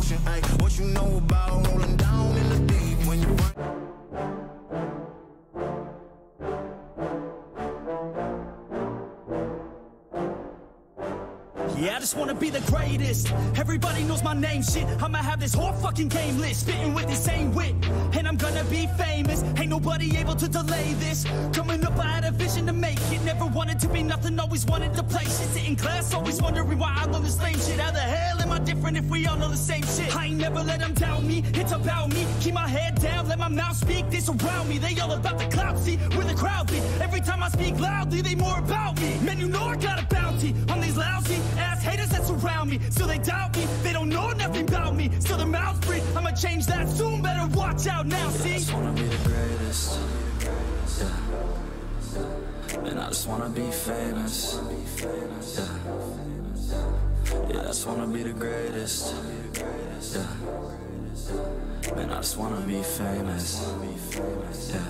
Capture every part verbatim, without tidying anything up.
ocean, ay. What you know about rolling down in the deep when you run? Yeah, I just wanna be the greatest. Everybody knows my name, shit. I'ma have this whole fucking game list, spitting with the same wit, and I'm gonna be famous. Ain't nobody able to delay this. Coming up, I had a vision to make it. Never wanted to be nothing, always wanted to play shit. Sit in class, always wondering why I love this lame shit. How the hell am I different if we all know the same shit? I ain't never let them doubt me, it's about me. Keep my head down, let my mouth speak. This around me, they all about the clout, see where the crowd be. Every time I speak loudly, they more about me. Man, you know I got a bounty on these lousy ass haters that surround me. Still they doubt me, they don't know nothing about me. Still their mouths free, I'ma change that soon. Better watch out now, see? I just wanna be the greatest. Yeah. Man, I just wanna be famous. Yeah. Yeah, I just wanna be the greatest. Yeah. Man, I just wanna be famous. Yeah.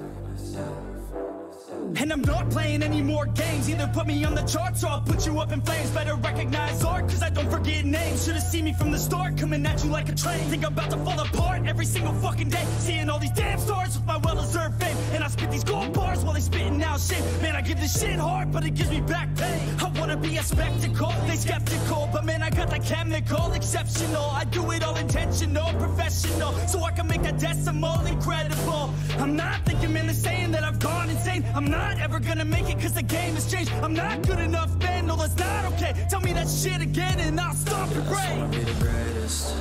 And I'm not playing any more games. Either put me on the charts or I'll put you up in flames. Better recognize art, cause I don't forget names. Should've seen me from the start, coming at you like a train. Think I'm about to fall apart every single fucking day. Seeing all these damn stars with my well-deserved fame. And I spit these gold bars while they spitting out shit. Man, I give this shit hard, but it gives me back pain. I wanna be a spectacle, they skeptical. But man, I got that chemical, exceptional. I do it all intentional, professional. So I can make that decimal incredible. I'm not thinking, man, they're saying that I've gone insane. I'm not ever gonna make it cause the game has changed. I'm not good enough, man, no that's not okay. Tell me that shit again and I'll stop your brain. I just wanna be the greatest.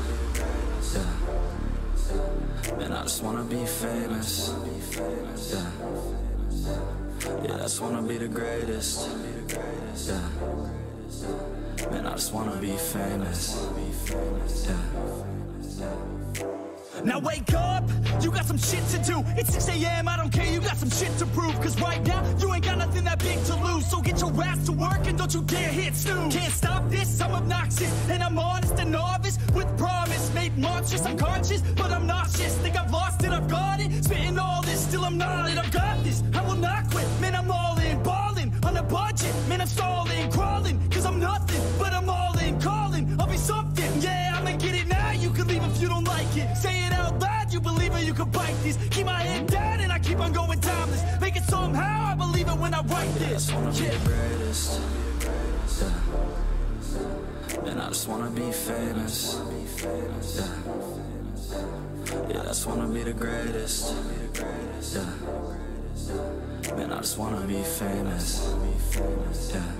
Yeah. Man, I just wanna be famous. Yeah. Yeah, I just wanna be the greatest. Yeah. Man, I just wanna be famous. Yeah. Now wake up, you got some shit to do. It's six A M, I don't care, you got some shit to prove. Cause right now, you ain't got nothing that big to lose. So get your ass to work and don't you dare hit snooze. Can't stop this, I'm obnoxious. And I'm honest and novice with promise. Made monstrous, I'm conscious, but I'm nauseous. Think I've lost it, I've got it. Spitting all this, still I'm not it. I've got this, I will not quit. Man, I'm all in, balling on a budget. Man, I'm stalling, crawling, cause I'm nothing. But I'm all in, calling, I'll be something. Yeah, I'ma get it now, you can leave if you don't like it. Say it out loud, you believe it, you can bite this. Keep my head down and I keep on going timeless. Make it somehow, I believe it when I write this. I just wanna be yeah. the greatest. Yeah. And I just wanna be famous. Yeah. Yeah, I just wanna be the greatest. Yeah. Man, I just wanna be famous. Yeah.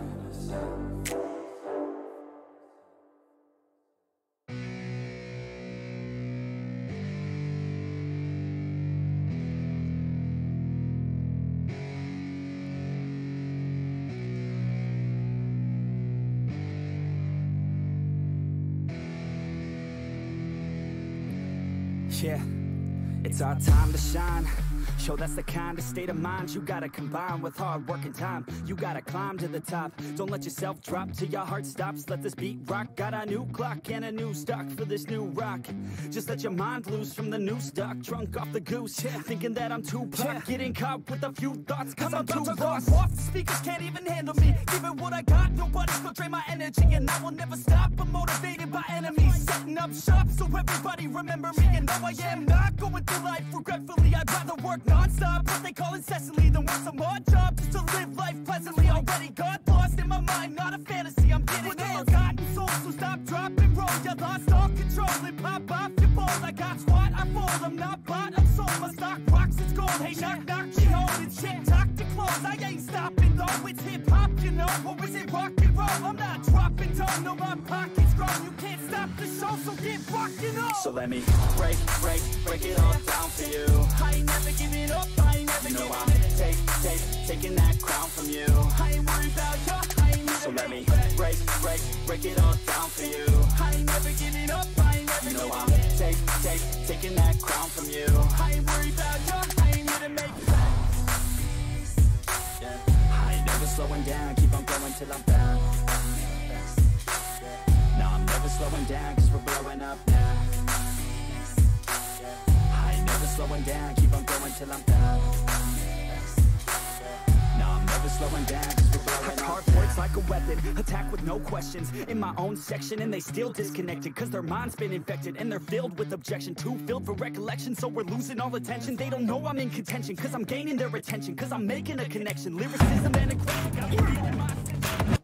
Yeah, it's our time to shine. Show that's the kind of state of mind you gotta combine with hard work and time. You gotta climb to the top. Don't let yourself drop till your heart stops. Let this beat rock. Got a new clock and a new stock for this new rock. Just let your mind loose from the new stock. Drunk off the goose, yeah. Thinking that I'm too pop. Yeah. Getting caught with a few thoughts cause I'm, I'm too lost. Off the speakers can't even handle me. Give it what I got, nobody's gonna drain my energy. And I will never stop, I'm motivated by enemies. Setting up shop so everybody remember me. And though I am not going through life regretfully, I'd rather work non-stop, what they call incessantly, than work some odd job just to live life pleasantly. Already got lost in my mind, not a fantasy, I'm getting it. Forgotten souls, so stop, drop, and roll. You lost all control and pop off your ball. I got squat, I fall, I'm not bought, I'm sold. My stock rocks, it's gold. Hey, knock, knock, she holding shit, talk to close. I ain't stopping though, it's hip-hop, you know. Or is it rock and roll? I'm not dropping tone, no, my pocket's grown. You can't stop the show, so get rockin' on. So let me break, break, break it all down for you. I ain't never giving up, I ain't never You know giving I'm take, take, taking that crown from you. I ain't worried about you, I ain't never So let me break, break, break, break it all down for you. I ain't never giving up, I ain't never You know I'm giving take, take, taking that crown from you. I ain't worried about you, I ain't here to make plans. Yeah. I ain't never slowing down, keep on going till I'm down. No, I'm never slowing down, cause we're blowing up now. I ain't never slowing down, keep on going till I'm down. No, I'm never slowing down, cause we're blowing up now. I carve words like a weapon, attack with no questions. In my own section and they still disconnected, cause their mind's been infected and they're filled with objection. Too filled for recollection, so we're losing all attention. They don't know I'm in contention, cause I'm gaining their attention, cause I'm making a connection. Lyricism and aggression got me in my attention.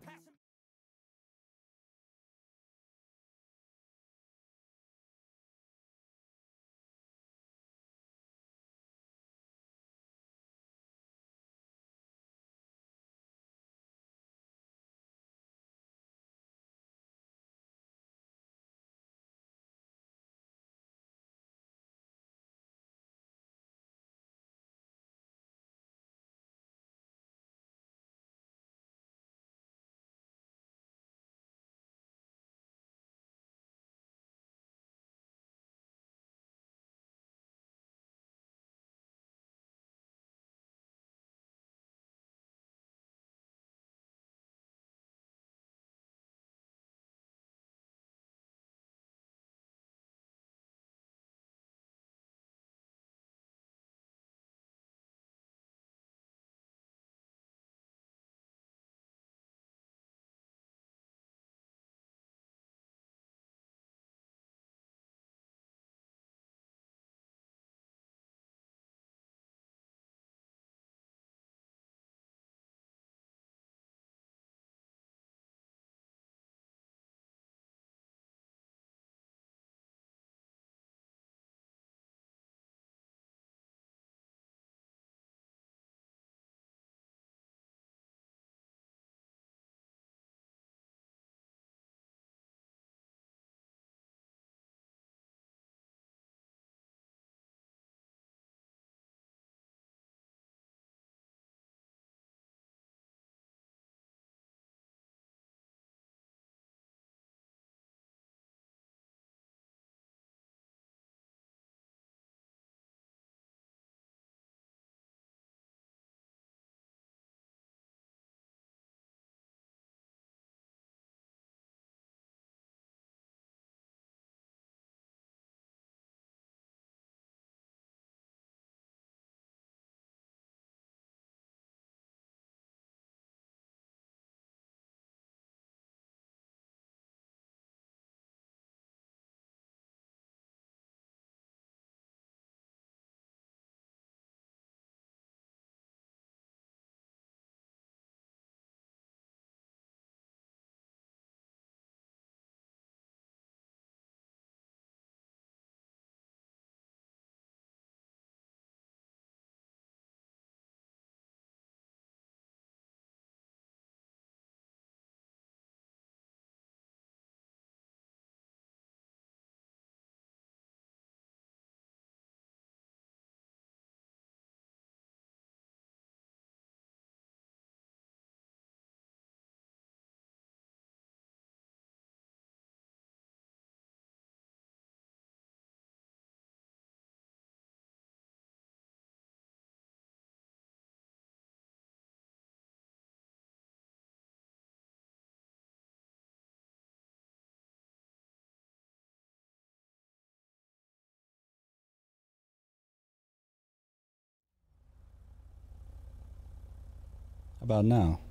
How about now?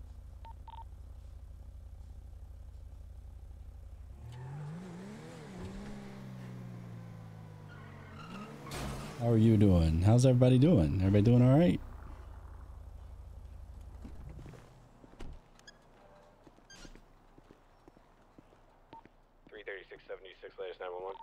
How are you doing? How's everybody doing? Everybody doing all right? three thirty-six seventy-six, latest nine one one.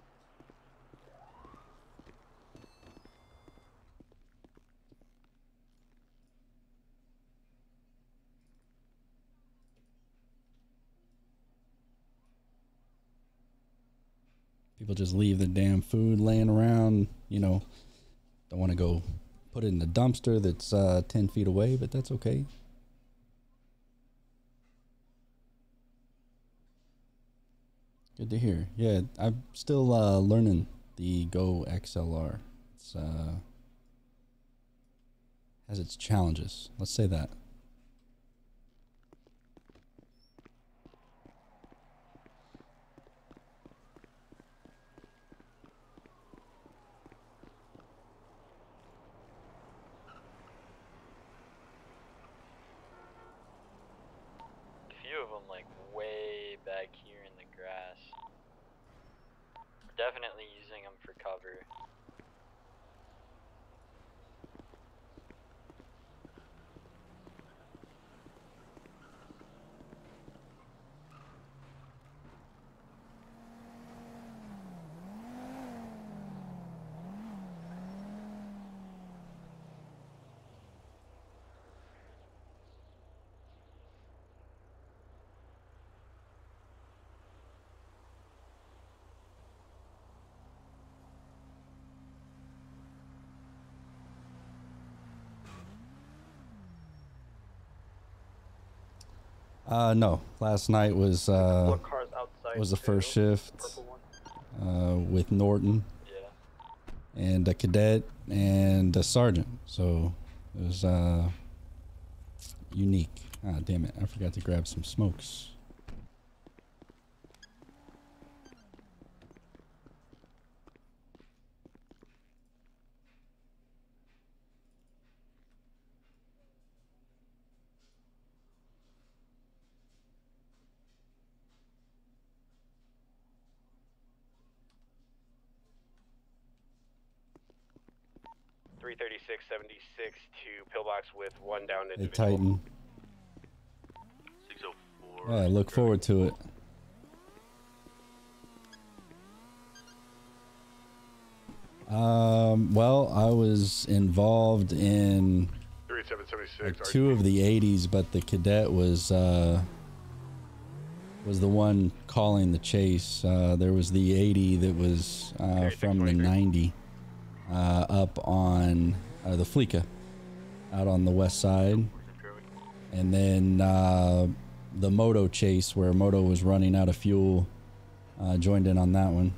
People just leave the damn food laying around, you know, don't want to go put it in the dumpster that's uh, ten feet away, but that's okay. Good to hear. Yeah, I'm still uh, learning the Go X L R. It's uh, has its challenges. Let's say that. like way back here in the grass. We're definitely using them for cover. Uh, no. Last night was uh What car's outside was the too? first shift Purple one. uh with Norton Yeah. and a cadet and a sergeant. So it was uh unique. Ah, damn it! I forgot to grab some smokes. three thirty-six seventy-six to pillbox with one down Hey, individual. Titan. six oh four. Yeah, look forward to it. Um, well, I was involved in thirty-seven seventy-six. like two of the eighties, but the cadet was uh, was the one calling the chase. Uh, there was the eighty that was uh, from the ninety uh, up on uh, the Fleeca out on the west side, and then uh, the moto chase where moto was running out of fuel. Uh, joined in on that one.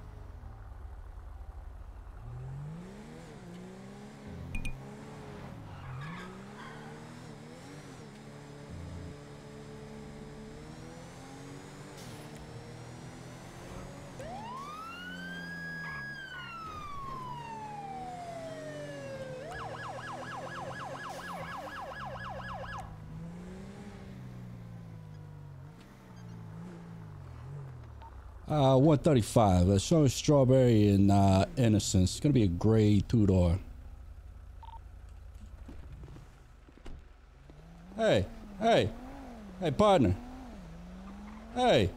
Uh, one thirty-five. Uh, show Strawberry and uh, Innocence. It's gonna be a gray two door. Hey, hey, hey, partner. Hey.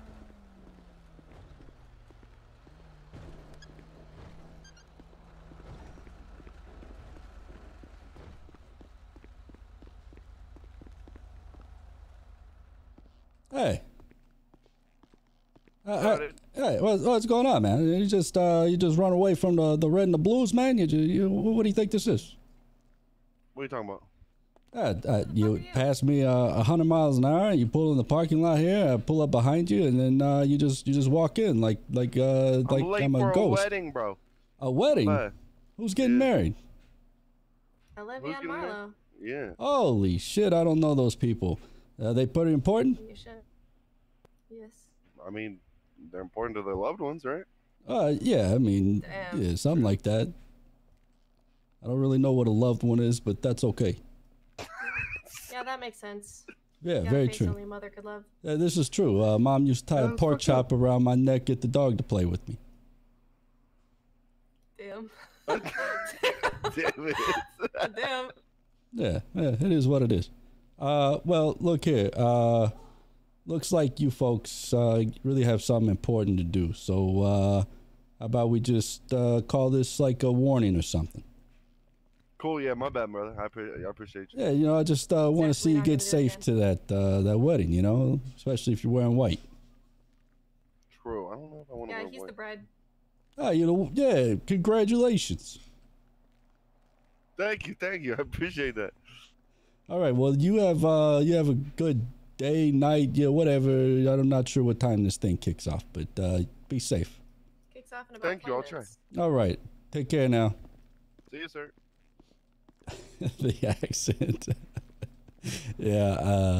Hey. Uh, uh, hey, what's, what's going on, man? You just uh, you just run away from the the red and the blues, man. You, you what do you think this is? What are you talking about? Uh, uh, you pass me uh, a hundred miles an hour. You pull in the parking lot here. I pull up behind you, and then uh, you just you just walk in like like uh, like I'm late I'm for a a ghost. wedding, bro. A wedding? Bye. Who's getting married? Olivia Who's and getting married? Marlo. Yeah. Holy shit! I don't know those people. Are they pretty important? You should. Yes. I mean, they're important to their loved ones, right? Uh, yeah. I mean, Damn. yeah, something like that. I don't really know what a loved one is, but that's okay. Yeah, that makes sense. Yeah, You got a very face true. Only a mother could love. Yeah, this is true. Uh, Mom used to tie a That's pork fucked chop around my neck, get the dog to play with me. Damn. Damn it. Damn. Yeah, yeah, it is what it is. Uh, well, look here. Uh, looks like you folks uh, really have something important to do. So, uh, how about we just uh, call this like a warning or something? Cool. Yeah, my bad, brother. I, pre- I appreciate you. Yeah, you know, I just uh, want to see you not get gonna do it safe again. to that uh, that wedding. You know, especially if you're wearing white. True. I don't know if I want to Yeah, wear he's white. the bride. Ah, you know, yeah. Congratulations. Thank you, thank you. I appreciate that. All right. Well, you have uh, you have a good day, night, yeah, whatever. I'm not sure what time this thing kicks off, but uh, be safe. Kicks off in about Thank you, twenty I'll try. minutes. All right. Take care now. See you, sir. The accent. Yeah. Uh,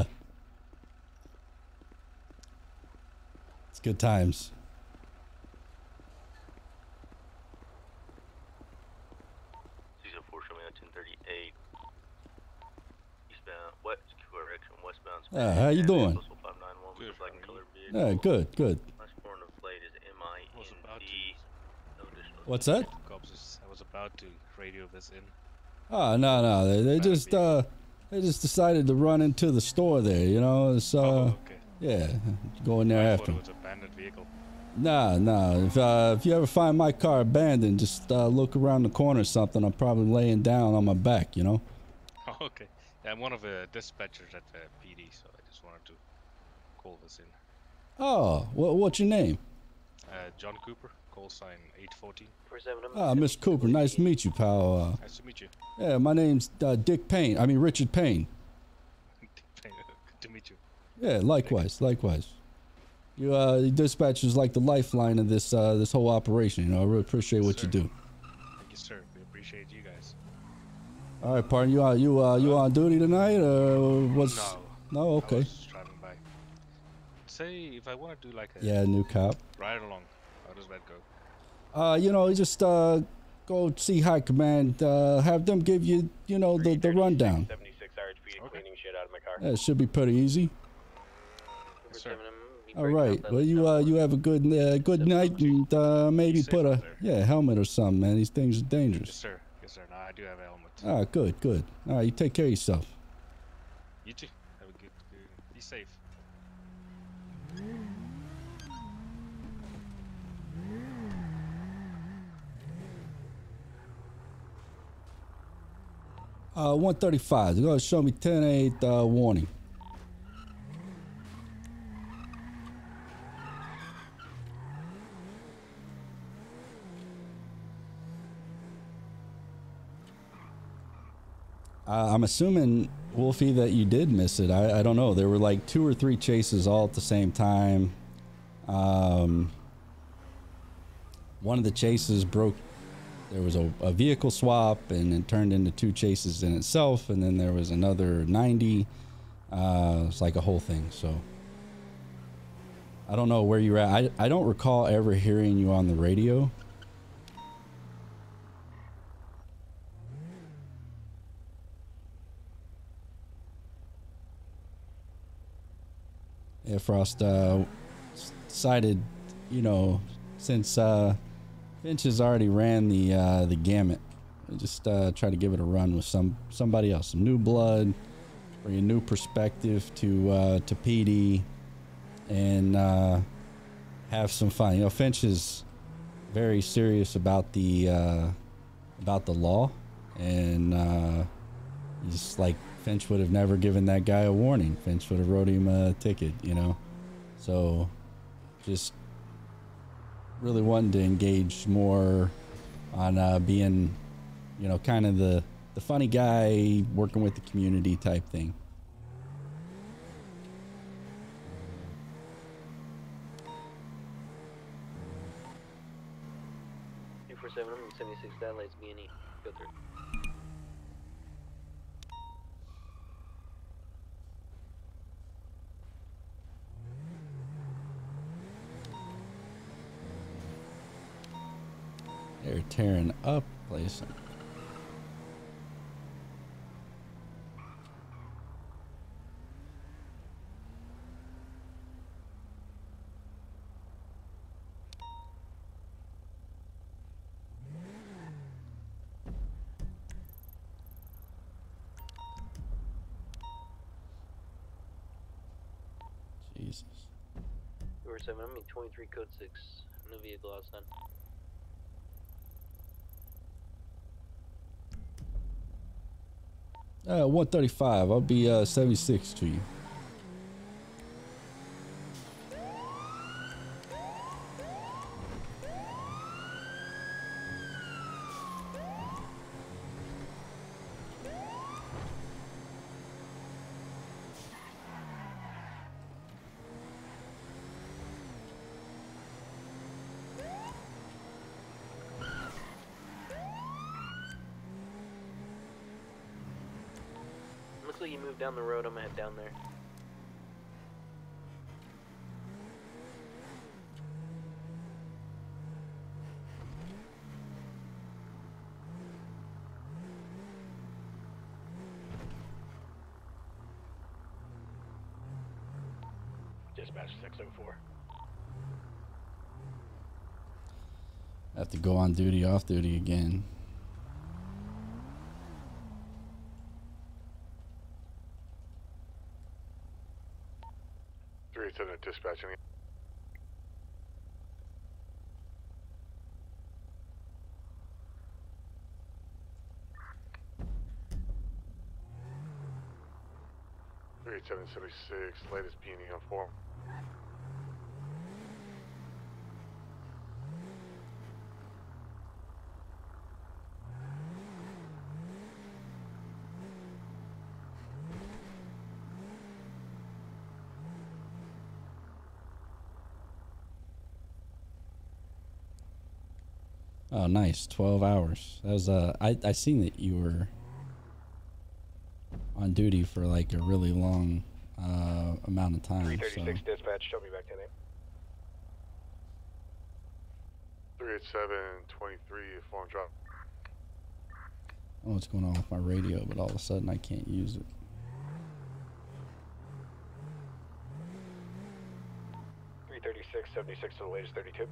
it's good times. Season four, show me at ten thirty-eight. Eastbound, west, correction, westbound. Uh, how you doing? Postal five nine. Yeah, good, good. What's that? Cops, I was about to radio this in. Oh, no, no. They, they just uh, they just decided to run into the store there. You know, it's uh, Oh, okay. yeah, go in there I after. thought it was an abandoned vehicle. Nah, nah. If uh, if you ever find my car abandoned, just uh, look around the corner or something. I'm probably laying down on my back. You know. Oh, okay. Yeah, I'm one of the dispatchers at the P D, so I just wanted to call this in. Oh, what what's your name? Uh, John Cooper, call sign eight fourteen. Ah, Mister Cooper. Nice to meet you, pal. Uh, Nice to meet you. yeah, my name's uh, Dick Payne. I mean Richard Payne. Good to meet you. Yeah, likewise, likewise. You uh, dispatchers like the lifeline of this uh, this whole operation. You know, I really appreciate what you do. Thank you, sir. We appreciate you guys. All right, partner. You uh, you uh, you on duty tonight, or what's? No. No, okay. I was just driving by. Say, if I want to do like a Yeah, new cop. ride along, how does that go? Uh, you know, just uh, go see High Command. Uh, have them give you, you know, the the rundown. seventy-six R H P cleaning shit out of my car. Yeah, it should be pretty easy. Yes, sir. All right. Well, you uh, you have a good uh, good night, and uh, maybe put a yeah helmet or something, man. These things are Yes, dangerous. sir. Yes, sir. No, I do have a helmet. Ah, good, good. All right, you take care of yourself. You too. Have a good, good be safe. Uh, one thirty-five. They're gonna show me ten eight uh, warning. Uh, I'm assuming, Wolfie, that you did miss it. I, I don't know. There were like two or three chases all at the same time. Um, one of the chases broke. There was a, a vehicle swap, and it turned into two chases in itself. And then there was another ninety. Uh, it's like a whole thing. So I don't know where you're at. I, I don't recall ever hearing you on the radio. Yeah, Frost uh, decided, you know, since uh, Finch has already ran the uh, the gamut, just uh, try to give it a run with some somebody else, some new blood, bring a new perspective to uh, to P D, and uh, have some fun. You know, Finch is very serious about the uh, about the law, and uh, he's like. Finch would have never given that guy a warning. Finch would have wrote him a ticket, you know. So, just really wanting to engage more on uh, being, you know, kind of the the funny guy working with the community type thing. two four seven, seventy-six satellites, B and E. Go through. They're tearing up the place. Jesus. two four seven, I'm in twenty-three code six. No vehicle outside. Uh, one thirty-five. I'll be uh, seventy-six to you. Looks like you moved down the road. I'm gonna head down there. dispatch six oh four. I have to go on duty, off duty again. three eight seven at dispatching. three eight seven seventy-six, latest P and E on form. Oh, nice. twelve hours. That was, uh, I, I seen that you were on duty for like a really long, uh, amount of time. three thirty-six So. dispatch, show me back ten eight. three eight seven twenty-three, form drop. I don't know what's going on with my radio, but all of a sudden I can't use it. three thirty-six seventy-six to the latest thirty-two.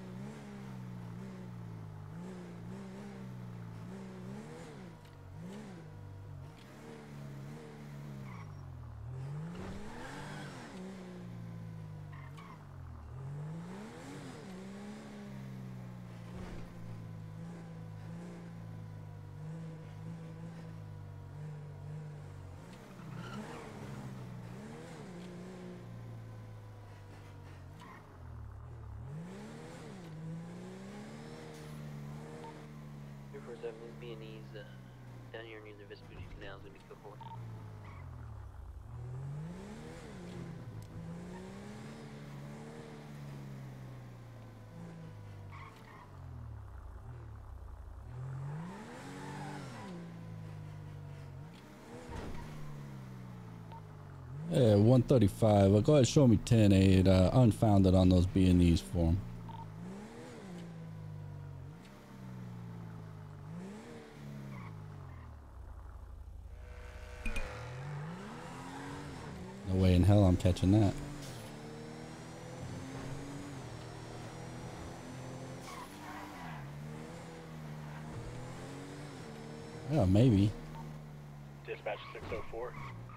B and E's uh, down here near the Vespucci Canal is going to be good for. Yeah, one thirty-five. Well, go ahead and show me ten eight, uh, unfounded on those B and E's for him. No way in hell I'm catching that. Yeah, maybe. Dispatch six oh four.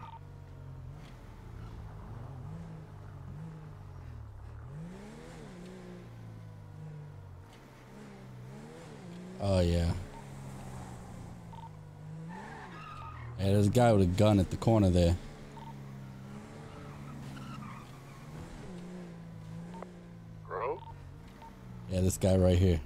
Oh yeah. Yeah, there's a guy with a gun at the corner there. Bro? Yeah, this guy right here.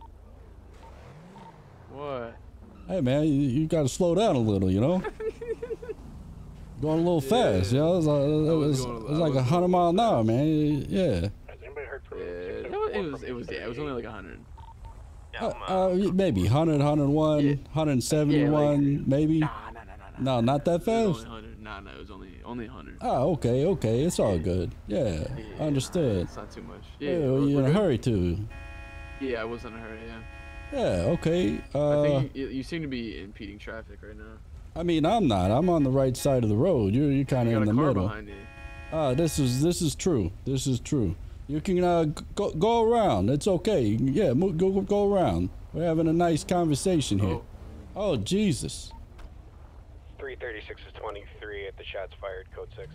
What? Hey man, you, you gotta slow down a little, you know? Going a little Yeah. fast, you know? It was, uh, it was was, going- it was I like was a hundred going mile an fast. hour, man. Yeah. Has anybody heard from Yeah, six it oh was, four it was, from it was, yeah, it was only like a hundred. Uh, uh, maybe one hundred, one oh one, Yeah. one seventy-one, maybe. Nah, nah, nah, nah, nah. No, not that It was only fast. one hundred. Nah, nah, it was only only one hundred. Oh, okay, okay. It's all good. Yeah, Yeah, understood. It's not too much. Yeah, Yeah, well, we're- you're in we're a good. hurry too. Yeah, I was in a hurry. Yeah. Yeah, okay. Uh, I think you, you seem to be impeding traffic right now. I mean, I'm not. I'm on the right side of the road. You're you're kind You of got in a the car middle. behind you. Ah, this is this is true. This is true. You can uh, g- go go around. It's okay. You can- Yeah, mo- go go- go around. We're having a nice conversation here. Oh. Oh Jesus. three thirty-six is twenty-three at the shots fired, code six.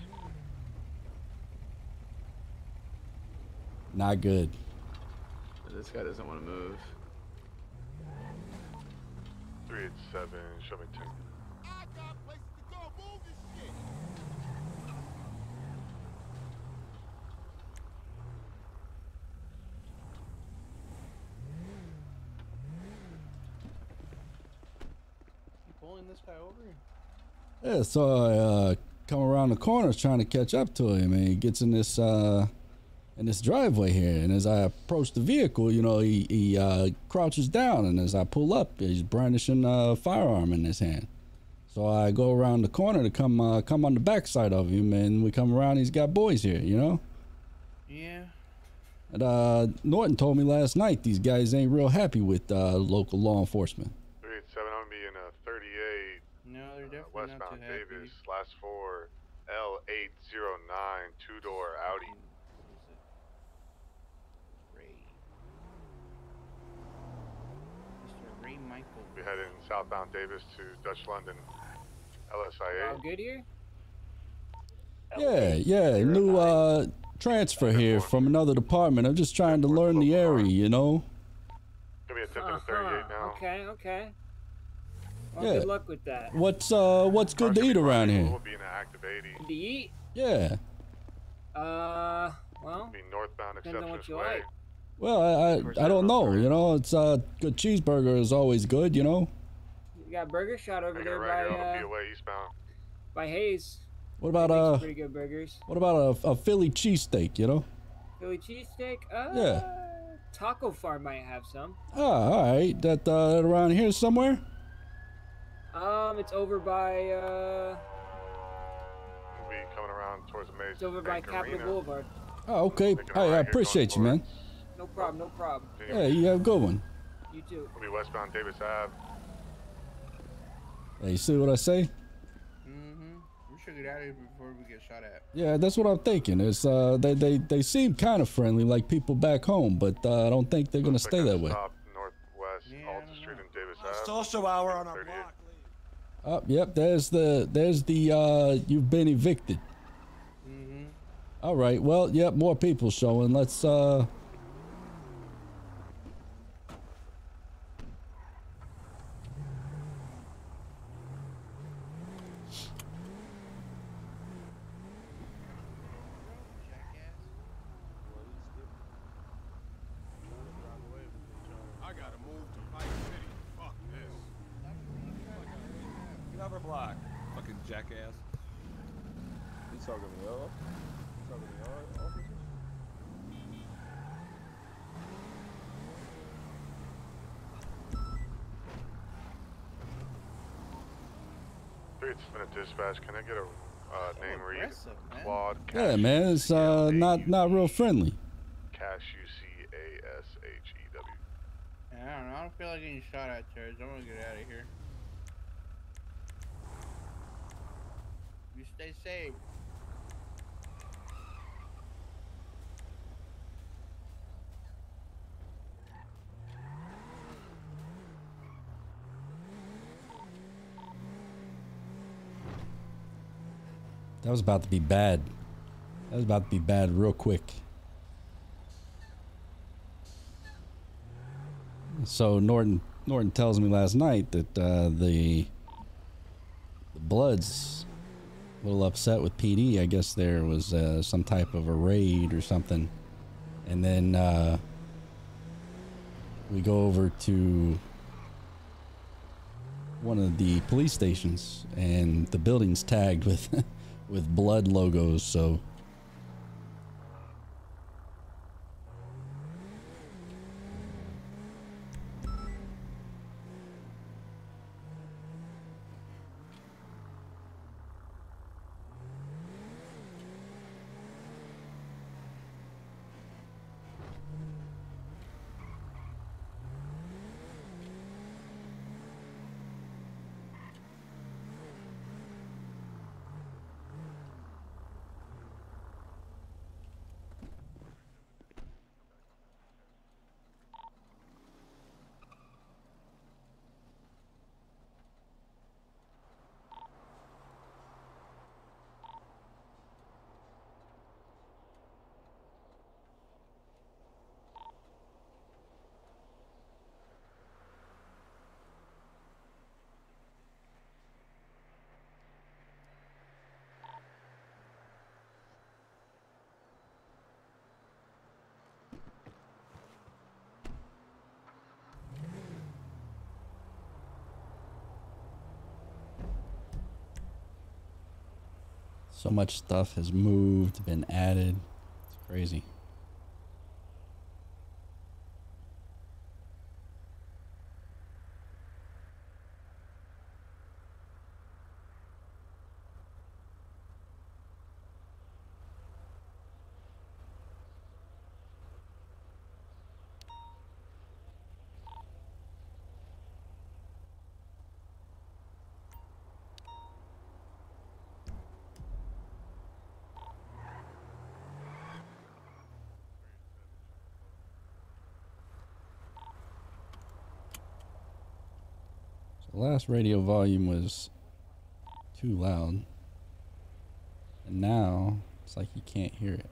Not good. This guy doesn't want to move. three eight seven, show me ten. Pulling this guy over? Yeah, so I uh, come around the corner trying to catch up to him, and he gets in this uh, in this driveway here. And as I approach the vehicle, you know, he, he uh, crouches down, and as I pull up, he's brandishing a firearm in his hand. So I go around the corner to come uh, come on the backside of him, and we come around. He's got boys here, you know. Yeah. And uh, Norton told me last night these guys ain't real happy with uh, local law enforcement. three eight seven, I'm gonna be in a thirty-eight. No, they're uh, definitely not westbound too happy. Davis, last four, L eight zero nine, two door Audi. Michael. We heading southbound Davis to Dutch London, L S I A. All good here? Yeah, yeah, new uh transfer here from another department. I'm just trying to learn the area, you know. Gonna be attempting Uh-huh. a thirty-eight now. Okay, okay. Well, Yeah. good luck with that. What's uh what's good to eat around here? We'll be in an active eighty. To eat? Yeah. Uh, well, Be northbound depends on what Exceptionist you Way. like. Well, I I, I don't know, you know. It's uh good cheeseburger is always good, you know. You got burger shot over Taking there it right by here on the uh, B O A eastbound. by Hayes. What about They make some uh pretty good burgers. what about a, a Philly cheesesteak, you know? Philly cheesesteak? Uh, Yeah. Taco Farm might have some. Ah, all right. That uh around here somewhere? Um, it's over by uh, We'll be coming around towards the Maze it's over by Bank Capitol Arena. Boulevard. Oh, okay. Taking it Hey, right I here, appreciate you, going man. No problem, no problem. Yeah, you have a good one. You too. We'll be westbound Davis Ave. Hey, you see what I say? Mm-hmm. We should get out of here before we get shot at. Yeah, that's what I'm thinking. It's uh, they they they seem kind of friendly, like people back home, but uh, I don't think they're gonna stay that way. Stop northwest Alta Street and Davis Ave. Social hour on our block. Oh, yep. There's the there's the uh, you've been evicted. Mm-hmm. All right. Well, yep. More people showing. Let's uh. I gotta move to Pike City. Fuck this. Get off our block. Fucking jackass. You talking to y'all? You talking to y'all officers? Three, it's been a dispatch. Can I get a uh, name read? aggressive, man. Claude Yeah, Cash. man. It's uh not not real friendly. Cash U C A S H E W. Yeah, I don't know. I don't feel like getting shot at, Charles. I want to get out of here. You stay safe. That was about to be bad. That was about to be bad real quick. So Norton Norton tells me last night that uh, the the Bloods a little upset with P D. I guess there was uh, some type of a raid or something, and then uh, we go over to one of the police stations, and the building's tagged with with blood logos. So. So much stuff has moved, been added. It's crazy. The last radio volume was too loud. And now it's like you can't hear it.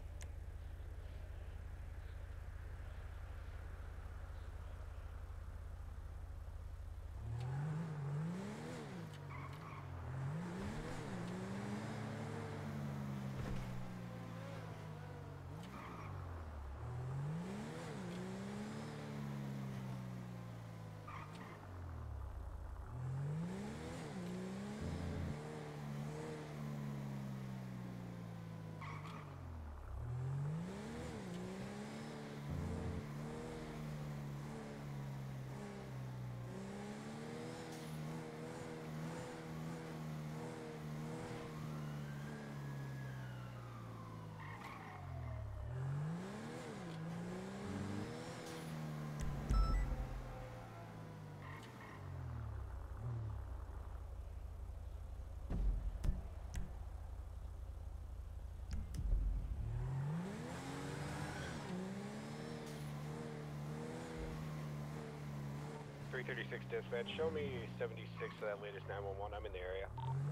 three thirty-six dispatch, show me seventy-six for that latest nine one one, I'm in the area.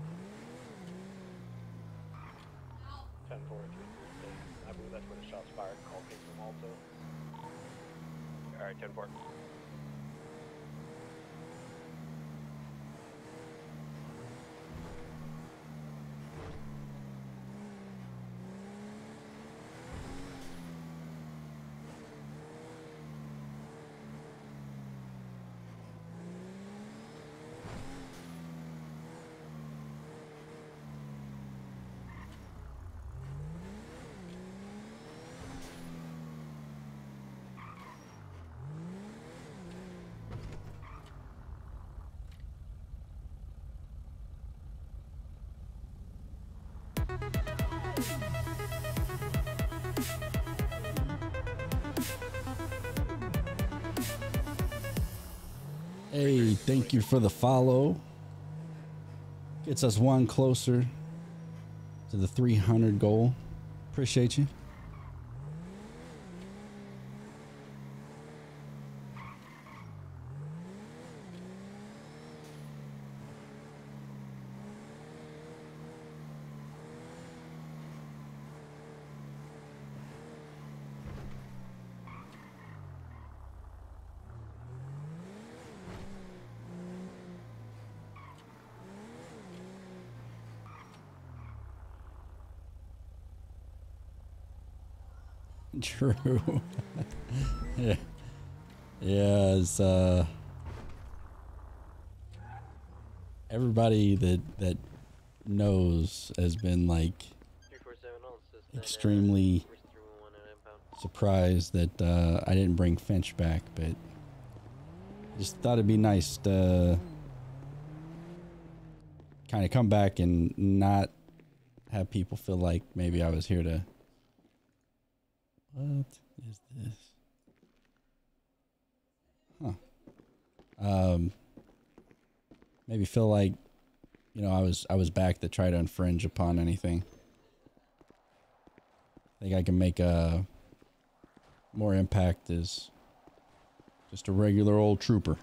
ten four three three six, I believe that's where the shots fired, call came from Alto. Alright, ten four. Hey, thank you for the follow. Gets us one closer to the three hundred goal. Appreciate you. True. Yeah. Yeah, it's uh everybody that that knows has been like extremely surprised that uh I didn't bring Finch back, but just thought it'd be nice to kind of come back and not have people feel like maybe I was here to. What is this? Huh. Um, maybe feel like, you know, I was I was back to try to infringe upon anything. I think I can make a more impact as just a regular old trooper.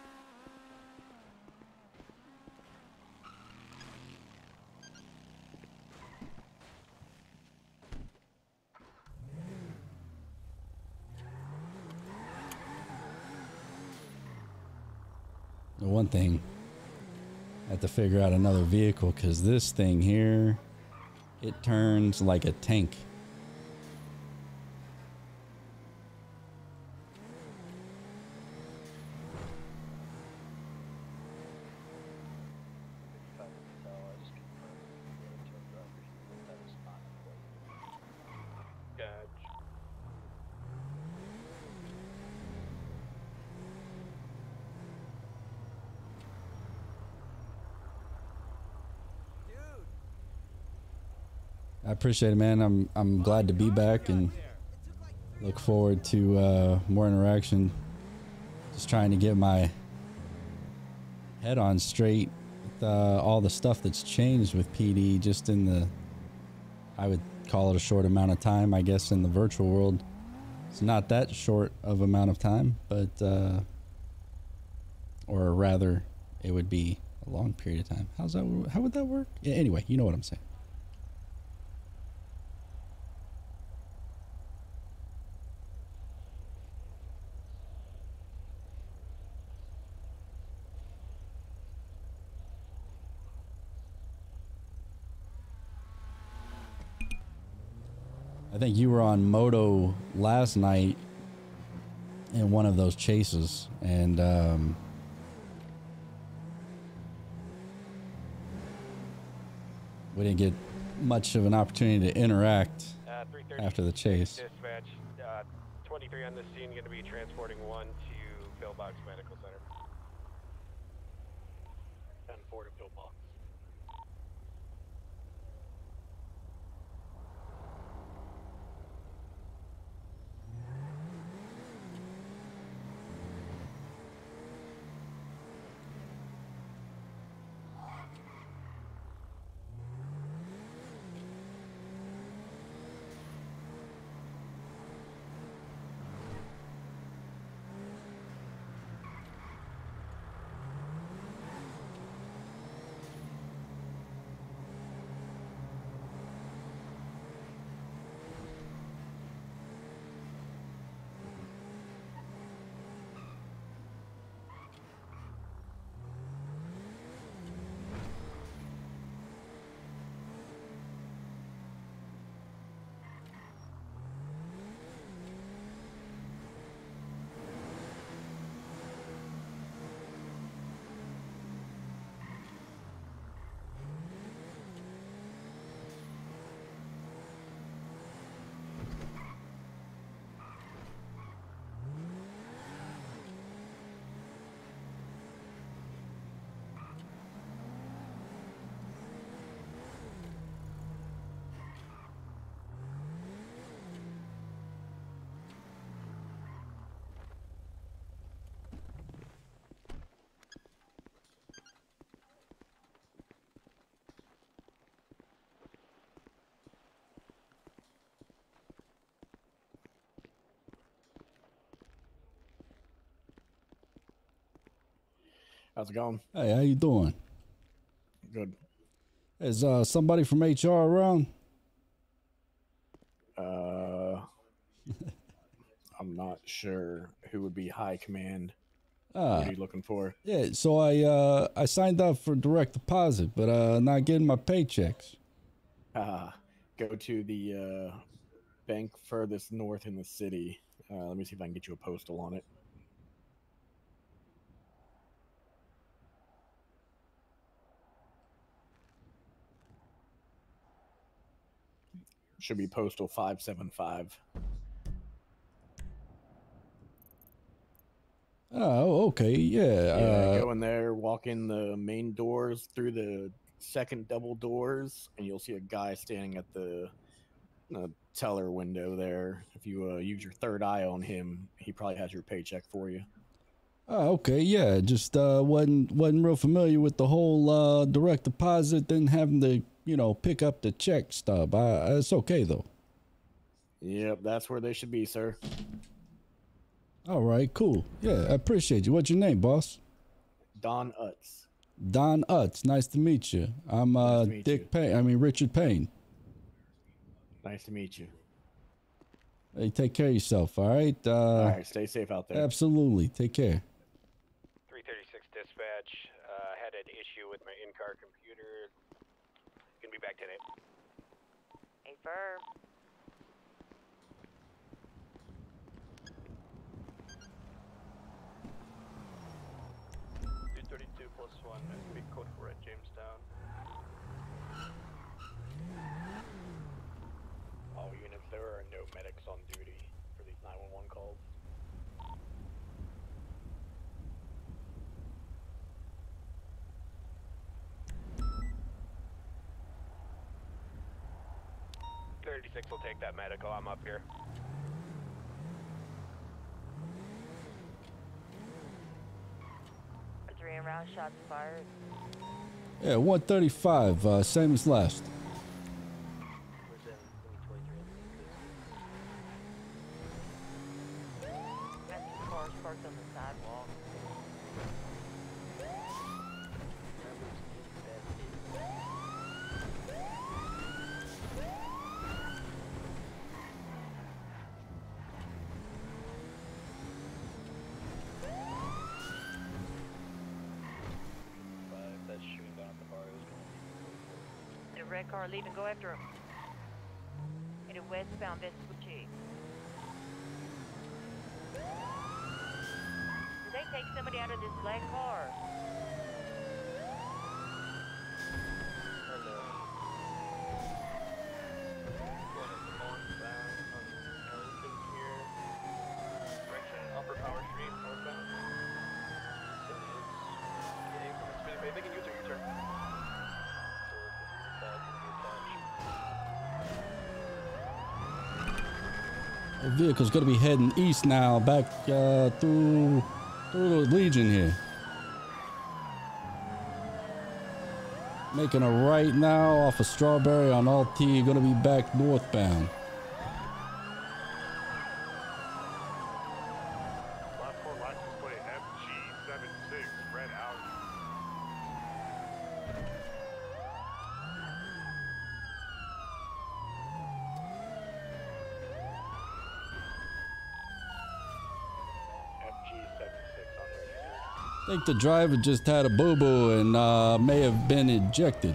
The one thing, I have to figure out another vehicle because this thing here, it turns like a tank. I appreciate it, man. I'm I'm glad to be back and look forward to uh, more interaction. Just trying to get my head on straight with uh, all the stuff that's changed with P D just in the, I would call it a short amount of time, I guess, in the virtual world. It's not that short of amount of time, but, uh, or rather it would be a long period of time. How's that? How would that work? Yeah, anyway, you know what I'm saying. I think you were on Moto last night in one of those chases, and um, we didn't get much of an opportunity to interact Uh, after the chase. Dispatch, uh, twenty-three on the scene, going to be transporting one to Pillbox Medical Center. ten four to Pillbox. How's it going? Hey, how you doing? Good. Is uh, somebody from H R around? Uh, I'm not sure who would be high command. Ah. What are you looking for? Yeah, so I uh, I signed up for direct deposit, but uh, not getting my paychecks. Uh, go to the uh, bank furthest north in the city. Uh, let me see if I can get you a postal on it. Should be postal five seven five. Oh, okay, yeah. Yeah, uh, go in there, walk in the main doors through the second double doors, and you'll see a guy standing at the uh, teller window there. If you uh, use your third eye on him, he probably has your paycheck for you. Oh, okay, yeah. Just uh, wasn't wasn't real familiar with the whole uh, direct deposit, then having to, you know, pick up the check stub. I, it's okay though. Yep, that's where they should be, sir. All right, cool. Yeah, I appreciate you. What's your name, boss? Don Utz. Don Utz. Nice to meet you. I'm uh, Nice to meet Dick you. Payne. I mean Richard Payne. Nice to meet you. Hey, take care of yourself. All right. Uh, All right, stay safe out there. Absolutely. Take care. three thirty-six dispatch, uh, had an issue with my in-car computer. Gonna be back today. Affirm. two thirty-two plus one, big code for at Jamestown. All units, there are no medics on duty for these nine one one calls. thirty-six will take that medical, I'm up here. Three round shots fired. Yeah, one thirty-five. Uh, same as last. Cars parked on the sidewalk. red car leaving. Go after him. Headed westbound Vespucci. Did they take somebody out of this black car? Hello. Going northbound on Ellington here. Direction Upper Power Street, northbound. Yeah, from making U-turn, U-turn. The vehicle's gonna be heading east now, back uh, through through the Legion here. Making a right now off of Strawberry on Alt T, gonna be back northbound. Last four license plate F G seventy-six, red Audi. F G seventy-six on register. I think the driver just had a boo-boo and uh, may have been ejected.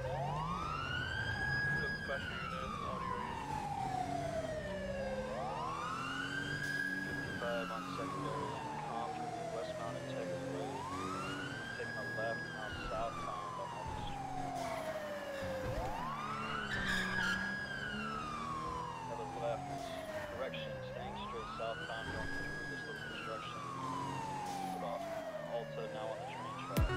fifty-five on secondary and comms will be westbound Integrity Road. Taking a left now southbound on Multi Street. Another left direction, staying straight southbound, going through this little construction. Put off Alta now on the train tracks.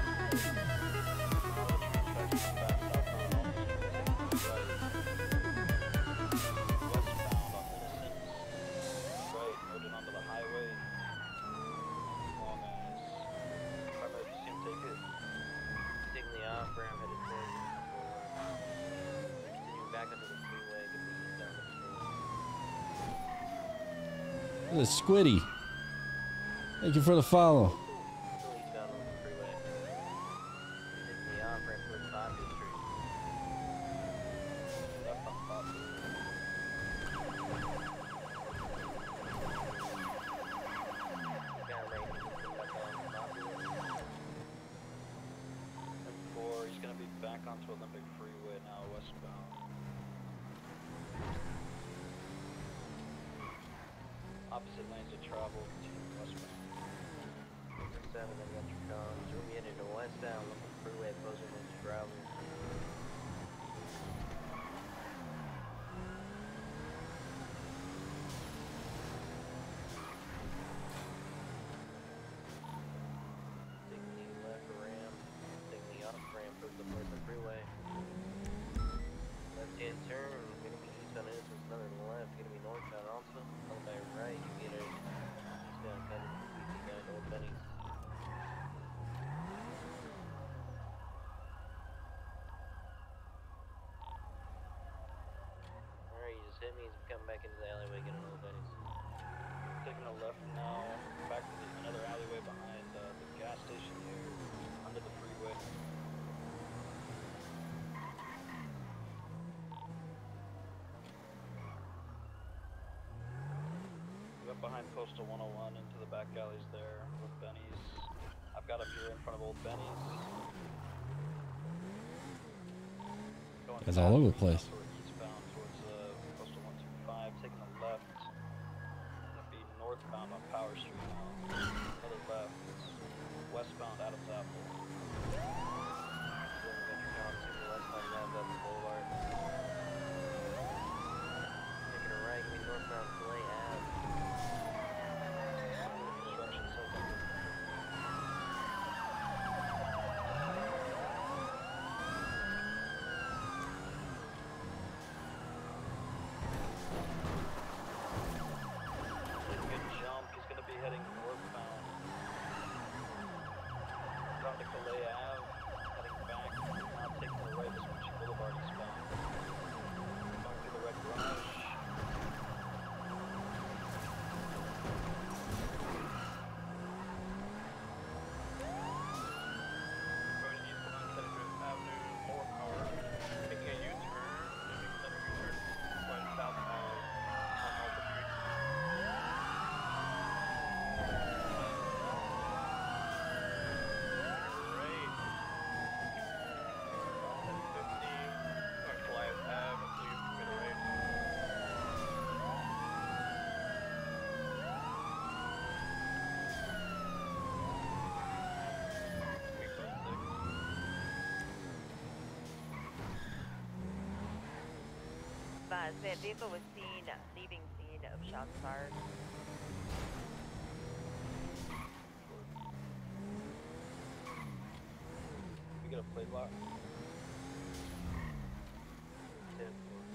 Now the train tracks come back southbound on Multi Street, taking a right. Westbound on Innocence. Right, moving onto the highway. Long as primary, if you see him take it. Taking the off ramp headed towards the boulevard. Continuing back onto the freeway, get the east down the street. The Squiddy. Thank you for the follow. Still eastbound on the freeway. Taking the off ramp towards Poplar Street. Left on Poplar. Four, he's gonna be back onto Olympic Freeway now, westbound. Opposite lanes of travel, continue westbound. Seven, then got your cons. We're headed to westbound Olympic Freeway, opposing lanes of travel. Taking the left ramp, taking the off ramp towards the Olympic Freeway. Left hand turn, gonna be eastbound Innocence, another left, gonna be northbound also. On my right, you get it eastbound Kennedy, eastbound Old Benny's. Alright, you just hit me, he's coming back into the alleyway, getting Old Benny's. Taking a left now, back to the, another alleyway behind uh, the gas station here, under the freeway. Up behind Postal one oh one into the back alleys there with Benny's. I've got him here in front of Old Benny's. Going It's all over the place. Toward eastbound towards uh, Postal one two five, taking a left. Gonna be northbound on Power Street now. Another left. Westbound Adams Apple. Then got your cons, taking the westbound Adams Apple Boulevard. Taking a right, gonna be northbound Clay Ave. Construction circle. Good jump. He's going to be heading northbound. Down to Calais Ave. Heading back. Now taking the right. Vespucci Boulevard eastbound. Going through the red garage. Uh, that vehicle was seen leaving scene of shots fired. We get a plate lock. ten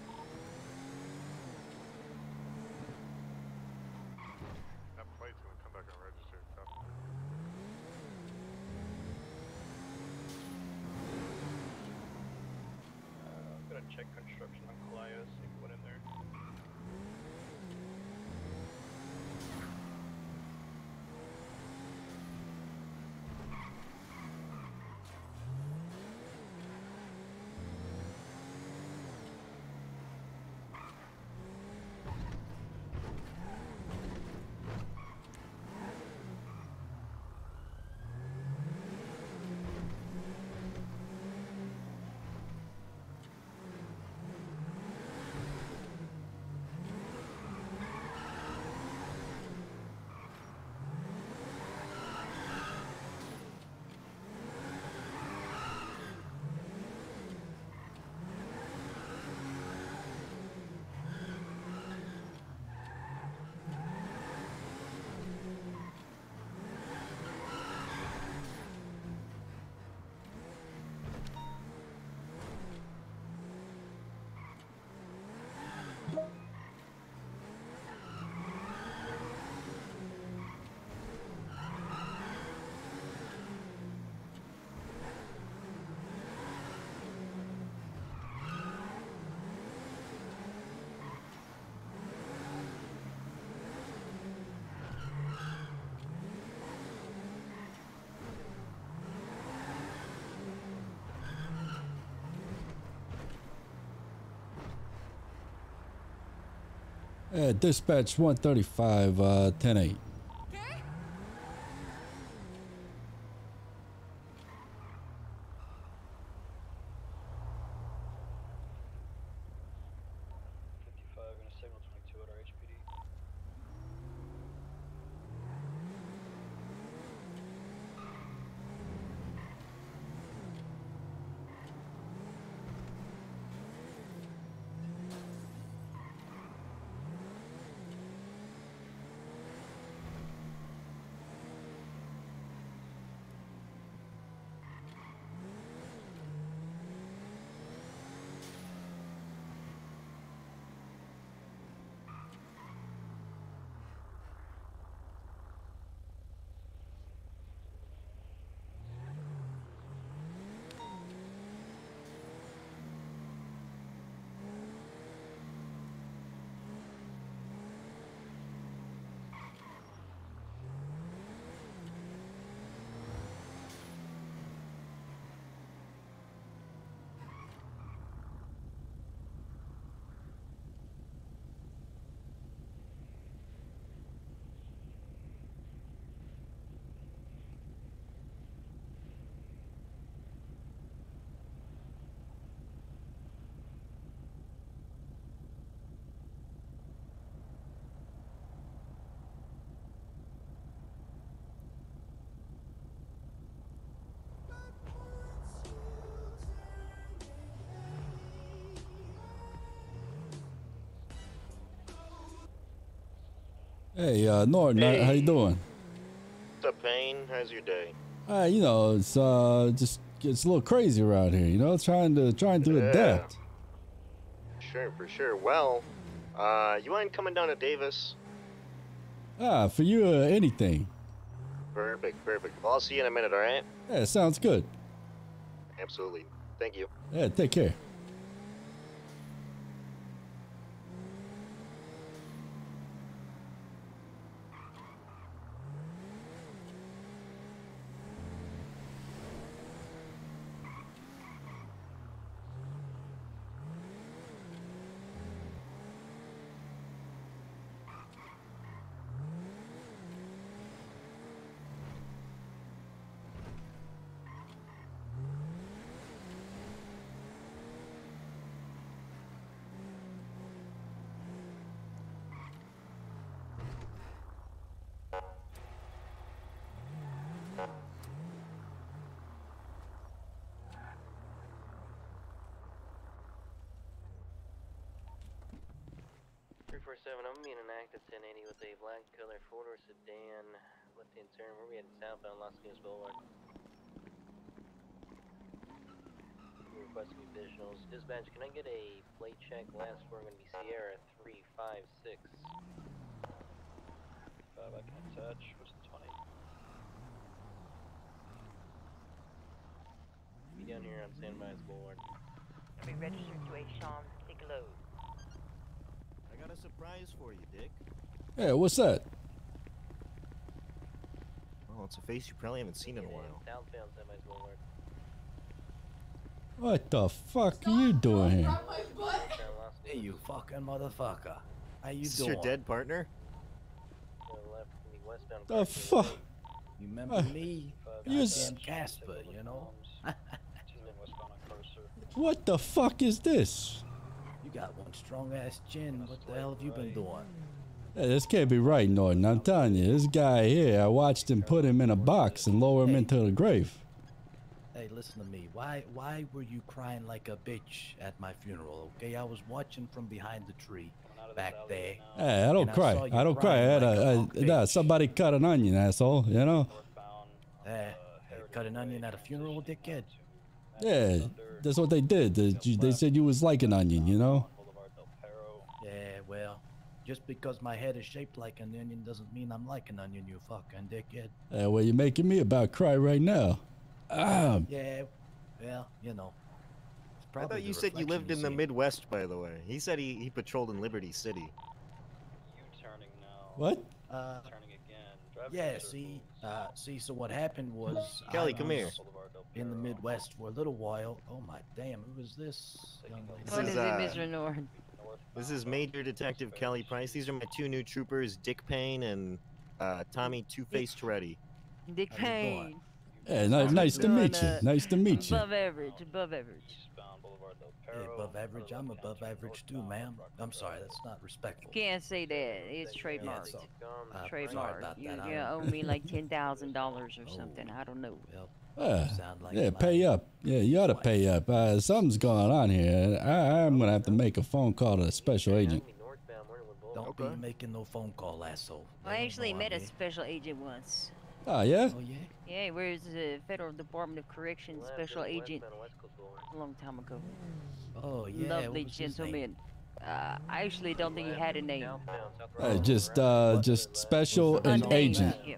That plate's gonna come back unregistered. Copy. Uh, I'm gonna check construction on Calais, see if what in there. Uh, dispatch one thirty-five, uh, ten eight. fifty-five and a signal twenty-two at our H P D. Hey, uh, Norton, Hey. how, how you doing? What's up, Payne? How's your day? Uh, you know, it's uh, just it's a little crazy around here. You know, trying to trying to Yeah. adapt. Sure, for sure. Well, uh, you mind coming down to Davis? Ah, for you, uh, anything. Perfect, perfect. Well, I'll see you in a minute, alright? Yeah, sounds good. Absolutely. Thank you. Yeah, take care. four seven, I'm being an active ten eighty with a black color four-door sedan. Left-hand turn, where we headed southbound Los Angeles Boulevard. We're requesting additionals. Dispatch, can I get a plate check? Last four going to be Sierra three five six. Five, I can't touch. What's the twenty? Be down here on San Bias Boulevard. I'll be registered to a Sean Siglo. I got a surprise for you, Dick. Yeah, what's that? Oh, it's a face you probably haven't seen in a while. Southbound San Bias Boulevard. What the fuck are you doing here? Hey, you fucking motherfucker. How you Is doing? this your dead partner? To the left, going to be westbound. The fuck? You remember Uh, me? you Goddamn Casper, you know? What the fuck is this? You got one strong ass chin. What the hell have you been doing? Hey, this can't be right, Norton. I'm telling you, this guy here, I watched him put him in a box and lower him into the grave. Hey, listen to me. Why why were you crying like a bitch at my funeral, okay? I was watching from behind the tree back there. Hey, I don't and cry. saw you I, don't cry. I crying had like a, a a nah, somebody cut an onion, asshole, you know? Eh, hey, cut an onion at a funeral, dickhead? Yeah, that's what they did. They, they said you was like an onion, you know? Yeah, well, just because my head is shaped like an onion doesn't mean I'm like an onion, you fucking dickhead. Yeah, well, you're making me about cry right now. Ah, Yeah, well, you know. It's I probably thought you the said you reflection lived in the see. Midwest, by the way. He said he, he patrolled in Liberty City. Turning now. What? Uh, Turning again. Driving yeah, in see, uh, see, so what happened was Kelly, I come was here. in the Midwest for a little while. Oh my damn, who is this young lady? This is, uh, This is Major Detective Kelly Price. These are my two new troopers, Dick Payne and uh, Tommy Two-Face Toretti. Dick Payne. yeah, ni- nice to meet you. Nice to meet you. Above average, above average. Yeah, above average. I'm above average too, ma'am. I'm sorry, that's not respectful. Can't say that. It's trademarked. so, uh, sorry trademarked. about You, that. you I- owe me like ten thousand dollars or something. I don't know. Yeah, sound like yeah, pay up. Yeah, you ought to pay up. Uh, something's going on here. I, I'm gonna have to make a phone call to a special agent. Don't be making no phone call, asshole. I actually know met I'm a here. special agent once. Oh yeah. Oh yeah. Yeah, where's the Federal Department of Corrections special agent a long time ago. Oh yeah. Lovely what was his name? gentleman. Uh, I actually don't think he had a name. Uh, just, uh, just special and Unnamed, agent. yeah.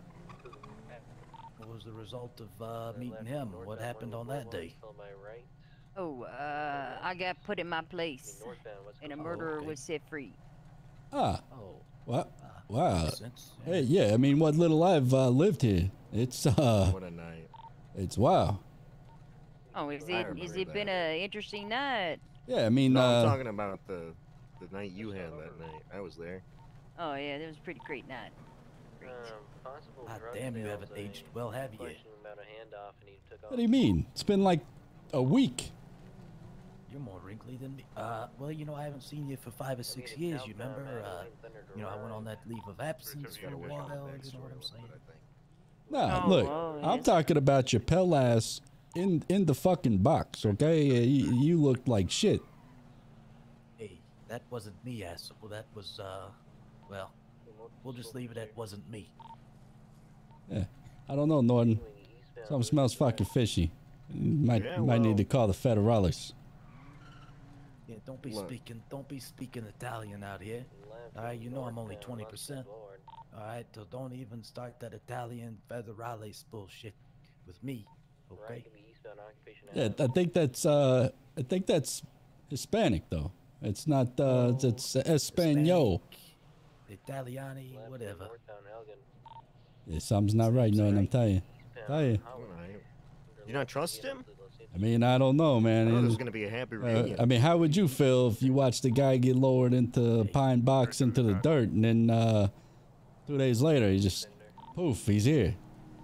What was the result of uh, meeting him? What happened on that day? Oh, uh, I got put in my place, and a murderer was set free. Ah. Oh. What? Wow. makes sense. Hey, yeah. I mean, what little I've uh, lived here, it's uh, What a night. it's wow. Oh, is I it? remember Is it that. been an interesting night? Yeah, I mean, No, uh, I'm talking about the the night you had that night. I was there. Oh yeah, it was a pretty great night. Um, possible Ah, drug damn, you sales, haven't a aged well, have you? question about a handoff and he took what do you mean? It's been like a week. You're more wrinkly than me. Uh, well, you know, I haven't seen you for five or six years. You remember? Uh, you know, I went on that leave of absence for a while. You know what I'm saying? Nah, Oh, look, oh, I'm yes. talking about your pell ass in in the fucking box, okay? Uh, You, you looked like shit. Hey, that wasn't me, asshole. That was, uh, well, we'll just leave it at wasn't me. Yeah, I don't know, Norton. Something smells fucking fishy. Might Yeah, might need well- to call the federales. Yeah, don't be Look. speaking, don't be speaking Italian out here. All right, you know I'm only twenty percent. All right, so don't even start that Italian federales bullshit with me, okay? Yeah, I think that's uh, I think that's Hispanic though. It's not uh, it's Espanol. Italiani, whatever. Yeah, something's not right, Norton. I'm telling you. Tell you. You not trust him? I mean, I don't know, man. I thought it was And, gonna be a happy uh, reunion. I mean, how would you feel if you watched the guy get lowered into a pine box into the dirt, and then uh, two days later, he just poof, he's here.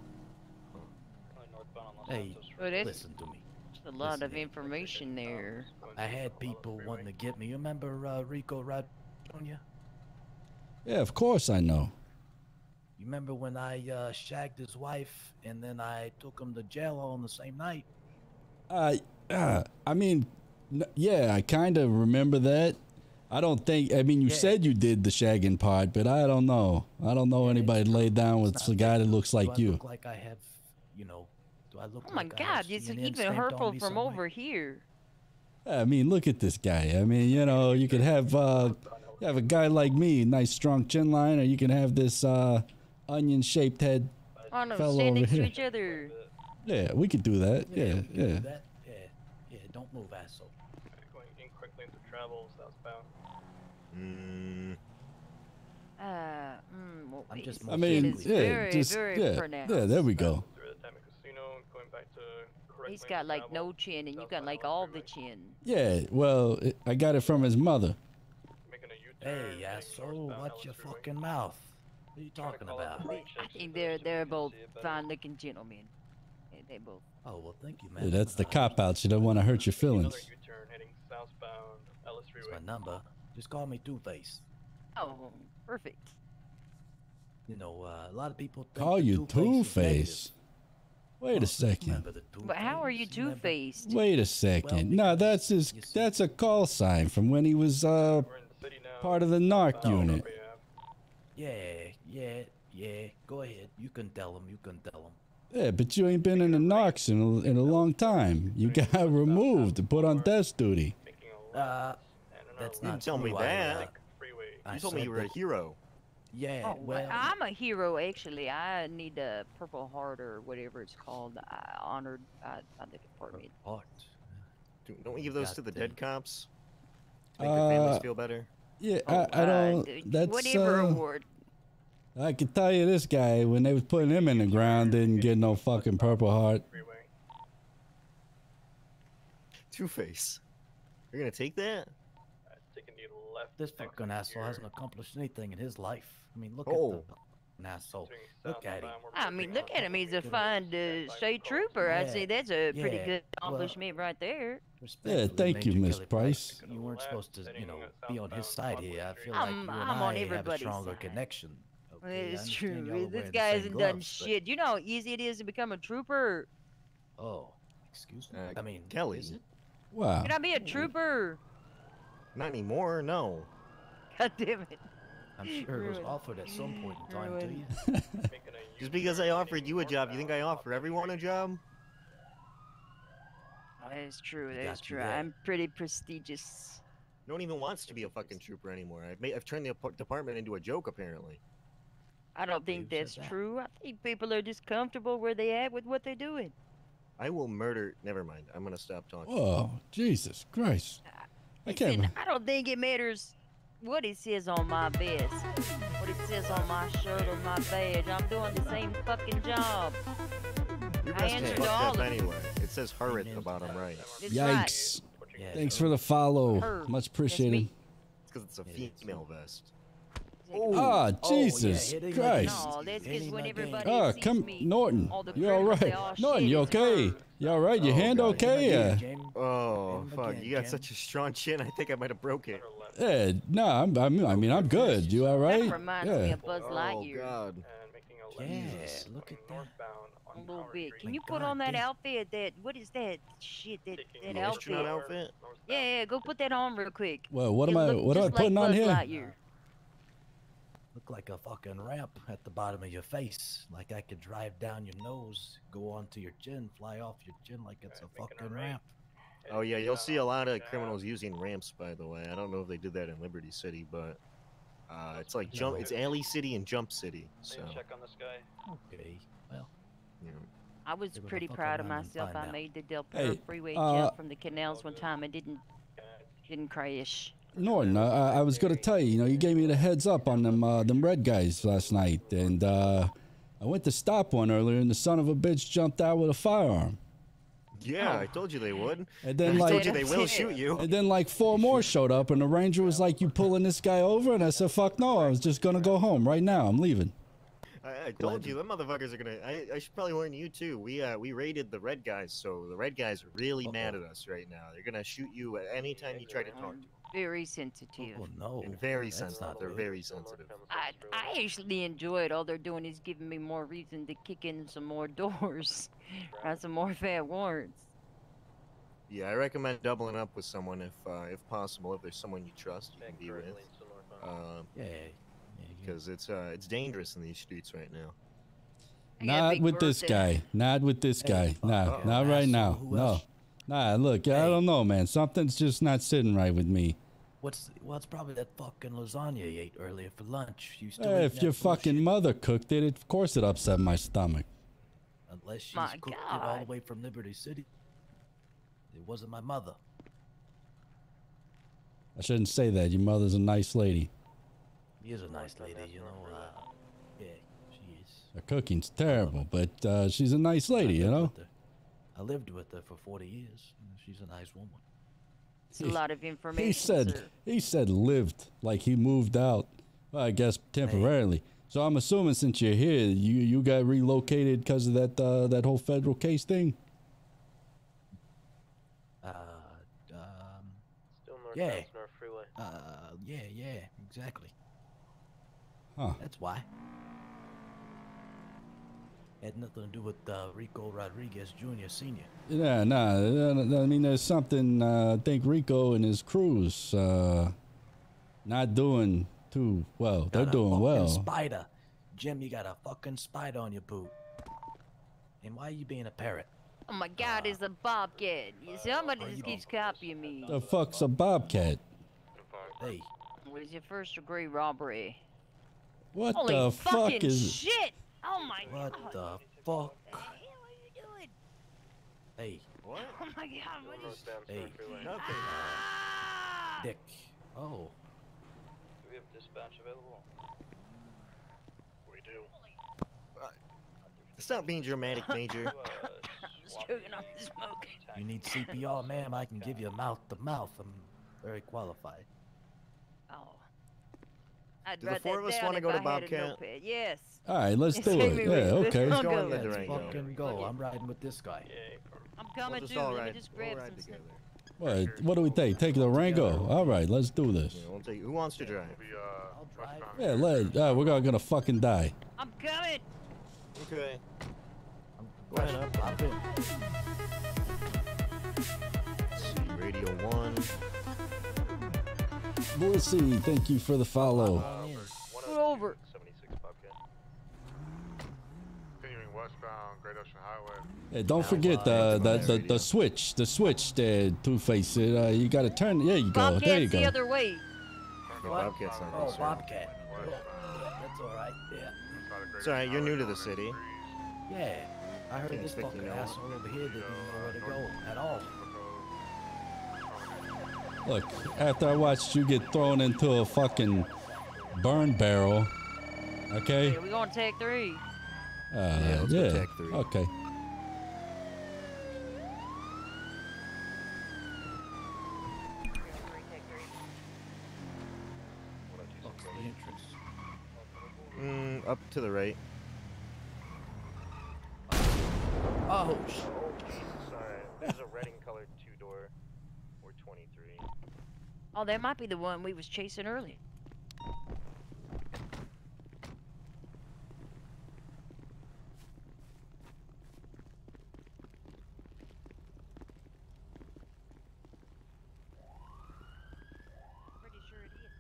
Hey, Well, that's listen to me. a lot of information there. I had people wanting to get me. You remember uh, Rico Rod Junior? Yeah, of course I know. You remember when I uh, shagged his wife and then I took him to jail all on the same night? Uh, uh I mean, n- yeah, I kind of remember that. I don't think. I mean, you Yeah. said you did the shagging part, but I don't know. I don't know anybody laid down with a guy that looks Do like I you. look like I have, you know, do I look Oh my like I have God, it's C N N even stamped on hurtful me from somewhere? over here. I mean, look at this guy. I mean, you know, you could have uh, you have a guy like me, nice strong chin line, or you can have this uh, onion-shaped head Oh no, fellow stand over next to here. each other. Yeah, we could do that. Yeah, Yeah, we can yeah. do that. Yeah, yeah, don't move, asshole. Going in quickly into travel, southbound. Mm. Uh, mm, well, I'm just his I chin mean, is yeah, very, just very yeah, pronounced. yeah. There we go. Through the Tama Casino, going back to correct He's lane got to like travel. no chin, and you got like all the chin. Yeah, well, it, I got it from his mother. Hey, asshole, watch your fucking mouth. What are you talking about? I think they're they're both fine-looking gentlemen. They, they both. Oh well, thank you, man. Yeah, that's the cop out. You don't want to hurt your feelings. U-turn heading southbound, Ellis That's Freeway. my number. Just call me Two Face. Oh, perfect. You know, uh, a lot of people think Call the you Two-Face Two is negative. Face. Wait a second. Remember the But how are you two-faced? Wait a second. No, that's his. That's a call sign from when he was uh part of the narc unit. Yeah, yeah, yeah. Go ahead. You can tell him. You can tell him. Yeah, but you ain't been in the narcs in a, in a long time. You got removed and put on desk duty. Uh, that's You didn't not tell me true. I, that. uh, I You told me said you were a that- hero. Yeah, Oh, well, I'm a hero actually. I need a Purple Heart or whatever it's called. I honored by, by the department. Heart. Do- Don't we give those Got to the the- dead cops? Make their families Uh, feel better. Yeah, Oh, I, I don't. uh, That's whatever uh, award. I can tell you this guy when they was putting him in the ground didn't get no fucking Purple Heart. Two Face. You're gonna take that? Taking the left. This fucking asshole hasn't accomplished anything in his life. I mean, look Oh. at the fucking asshole. Look at him. I mean, look at him. He's a fine uh, state trooper. I'd Yeah, say that's a pretty yeah, good well- accomplishment right there. Yeah, thank you, Major Miss Kelly Price. You weren't supposed to, you know, be on his side here. I feel like I'm- you and I'm on I have a everybody's stronger side. connection. Okay, I It's understand y'all are true. This wearing the guy same hasn't done gloves, but- shit. You know how easy it is to become a trooper. Oh, excuse me. Uh, I mean, Kelly. is it? Wow. Can I be a trooper? Not anymore. No. God damn it. I'm sure it was Ruined. offered at some point in time to Ruined. you. Just because I offered you a job, you think I offer everyone a job? That is true. That got is you true. there. I'm pretty prestigious. No one even wants to be a fucking trooper anymore. I've made, I've turned the ap- department into a joke, apparently. I don't think that's true. I think people are just comfortable where they at with what they're doing. I will murder. Never mind. I'm gonna stop talking. Whoa, Jesus Christ! I can't. Listen, I don't think it matters what it says on my vest, what it says on my shirt or my badge. I'm doing the same fucking job. Your I vest is answered fucked all up of anyway. It says her at the bottom right. It's Yikes! Yeah, Thanks for the follow. Her. Much That's appreciated. me. It's because it's a female vest. Ah, Oh, Jesus yeah, hitting Christ! No, that's because when everybody Oh, sees come, me, Norton. all the You all criminals, they right? all Norton, shit, you it's okay? her. You all right? Your Oh, hand God. okay? Yeah, Uh, Jamie. Oh, Him fuck. again, You got Jim. such a strong chin, I think I might have broke it. yeah. No, I'm, I'm. I mean, I'm good. You all right? That reminds me Yeah. of Buzz Oh, Lightyear God. Yeah, look at that. a little bit. Can My you put God, on that damn. outfit? That what is that shit? That that The outfit? astronaut outfit? Yeah, yeah. Go put that on real quick. Well, what am You I? look What am I just putting like on Buzz here? Lightyear. Look like a fucking ramp at the bottom of your face. Like I could drive down your nose, go onto your chin, fly off your chin like it's a fucking ramp. Oh, yeah, you'll see a lot of criminals using ramps, by the way. I don't know if they did that in Liberty City, but uh, it's like jump. It's Alley City and Jump City. So, Check on this guy. Okay, well. you know. I was They were pretty fucking proud of around and myself. find I out. made the Del Perro Hey, freeway uh, jump from the canals one time and didn't didn't crash. Norton, uh, I, I was gonna tell you. You know, you gave me the heads up on them uh, them red guys last night, and uh, I went to stop one earlier, and the son of a bitch jumped out with a firearm. Yeah, I told you they would. And then I like, told you they will shoot you. And then like four more showed up, and the ranger was like, "You pulling this guy over?" And I said, "Fuck no! I was just gonna go home right now. I'm leaving." I, I told you, them motherfuckers are gonna. I, I should probably warn you too. We uh we raided the red guys, so the red guys are really mad at us right now. They're gonna shoot you at any time you try to talk to them. Very sensitive. Oh no. And very That's sensitive. not They're good. very sensitive. I I actually enjoy it. All they're doing is giving me more reason to kick in some more doors, or some more fat warrants. Yeah, I recommend doubling up with someone if uh, if possible. If there's someone you trust, you can be with. Uh, yeah, because it's uh it's dangerous in these streets right now. Not with this guy. Not with this guy. Nah, not right now. No. Nah, look, I don't know, man. Something's just not sitting right with me. What's well? It's probably that fucking lasagna you ate earlier for lunch. You still Hey, eating if that your bullshit? fucking mother cooked it, of course it upset my stomach. Unless she's My cooked it all God. the way from Liberty City. It wasn't my mother. I shouldn't say that. Your mother's a nice lady. She is a nice lady, you know. Uh, yeah, she is. Her cooking's terrible, but uh, she's a nice lady, you know? I lived with her for forty years. She's a nice woman. It's a lot of information. He said sir. he said lived like he moved out. Well, I guess temporarily. So I'm assuming since you're here, you you got relocated because of that uh, that whole federal case thing. Uh, um, Still north yeah. North Freeway. Uh, yeah, yeah, exactly. Huh. That's why. Had nothing to do with uh, Rico Rodriguez Junior Senior Yeah, nah. uh, I mean, there's something. Uh, I think Rico and his crew's uh, not doing too well. They're Got a doing fucking well. Spider, Jim, you got a fucking spider on your boot. And why are you being a parrot? Oh my God, it's a bobcat. Somebody just keeps copying me. The fuck's a bobcat? Hey. What is your first degree robbery? What Holy the fucking fuck is? shit! Oh my What God. the fuck? What are you doing? Hey. What? Oh my God, what is... Hey. Nothing. Dick. Oh. Do we have dispatch available? We do. Stop being dramatic, Major. I'm just choking on the smoke. You need C P R, ma'am. I can give you a mouth to mouth. I'm very qualified. Oh. I'd Do the write four that of us down wanna if go to I had a Bobcat? notepad. Yes. All right, let's Yes, do take it. me Yeah, with- okay. I'll Let's go go. on the Let's Durango. fucking go. I'm riding with this guy. I'm We'll coming just too. all Let me ride, just we'll grab ride some together. What? What do we take? Take the Rango. All right, let's do this. Yeah, we'll take, who wants to drive? I'll drive. Yeah, let. Uh, we're all gonna fucking die. I'm coming. Okay. Go ahead, up. Hop in. Let's see, Radio one. Morrissey, thank you for the follow. We're over. seventy-six Bobcat. Continuing westbound, Great Ocean Highway. Hey, don't forget the the, the the switch, the switch there, Two Face. Uh, you gotta turn. There you go. Bobcat's There you the go. other way. No, Bobcat's not Oh, this way. Bobcat. Oh, yeah, that's all right. Yeah. It's alright, you're new to the city. Yeah. I heard Didn't this expect fucking you to know. asshole over here didn't know where to go at all. Look, after I watched you get thrown into a fucking burn barrel, okay? Hey, we gonna take three. Uh, Yeah, let's go yeah. tech three. Okay. Fuck's the entrance. Mm, up to the right. Oh, sh Sorry, there's a red and colored two-door. We're twenty-three. Oh, that might be the one we was chasing earlier. Pretty sure it is.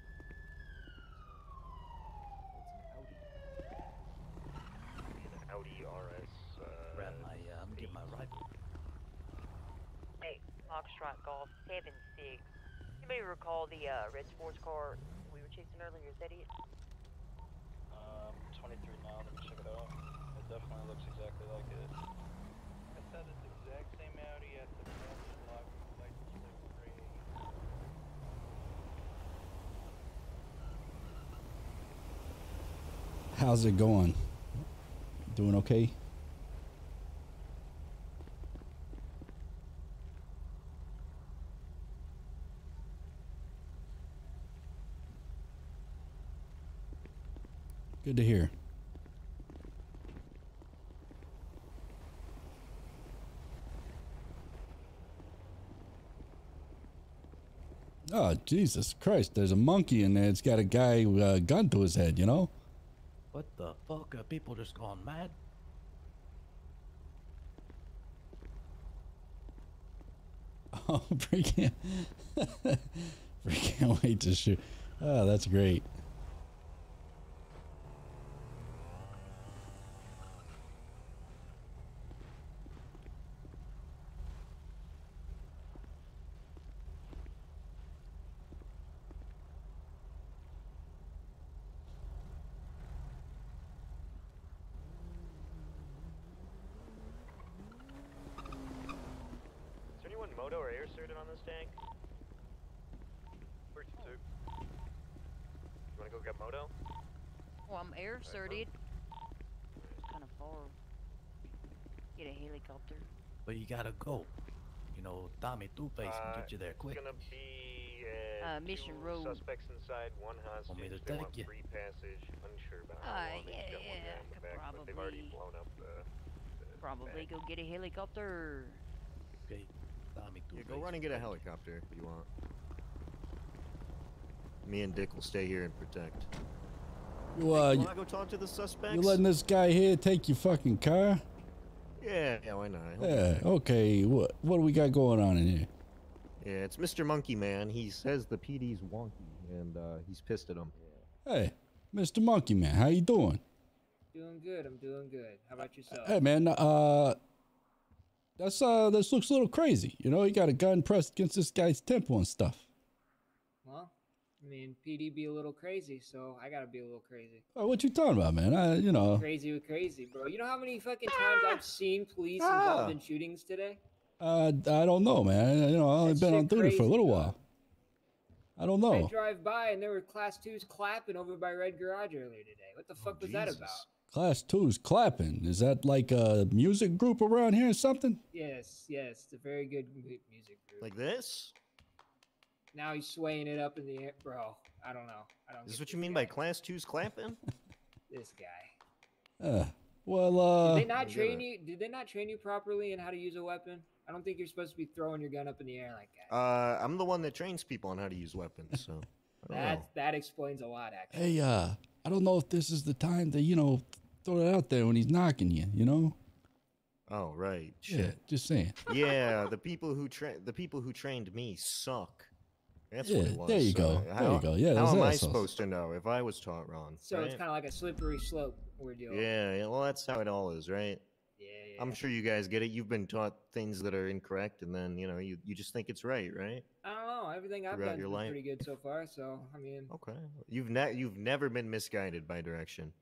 An Audi R S. Uh, grab my, uh, I'm getting my rifle. Hey, Foxtrot Golf seven six. You may recall the uh, red sports car we were chasing earlier. Is that it? Um, twenty-three now. Let me check it out. It definitely looks exactly like it. I said it's the exact same Audi at the branch block with license plate gray. How's it going? Doing okay? Good to hear. Oh, Jesus Christ. There's a monkey in there. It's got a guy with a gun to his head, you know? What the fuck? Are people just gone mad? Oh, freaking, freaking wait to shoot. Oh, that's great. Is there anyone moto or air certain on this tank? thirty-two. You wanna go get moto? Well, I'm air certed. Kind of far. Get a helicopter. But you gotta go. You know, Tommy Two-Face can get you there quick. It's gonna be uh, Uh, Mission two Road. suspects inside, one hostage. Want me to They take want you? free passage. Unsure about how Uh, long. They yeah, got one yeah, guy in I the could back, but they've already probably- blown up the. the Probably back. go get a helicopter. Okay, Tommy Yeah, Two-Face. go run and get a helicopter if you want. Me and Dick will stay here and protect. You, uh, Hey, you, wanna go talk to the suspects? you letting this guy here take your fucking car? Yeah, yeah, why not? He'll be Yeah, fine. okay. What what do we got going on in here? Yeah, it's Mister Monkey Man. He says the P D's wonky, and uh, he's pissed at him. Hey, Mister Monkey Man, how you doing? Doing good. I'm doing good. How about yourself? Hey man, uh that's uh this looks a little crazy. You know, you got a gun pressed against this guy's temple and stuff. Well, I mean, P D be a little crazy, so I gotta be a little crazy. Oh, what you talking about, man? I you know Crazy with crazy, bro. You know how many fucking times I've seen police Ah. involved in shootings today? uh I don't know, man. You know, I've only That been shit on duty for a crazy, little dog. while. I don't I know. drive by and there were class twos clapping over by Red Garage earlier today. What the fuck was that Jesus. about? Class two's clapping. Is that like a music group around here or something? Yes, yes, it's a very good mu- music group. Like this? Now he's swaying it up in the air, bro. I don't know. I don't. Is this get what you mean by class two's clapping? this guy? Uh, well, uh Did they not I get train it. you? Did they not train you properly in how to use a weapon? I don't think you're supposed to be throwing your gun up in the air like that. Uh, I'm the one that trains people on how to use weapons, so. I don't That know. that explains a lot, actually. hey, uh, I don't know if this is the time to, you know, throw it out there when he's knocking you, you know? Oh right, Yeah, shit. just saying. Yeah, the people who tra- the people who trained me suck. That's Yeah, what it was. there you so go, there How, you go. Yeah, how those am I assholes. supposed to know if I was taught wrong? So it's right? kind of like a slippery slope ordeal. Yeah, yeah, well, that's how it all is, right? Yeah, yeah. I'm sure you guys get it. You've been taught things that are incorrect, and then you know you, you just think it's right, right? I don't know. Everything I've Throughout done your is life. pretty good so far. So I mean, Okay. You've ne- you've never been misguided by direction.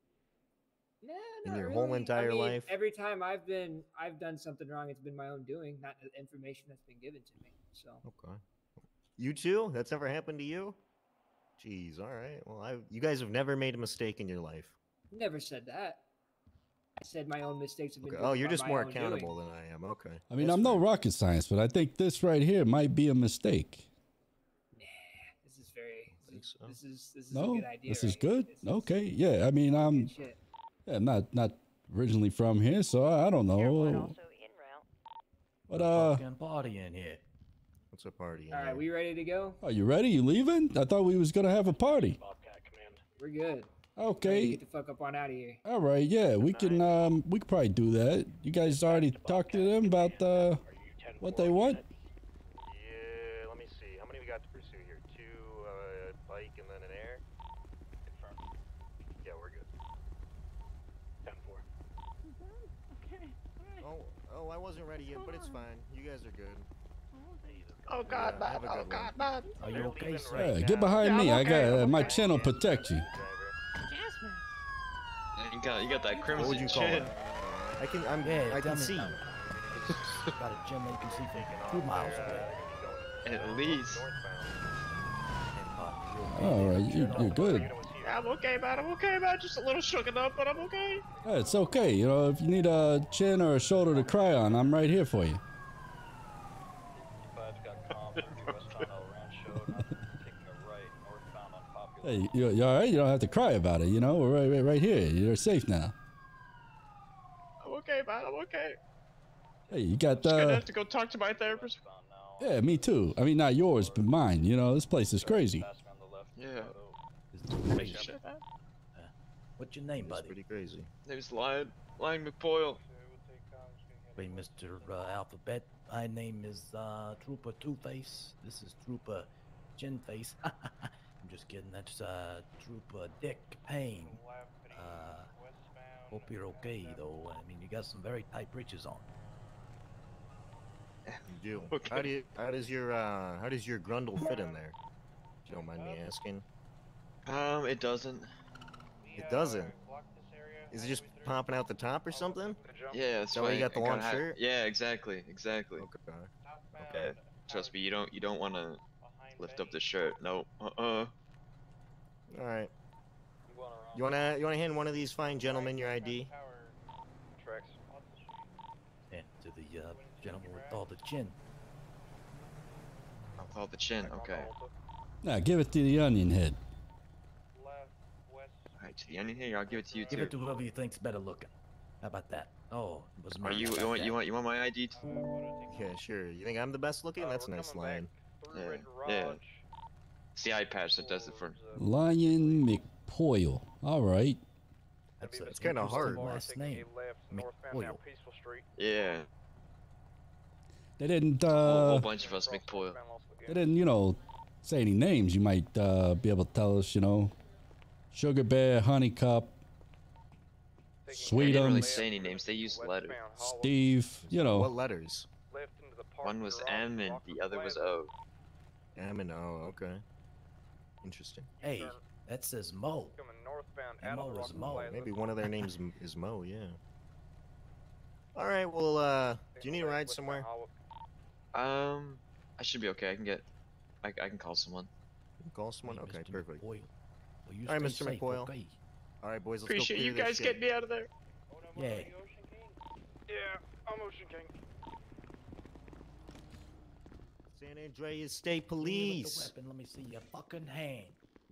nah, In not your really. whole entire I mean, life? Every time I've been, I've done something wrong. It's been my own doing, not the information that's been given to me. So Okay. You too? That's never happened to you? Jeez. All right. Well, I you guys have never made a mistake in your life. never said that. I said my own mistakes have been. Okay. driven Oh, you're by just my more own doing. accountable than I am. Okay. I mean, That's I'm no fair. rocket science, but I think this right here might be a mistake. This is very. This is, so. this is this is No, a good idea. this is right here. good. This is Okay, yeah. I mean, I'm, good shit. yeah, I'm not not originally from here, so I, I don't know. Also en route. But uh, Fucking party in here. What's a party? All right, we ready to go? are you ready? You leaving? I thought we was gonna have a party. We're good. Ready to Okay. get the fuck up on out of here. All right. Yeah, we can um we could probably do that. You guys already talked to them about uh what they want. Yeah. Let me see. How many we got to pursue here? Two uh, bike and then an air. Confirm. Yeah, we're good. Ten four. Okay. Oh, oh, I wasn't ready yet, but it's fine. You guys are good. Oh God, Yeah, man. have a Oh good God, one. man. Are you They're okay, leaving sir? right Yeah, now. get behind Yeah, me. I'm I okay, got uh, I'm my okay. chin will protect you. Jasmine. You got you got that What crimson would you call chin. it? I can. I'm. Yeah, I tell can me see. something. It's got a gym that you can see from two miles away. At least. All right, you, you're good. Yeah, I'm okay, man. I'm okay, man. Just a little shooken up, but I'm okay. Yeah, it's okay. You know, if you need a chin or a shoulder to cry on, I'm right here for you. Five's got comm for westbound El Rancho, not taking a right, northbound on Popular. Hey, you, you all right? You don't have to cry about it. You know, we're right, right, right here. You're safe now. I'm okay, man. I'm okay. Hey, you got Just gonna uh, have to go talk to my therapist. yeah, me too. I mean, not yours, but mine. You know, this place is crazy. Yeah. Crazy. Shit, man. What's your name, It's buddy? pretty crazy. Name's Lion Lion McPoyle. Hey, Mister Uh, Alphabet. My name is uh, Trooper Two-Face. This is Trooper Chin-Face. I'm just kidding. That's uh, Trooper Dick Payne. Uh, hope you're okay, though. I mean, you got some very tight breeches on. You do. How do you? How does your uh? How does your grundle fit in there? If you don't mind me asking. Um, it doesn't. It doesn't. Is it just popping out the top or something? Yeah, that's Is that why you got the I long gotta have- shirt. Yeah, exactly, exactly. Okay. Okay. Trust me, you don't you don't want to lift up the shirt. No. Uh. uh All right. You wanna you wanna hand one of these fine gentlemen your I D? And to the uh, gentleman with all the chin. I'll call the chin. Okay. Nah, give it to the onion head. Alright, to the onion here. I'll give it to you Give too. it to whoever you think's better looking. How about that? Oh, it was Are me. you How you about want that? you want you want my I D? Too? Yeah, sure. You think I'm the best looking? That's a nice line. Yeah. Yeah. It's the eye patch that does it for. Lion McPoyle. All right. That's It's kind of hard. Last name. McPoyle. Yeah. They didn't. a whole Uh, bunch of us McPoyle. they didn't, you know, say any names. You might uh, be able to tell us, you know, Sugar Bear, Honeycup, They didn't really Sweetums, say any names. They used letters. Steve. You know. What letters? One was M and the other was O. M and O. Okay. Interesting. Hey, that says Mo. M O is Mo. Maybe one of their names m- is Mo. Yeah. All right. Well, uh, do you need a ride somewhere? Um, I should be okay. I can get. I, I can call someone. Call someone. Hey, Okay, Mister perfect. McPoyle. Well, you All right, stay Mister safe, McPoyle. okay? All right, boys. Let's Appreciate go you clear guys this getting shit. me out of there. Yeah. Yeah, I'm Ocean King. San Andreas State Bring me with the Police. weapon. Let me see your fucking hand.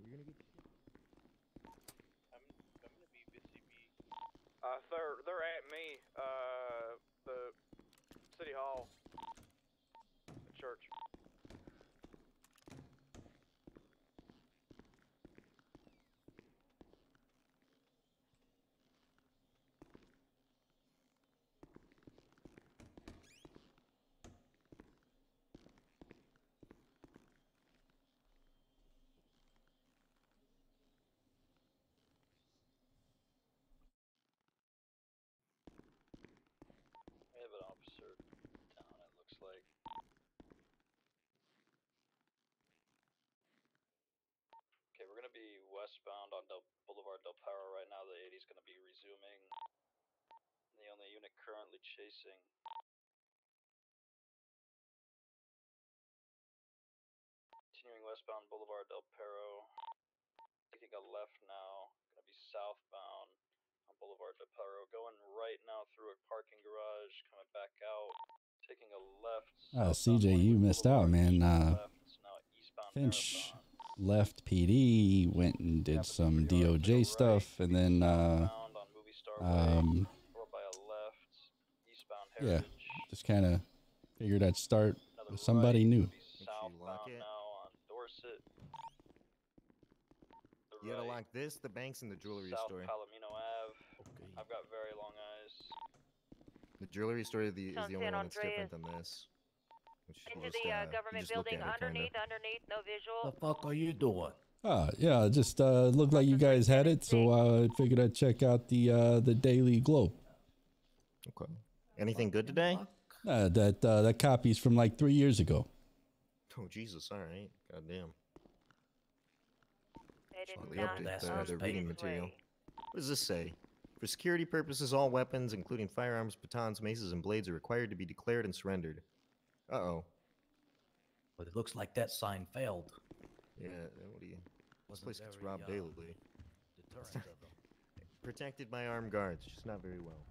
Uh, they're they're at me. Uh, the city hall, the church. We have an officer down, it looks like. Okay, we're gonna be westbound on Del Boulevard Del Paro right now. The eighty's gonna be resuming. The only unit currently chasing. Continuing westbound Boulevard Del Paro. Taking a left now. Gonna be southbound on Boulevard Del Paro. Going right now through a parking garage. Coming back out. Taking a left. Uh, C J, you missed out, man. Uh, Finch left P D, went and did some D O J stuff, and then, uh, um, yeah, just kind of figured I'd start with somebody new. Lock it. You gotta lock this, the banks, and the jewelry South store. Palomino Ave. I've got very long eyes. The jewelry store is the, is South the only San one that's different Andreas. than this. Which Into just, the uh, uh, you government just look building at it, kinda. underneath, underneath, no visual. The fuck are you doing? Ah, yeah, just uh, looked like you guys had it, so uh, I figured I'd check out the uh, the Daily Globe. Okay. Anything good today? Uh, that uh, that copy's from like three years ago. Oh Jesus! All right. Goddamn. They did Slightly not update um, the, the reading this material. way. What does this say? For security purposes, all weapons, including firearms, batons, maces, and blades, are required to be declared and surrendered. Uh oh. But it looks like that sign failed. Yeah. What do you? This Wasn't place gets very, robbed uh, daily. Deterrent of them. Protected by armed guards, just not very well.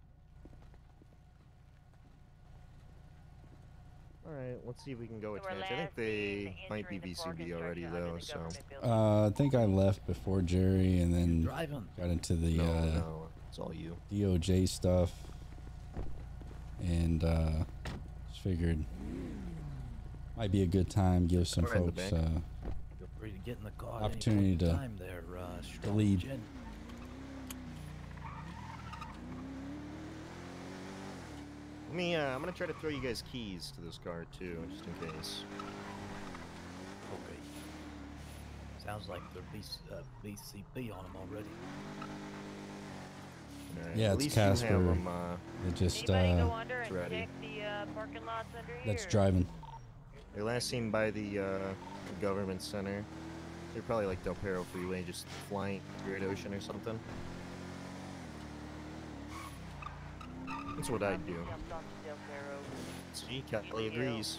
All right, let's see if we can go So we're attach. I think last they seen might be entering the V C parking B already structure under though, the so. government building. Uh, I think I left before Jerry, and then driving? got into the No, uh, no, it's all you. D O J stuff, and uh, just figured might be a good time give some Right in the folks back. uh, Feel free to get in the car. at any opportunity point in to time there, uh, to strong lead. chin. Let me, uh, I'm gonna try to throw you guys keys to this car too, just in case. Okay. Sounds like they're B C, uh, B C P on them already. Alright, Yeah, at it's least you have Casper. 'em, uh, It just Anybody uh, go under and ready. check the uh, parking lots under here? that's driving. They're last seen by the uh, government center. They're probably like Del Perro Freeway, just flying Great Ocean or something. That's what I'd do. Jumped onto Del Perro. See, Kelly agrees.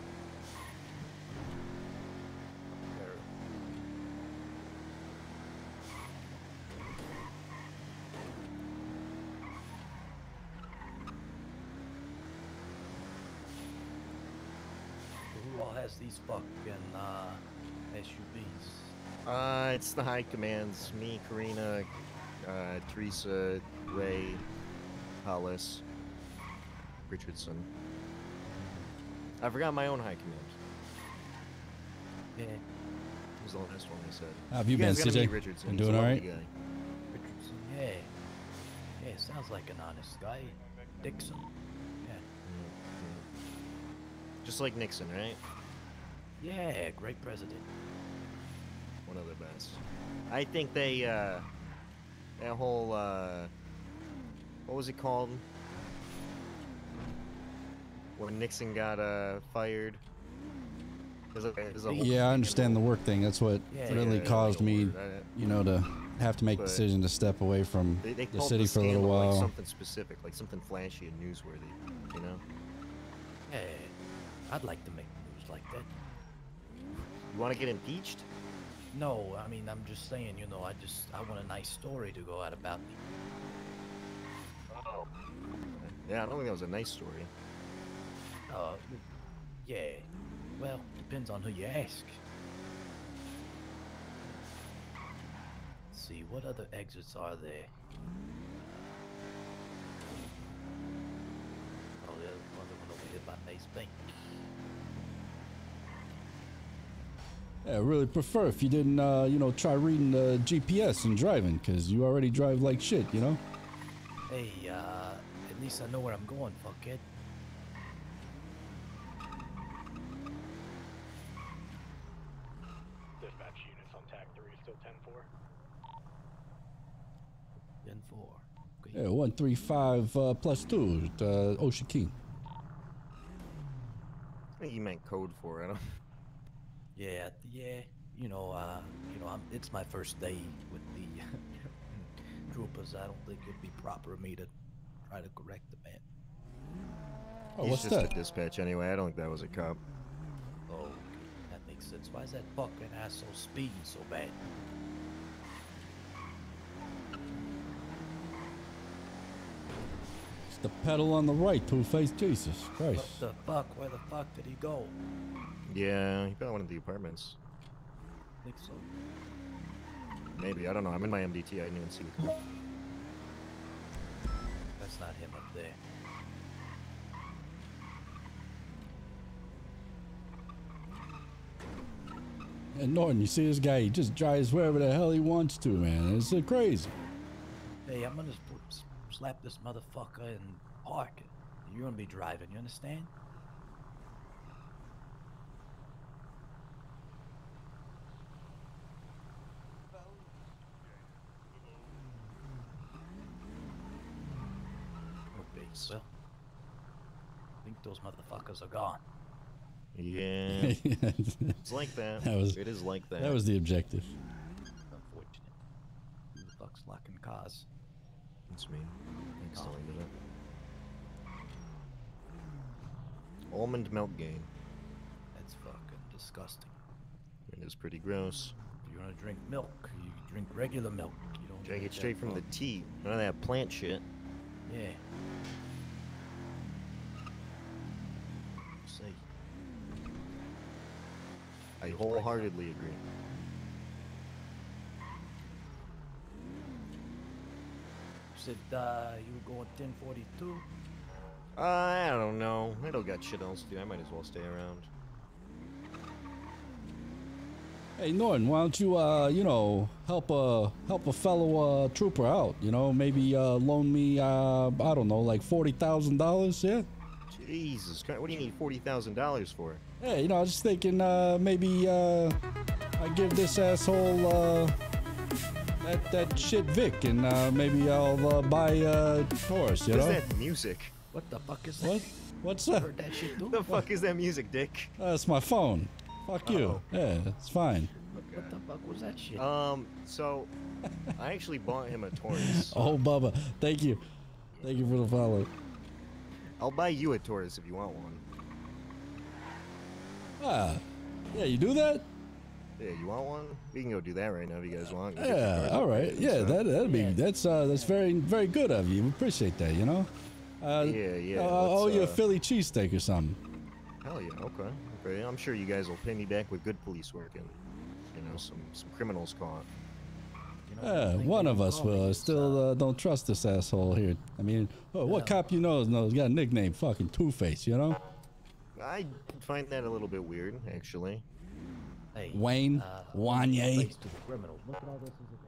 Who all has these fucking uh, S U Vs? Uh, it's the high commands. Me, Karina, uh, Teresa, Ray, Hollis, Richardson. I forgot my own high command. Yeah. It was the last one I said. How have you guys been, gotta C J? meet Richardson. Been He's a doing all lovely right? guy. Richardson, yeah. Yeah, sounds like an honest guy. Dixon. Yeah. Just like Nixon, right? Yeah, great president. One of the best. I think they, uh, that whole, uh, what was it called? When Nixon got, uh, fired. There's a, there's a whole Yeah, I understand the work thing. That's what Yeah, really yeah, caused yeah, me, uh, you know, to have to make the but decision to step away from They, they the called city the for a little scandal, like, while. something specific, like something flashy and newsworthy, you know? Yeah, I'd like to make news like that. You want to get impeached? No, I mean, I'm just saying, you know, I just, I want a nice story to go out about me. Oh. Yeah, I don't think that was a nice story. Uh, yeah. Well, depends on who you ask. Let's see, what other exits are there? Oh, there's another one over here by Mace Bank. Yeah, I really prefer if you didn't, uh, you know, try reading the G P S and driving, because you already drive like shit, you know? Hey, uh, at least I know where I'm going, fuckhead. Dispatch units on tag three, still ten four. ten four. Yeah, one three five uh, plus two, uh, Ocean King. I think you meant code for it. Yeah, yeah. You know, uh, you know, I'm, it's my first day with the troopers. I don't think it'd be proper of me to try to correct the man. Oh, He's what's just that? a dispatch anyway. I don't think that was a cop. Oh, okay, that makes sense. Why is that fucking asshole speeding so bad? It's the pedal on the right, Two-Face. Jesus Christ. What the fuck? Where the fuck did he go? Yeah, he got one of the apartments. Think so. Maybe, I don't know. I'm in my M D T. I didn't even see the car. That's not him up there. And Norton, you see this guy, he just drives wherever the hell he wants to, man. It's uh, crazy. Hey, I'm gonna s- s- slap this motherfucker and park it. You're gonna be driving, you understand? Okay, so I think those motherfuckers are gone. Yeah. It's like that. That was, It is like that. That was the objective. Unfortunate. Who the fuck's locking cars? It's me. Thanks, oh. Almond milk game. That's fucking disgusting. It is pretty gross. If you wanna drink milk, you drink regular milk. You don't Drink it that straight from the fuck- tea. None of that plant shit. Yeah. See. I wholeheartedly agree. You said uh, you were going ten forty-two? Uh, I don't know. I don't got shit else to do. I might as well stay around. Hey Norton, why don't you, uh, you know, help a help a fellow uh, trooper out? You know, maybe uh, loan me, uh, I don't know, like forty thousand dollars. Yeah. Jesus Christ, what do you need forty thousand dollars for? Hey, you know, I was just thinking uh, maybe uh, I give this asshole uh, that that shit Vic, and uh, maybe I'll uh, buy uh, Taurus. You What know? is that music? What the fuck is that? What? What's that? Heard that shit too? What the fuck is that music, Dick? Uh, it's my phone. Fuck you. Oh. Yeah, it's fine. What the fuck was that shit? Um, so I actually bought him a Taurus. Oh, Bubba, thank you, thank you for the follow. I'll buy you a Taurus if you want one. Ah, yeah, you do that? Yeah, you want one? We can go do that right now if you guys want. Go get your Yeah, cars all right. upgraded, Yeah, so. that that'd be that's uh that's very very good of you. We appreciate that. You know. Uh, Yeah, yeah, I'll owe let's, you a uh, Philly cheesesteak or something. Hell yeah, okay. Okay, I'm sure you guys will pay me back with good police work and, you know, some some criminals caught. Yeah, one of us will. I still uh, don't trust this asshole here. I mean, oh, what cop you know knows got a nickname, fucking Two Face. You know? I find that a little bit weird, actually. Hey, Wayne uh, Wanye. face to the criminals. Look at all this as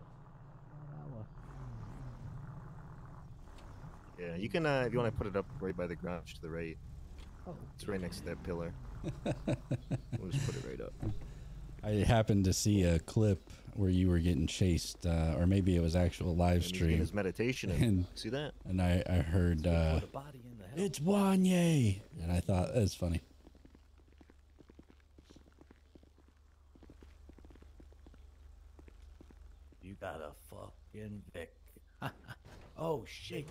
a Yeah, you can, uh, if you want to put it up right by the garage to the right. Oh. It's right next to that pillar. We'll just put it right up. I happened to see a clip where you were getting chased, uh, or maybe it was actual live And he's getting stream. his meditation in. And, See that? And I, I heard, uh, it's Wanye, and I thought that's funny. You got a fucking Vic. Oh shit.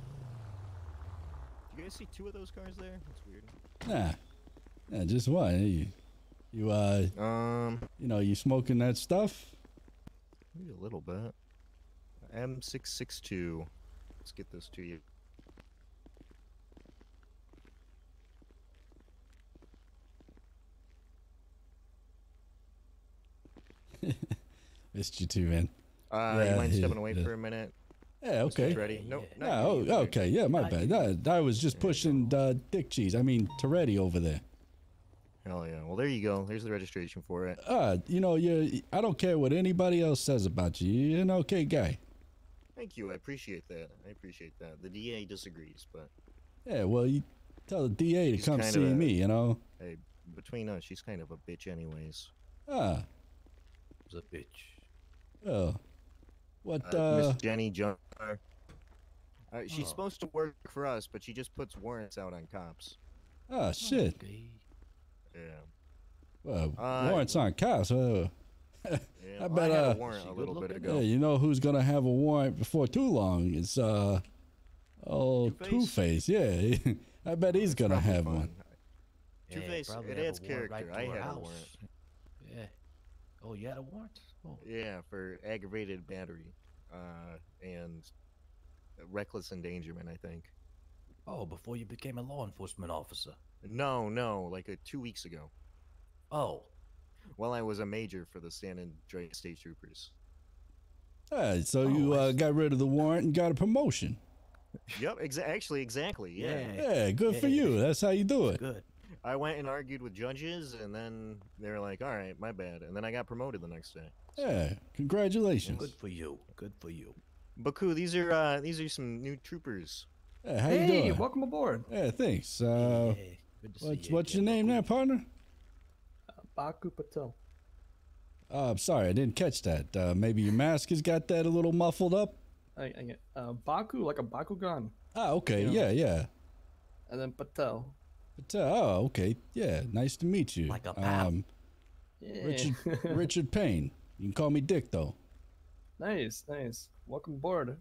You guys see two of those cars there? That's weird. Nah, yeah, just one. You, you, uh, um, you know, you smoking that stuff? Maybe a little bit. M six six two. Let's get this to you. Missed you too, man. Uh, you mind stepping away for a minute? Yeah, okay. Ready? No, not Yeah, you, oh, you. okay. Yeah, my bad. I, I was just pushing uh, Dick Cheese. I mean, Toretti over there. Hell yeah. Well, there you go. There's the registration for it. Uh, you know, you. I don't care what anybody else says about you. You're an okay guy. Thank you. I appreciate that. I appreciate that. The D A disagrees, but Yeah, well, you tell the D A to she's come kind see of a- me, you know? Hey, between us, she's kind of a bitch, anyways. Ah, was a bitch. oh. What, Uh, uh, Miss Jenny Junker. Uh, she's Oh. supposed to work for us, but she just puts warrants out on cops. oh, shit. Yeah. Well, Uh, warrants on cops. Uh, Yeah, I well, bet, I had uh, a warrant a little bit ago. yeah, you know who's gonna have a warrant before too long? It's, uh, oh, Two-Face? Two-Face, yeah. I bet he's gonna probably have fun. one. Two Yeah, Face, probably it have a adds warrant character. right to I her had a house. warrant. Yeah. Oh, you had a warrant? Oh. Yeah, for aggravated battery, uh, and reckless endangerment, I think. Oh, before you became a law enforcement officer. No, no, like uh, two weeks ago. Oh. While I was a major for the San Andreas State Troopers. Ah, so you uh, got rid of the warrant and got a promotion. Yep, exa- actually, exactly, yeah. Yeah, good for you. That's how you do it. Good. I went and argued with judges, and then they were like, all right, my bad. And then I got promoted the next day. Yeah, congratulations. Good for you. Good for you. Baku, these are uh, these are some new troopers. Yeah, how you Hey, doing? welcome aboard. Yeah, thanks. Uh, Good to see what's you what's again, your name there, partner? Baku Patel. Uh, I'm sorry, I didn't catch that. Uh, maybe your mask has got that a little muffled up. I, I get uh, Baku, like a Bakugan. Ah, okay, You know? yeah, yeah. And then Patel. But, uh, oh, okay, yeah. Nice to meet you. Like a pal. Um, Yeah. Richard Richard Payne. You can call me Dick though. Nice, nice. Welcome aboard.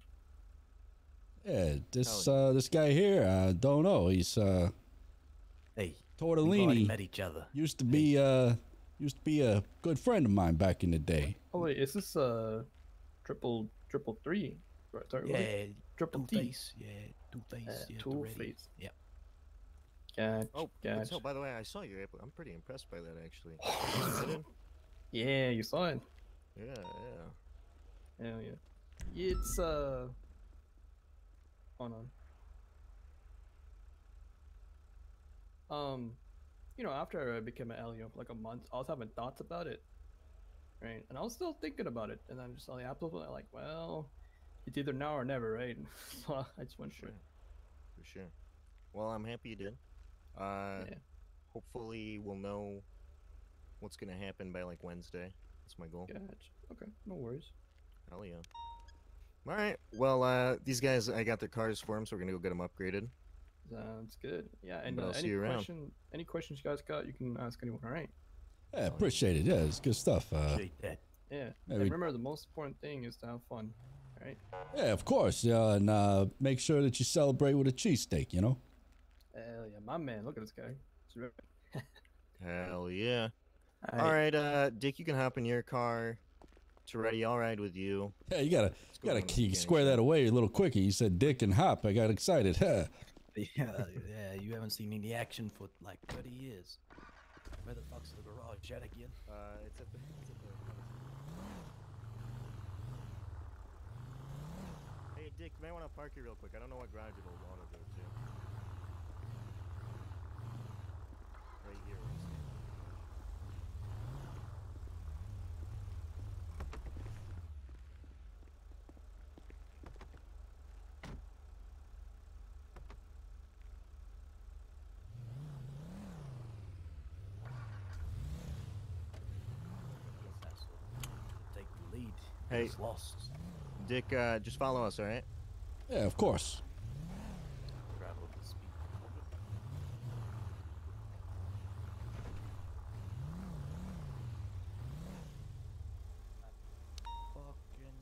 Yeah, this uh, this guy here, I don't know. He's uh, hey, we've already Tortellini. met each other. Used to be uh, used to be a good friend of mine back in the day. Oh wait, is this uh triple triple three? Right, sorry, what is it? Yeah, triple Two T. Face. Yeah, Two Face. Uh, yeah, Two Toretti. Face. Yeah. Gotcha, Oh, gotcha. so by the way, I saw your app. I'm pretty impressed by that, actually. You submitted? Yeah, you saw it. Yeah, yeah. Hell yeah. It's uh. Hold on. Um, you know, after I became an alien for like a month, I was having thoughts about it, right? And I was still thinking about it, and I'm just on the Apple, like, well, it's either now or never, right? So I just went for sure. it. For sure. Well, I'm happy you did. Uh, Yeah. hopefully we'll know what's gonna happen by like Wednesday. That's my goal. Gotcha. Okay, no worries. Hell yeah. All right. Well, uh, these guys, I got their cars for them, so we're gonna go get them upgraded. Sounds good. Yeah, and But uh, I'll see any you around. question, any questions you guys got, you can ask anyone. All right. Yeah, appreciate it. Yeah, it's good stuff. Uh, Appreciate that. Yeah. Yeah, And we- remember, the most important thing is to have fun. All right. yeah, of course. Yeah, and uh, make sure that you celebrate with a cheesesteak. You know. Hell yeah, my man. Look at this guy. He's ripping. Hell yeah. All All right, uh, Dick, you can hop in your car. Toretti, I'll ride with you. Yeah, you gotta, Let's you go gotta on the key, mechanic square shop. that away a little quicker. You said Dick and Hop. I got excited. Huh. Yeah, yeah, you haven't seen any action for like thirty years. Where the fuck's the garage yet again? Uh, it's at the. It's at the... Hey, Dick, you might want to park here real quick. I don't know what garage it'll want to go to. Right here. Take the lead. Hey, He's lost. Dick, uh, just follow us, all right? Yeah, of course. Grab up the speed. Fucking.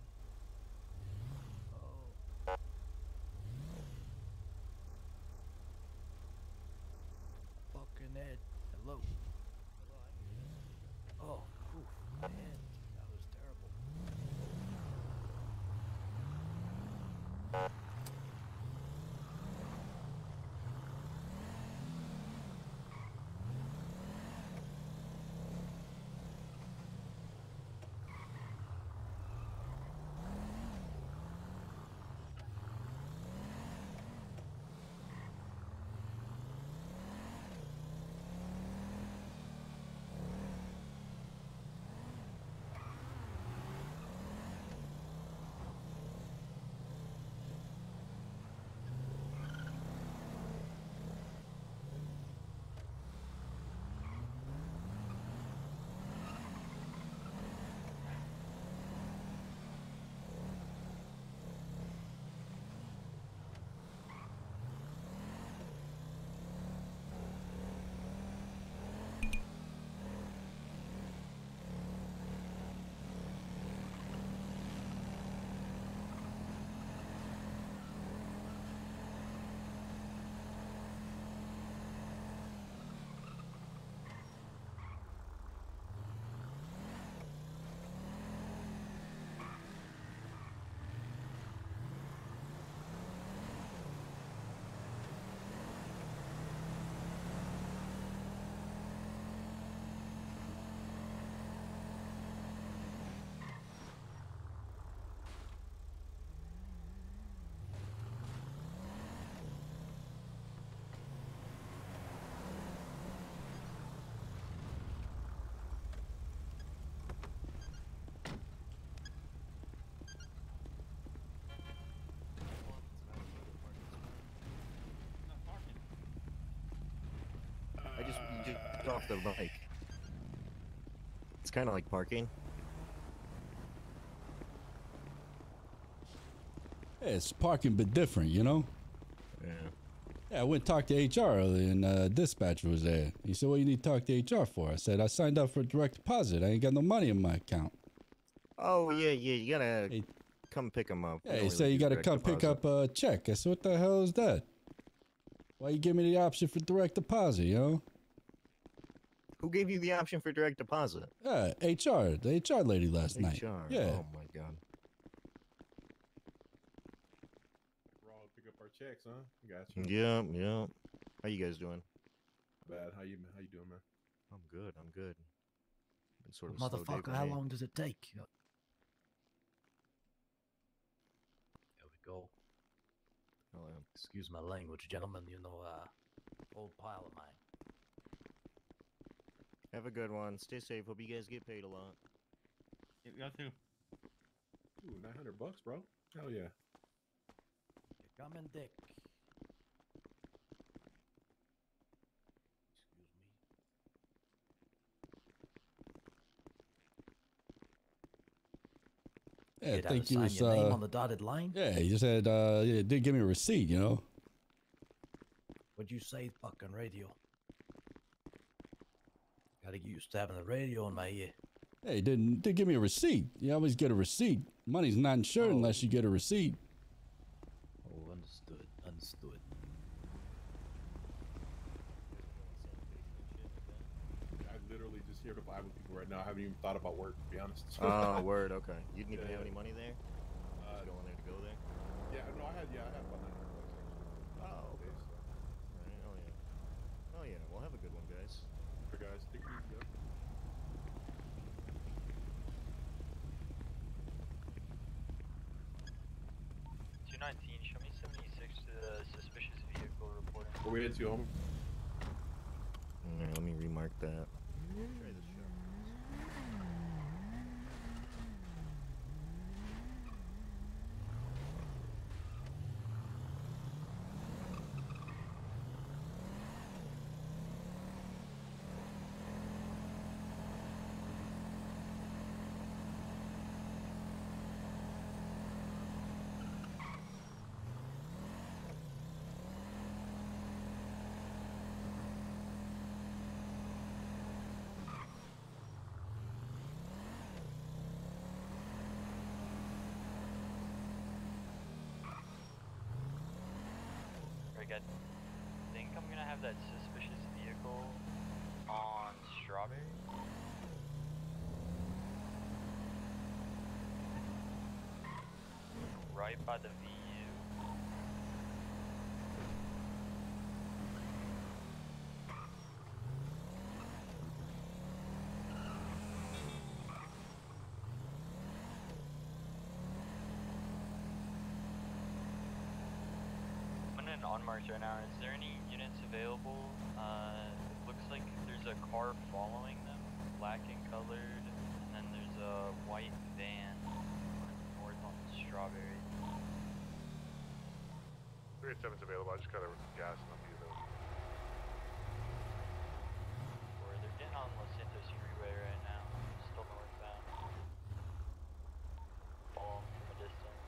Oh. Fucking Ed. Hello. Oh, oof, man. That was terrible. I just, you just off the bike. It's kind of like parking. Yeah, it's parking, but different. You know. Yeah. Yeah, I went and talked to H R earlier, and uh, dispatcher was there. He said, "What you need to talk to H R for?" I said, "I signed up for direct deposit. I ain't got no money in my account." Oh yeah, yeah. You gotta come pick them up. We Yeah, he only said let you do got to direct come pick deposit. up a check. I said, "What the hell is that? Why you give me the option for direct deposit? You know?" Who gave you the option for direct deposit? Yeah, H R, the H R lady last night. H R. Yeah. Oh my god. We're all pick up our checks, huh? Got you. Yeah, yeah. How you guys doing? Bad. How you how you doing, man? I'm good. I'm good. Been sort of a slow day Motherfucker, for how me. long does it take? There we go. Oh, yeah. Excuse my language, gentlemen. You know, uh, old pile of mine. Have a good one. Stay safe. Hope you guys get paid a lot. You got to. Ooh, nine hundred bucks, bro. Hell yeah. You're coming, Dick. Yeah, I Did I think he sign was. your name Uh, on the dotted line? yeah, he just had. Uh, yeah, did give me a receipt, you know. What'd you say, fucking radio? Gotta get used to having the radio in my ear. Hey, didn't did give me a receipt. You always get a receipt. Money's not insured Oh. unless you get a receipt. Oh, understood, understood. I literally just here to vibe with people right now. I haven't even thought about work, to be honest. Oh, word. Okay. You didn't even Yeah, have yeah. any money there. Uh, Just going there to go there. Yeah, no, I had yeah, I had about nine hundred bucks actually. Oh, okay. Days, so. Alright, oh yeah. Oh yeah. Well, have a good one, guys. For guys, take it easy. Yeah. two nineteen, show me seventy-six to the suspicious vehicle reporting. Where we head to, home? Alright, let me remark that. Try this shot. Very good. I think I'm gonna have that suspicious vehicle on Strawberry. Right by the V U. I'm in an on-march right now. Is there any units available? Uh, it looks like there's a car following them, black and colored, and then there's a white van north on Strawberry. three eighty-seven's available. I just got a gas and I'll be available. Or they're getting on Los Santos Freeway right now, still northbound. Follow 'em from a distance.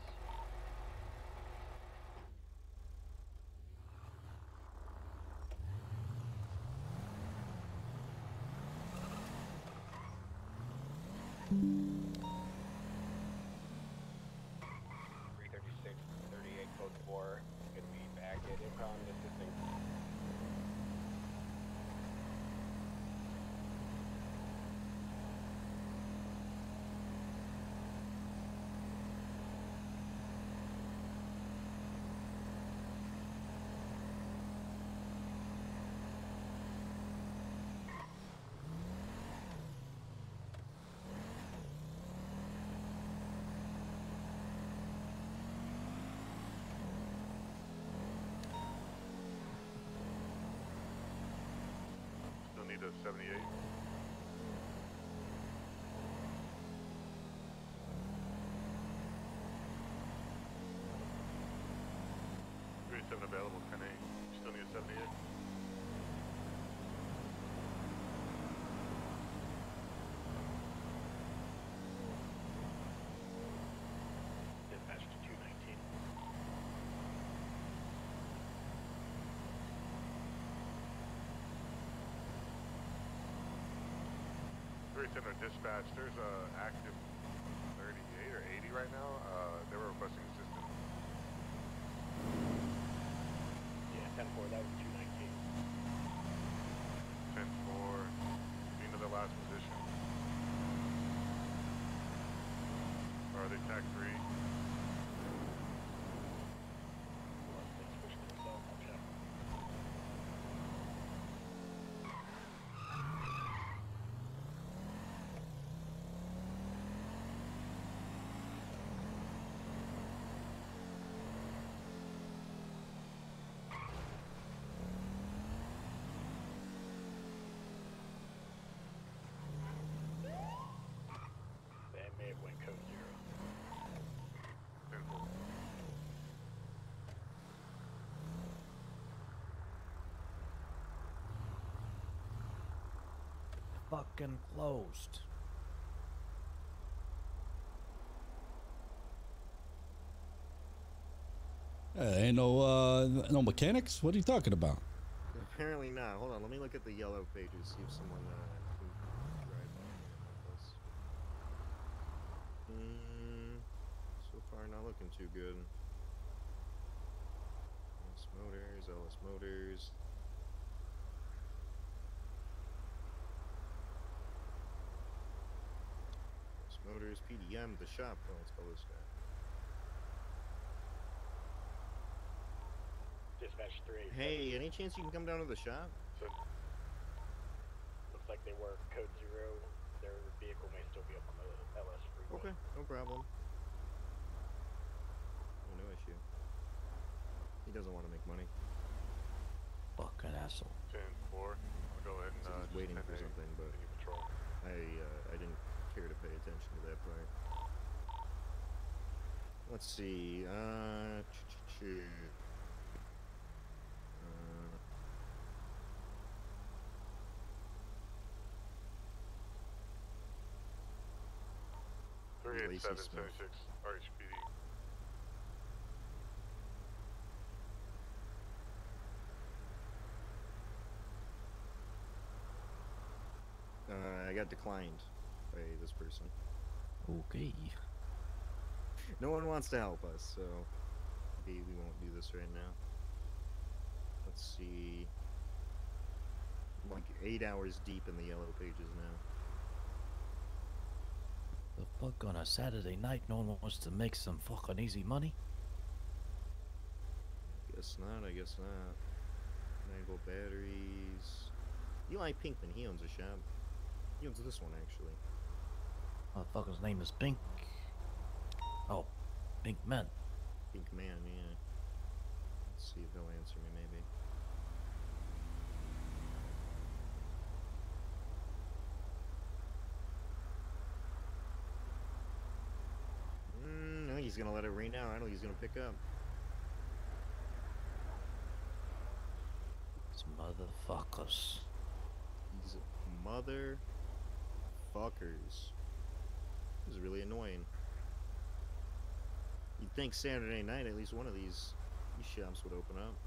three thirty-six, thirty-eight, code four, gonna be back at Icon assisting. Still need a seventy-eight. three eighty-seven available, ten eight. Still need a seventy-eight. Dispatch to two nineteen. three eighty-seven are dispatch. There's a active thirty-eight or eighty right now. Uh, they were requesting assistance. Yeah, ten four, that was two nineteen. ten four. Do you know the last position? Or are they tag three? They may have went code zero. ten four. Fucking closed. Uh, ain't no uh, no mechanics. What are you talking about? Apparently not. Hold on, let me look at the yellow pages, see if someone uh, can drive by here and help us. Mm, so far, not looking too good. Ellis Motors, Ellis Motors. Ellis Motors, P D M, the shop. Oh, let's call this guy. Dispatch three. Hey, any chance you can come down to the shop? Looks like they were code zero. Their vehicle may still be up on the L S freeway. Okay, no problem. Oh, no issue. He doesn't want to make money. Fucking asshole. ten four. I'll go ahead and So uh, he's waiting for something, but patrol. I uh, I didn't care to pay attention to that part. Let's see. Uh, ch ch ch. Uh, three eight Lacey seven Smith. seventy six R H P D. Uh, I got declined by this person. Okay. No one wants to help us, so maybe we won't do this right now. Let's see. I'm like eight hours deep in the yellow pages now. The fuck on a Saturday night, no one wants to make some fucking easy money? Guess not, I guess not. nine volt batteries. Eli Pinkman, he owns a shop. He owns this one, actually. Motherfucker's name is Pink. Oh, Pink Man. Pink Man, yeah. Let's see if they'll answer me, maybe. Mm, no, he's gonna let it rain out. I know he's gonna pick up. These motherfuckers. These mother fuckers. This is really annoying. You'd think Saturday night at least one of these, these shops would open up.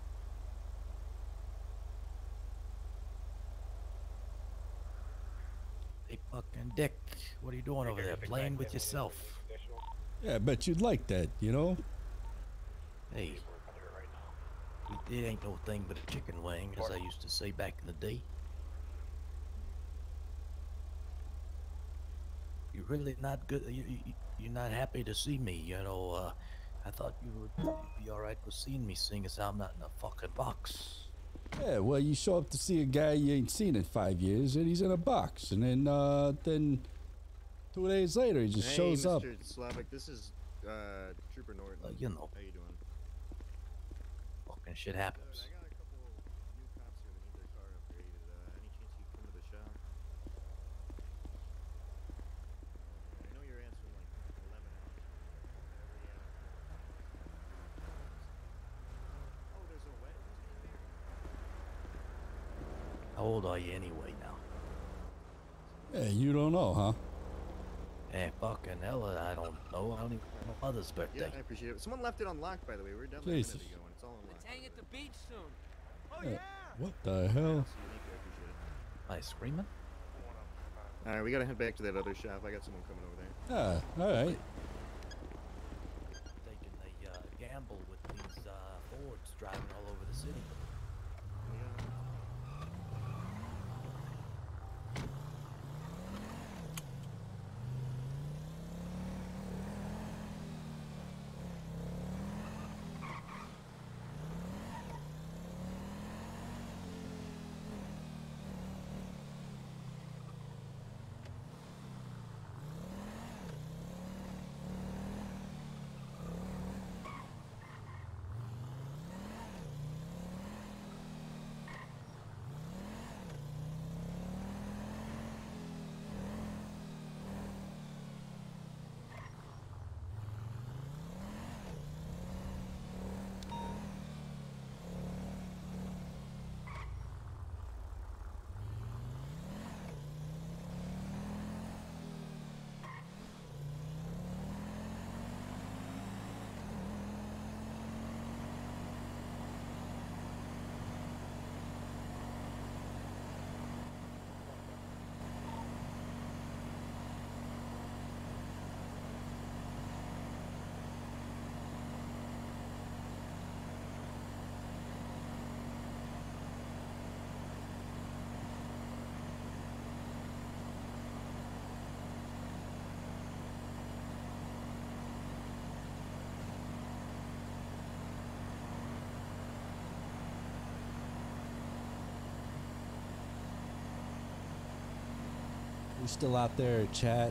Hey fucking dick, what are you doing over there? Playing with yourself? Yeah, I bet you'd like that, you know? Hey, it ain't no thing but a chicken wing, as I used to say back in the day. You're really not good. You, you, you're not happy to see me, you know. Uh, I thought you would be all right with seeing me, seeing as I'm not in a fucking box. Yeah, well, you show up to see a guy you ain't seen in five years, and he's in a box, and then, uh, then two days later, he just hey, shows Mister up. Slavic, this is uh, Trooper Norton. Uh, you know. How you doing? Fucking shit happens. Good. I got a couple new cops here that need their car upgraded. Uh, any chance you can come to the shop? I know you're answering like eleven hours. Oh, there's a wet. How old are you anyway now? Yeah, you don't know, huh? Eh, fucking hell, I don't know. I don't even know my mother's birthday. Yeah, I appreciate it. Someone left it unlocked, by the way. We were down there a Jesus. minute ago, and it's all unlocked. Let's hang at the beach soon. Oh Yeah. yeah. What the hell? I screaming? Alright, we gotta head back to that other shop. I got someone coming over there. Ah, alright. Taking a uh, gamble with these uh, Fords driving all over the city. You still out there, chat?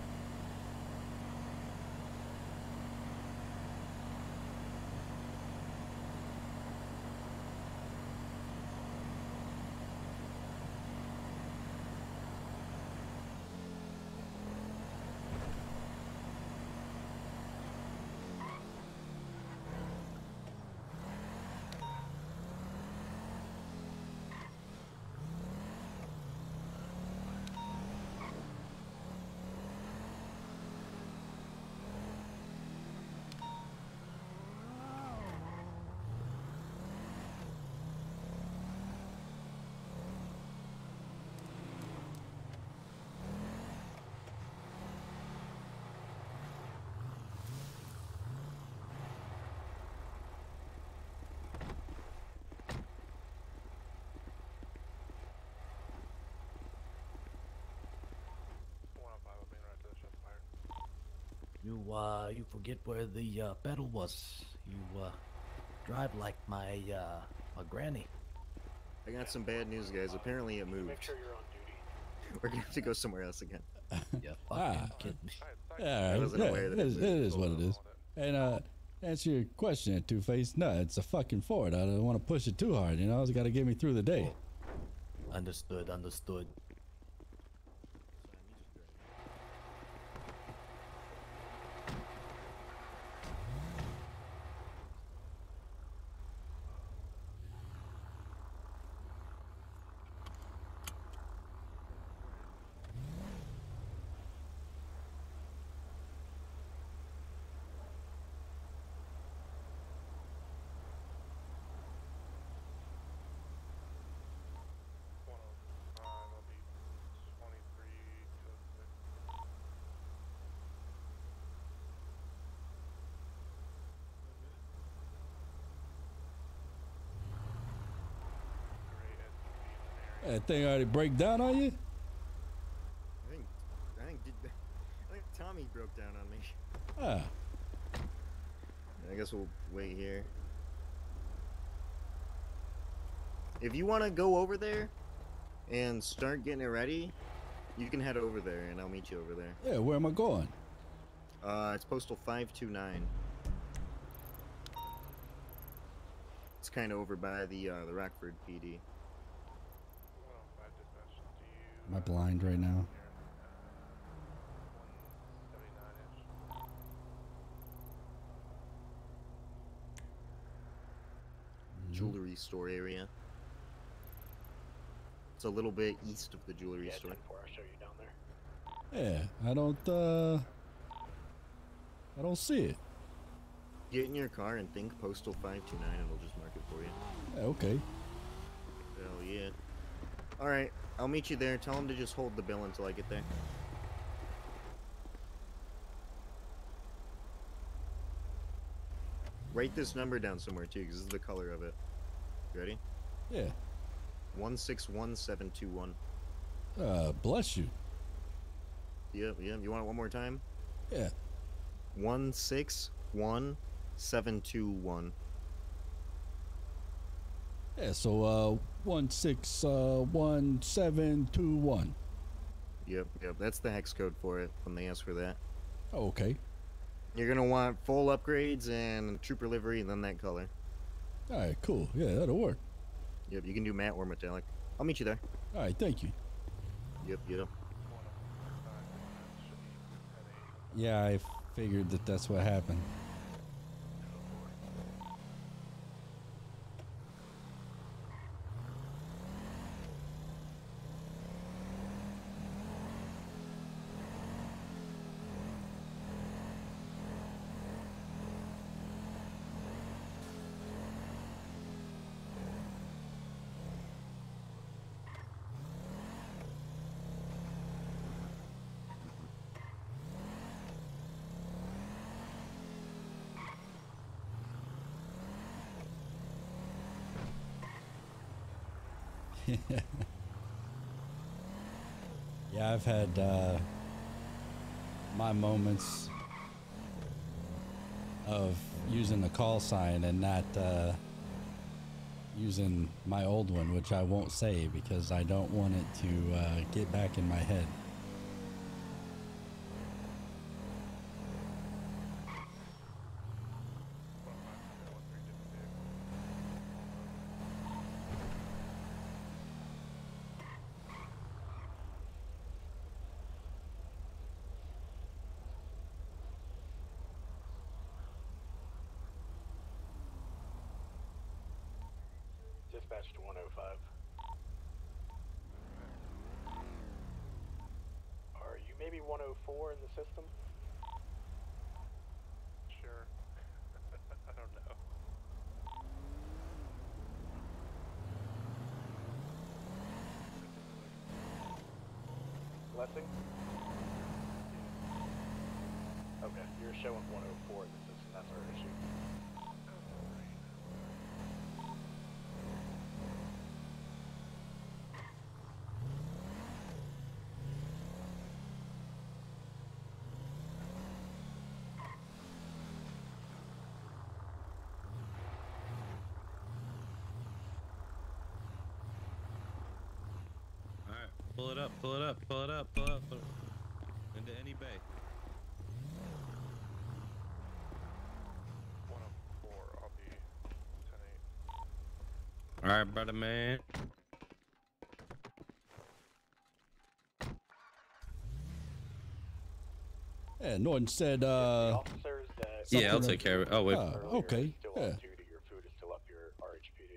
You, uh, you forget where the, uh, pedal was. You, uh, drive like my, uh, my granny. I got some bad news, guys. Apparently it moved. Make sure you're on duty. We're gonna have to go somewhere else again. Yeah, Ah. fucking kidding me. Yeah, I wasn't yeah, aware that it it is, it moved. is what it is. And uh, answer your question, Two Face. No, it's a fucking Ford. I don't want to push it too hard. You know, it's got to get me through the day. Understood, understood. That thing already break down on you? I think, I think, I think Tommy broke down on me. Ah. I guess we'll wait here. If you want to go over there and start getting it ready, you can head over there, and I'll meet you over there. Yeah, where am I going? Uh, it's postal five two nine. It's kind of over by the uh, the Rockford P D. Am I blind right now? Jewelry store area. It's a little bit east of the jewelry Yeah, store. ten four, I'll show you down there. Yeah, I don't, uh... I don't see it. Get in your car and think postal five two nine, and it'll just mark it for you. Yeah, okay. Hell yeah. Alright, I'll meet you there. Tell him to just hold the bill until I get there. Write this number down somewhere too, because this is the color of it. You ready? Yeah. one six one seven two one. Uh, bless you. Yep, yep. You want it one more time? Yeah. one six one seven two one. Yeah, so, uh, one six, uh, one seven two one. Yep, yep. That's the hex code for it when they ask for that. Oh, okay. You're gonna want full upgrades and trooper livery, and then that color. Alright, cool. Yeah, that'll work. Yep, you can do matte or metallic. I'll meet you there. Alright, thank you. Yep, yep. Yeah, I figured that that's what happened. Yeah, I've had uh, my moments of using the call sign and not uh, using my old one, which I won't say because I don't want it to uh, get back in my head. dispatch to one oh five. Are you maybe one oh four in the system? Sure. I don't know. Blessing? Okay, you're showing one oh four in the system. That's our issue. Alright, pull it up, pull it up, pull it up, pull it up, pull it up. Into any bay. one oh four, I'll be ten eight. Alright, brother man. Yeah, Norton said, uh... Officers that Yeah, I'll take care of it. Oh, wait. Ah, okay, still yeah. on duty, your food is still up your R H P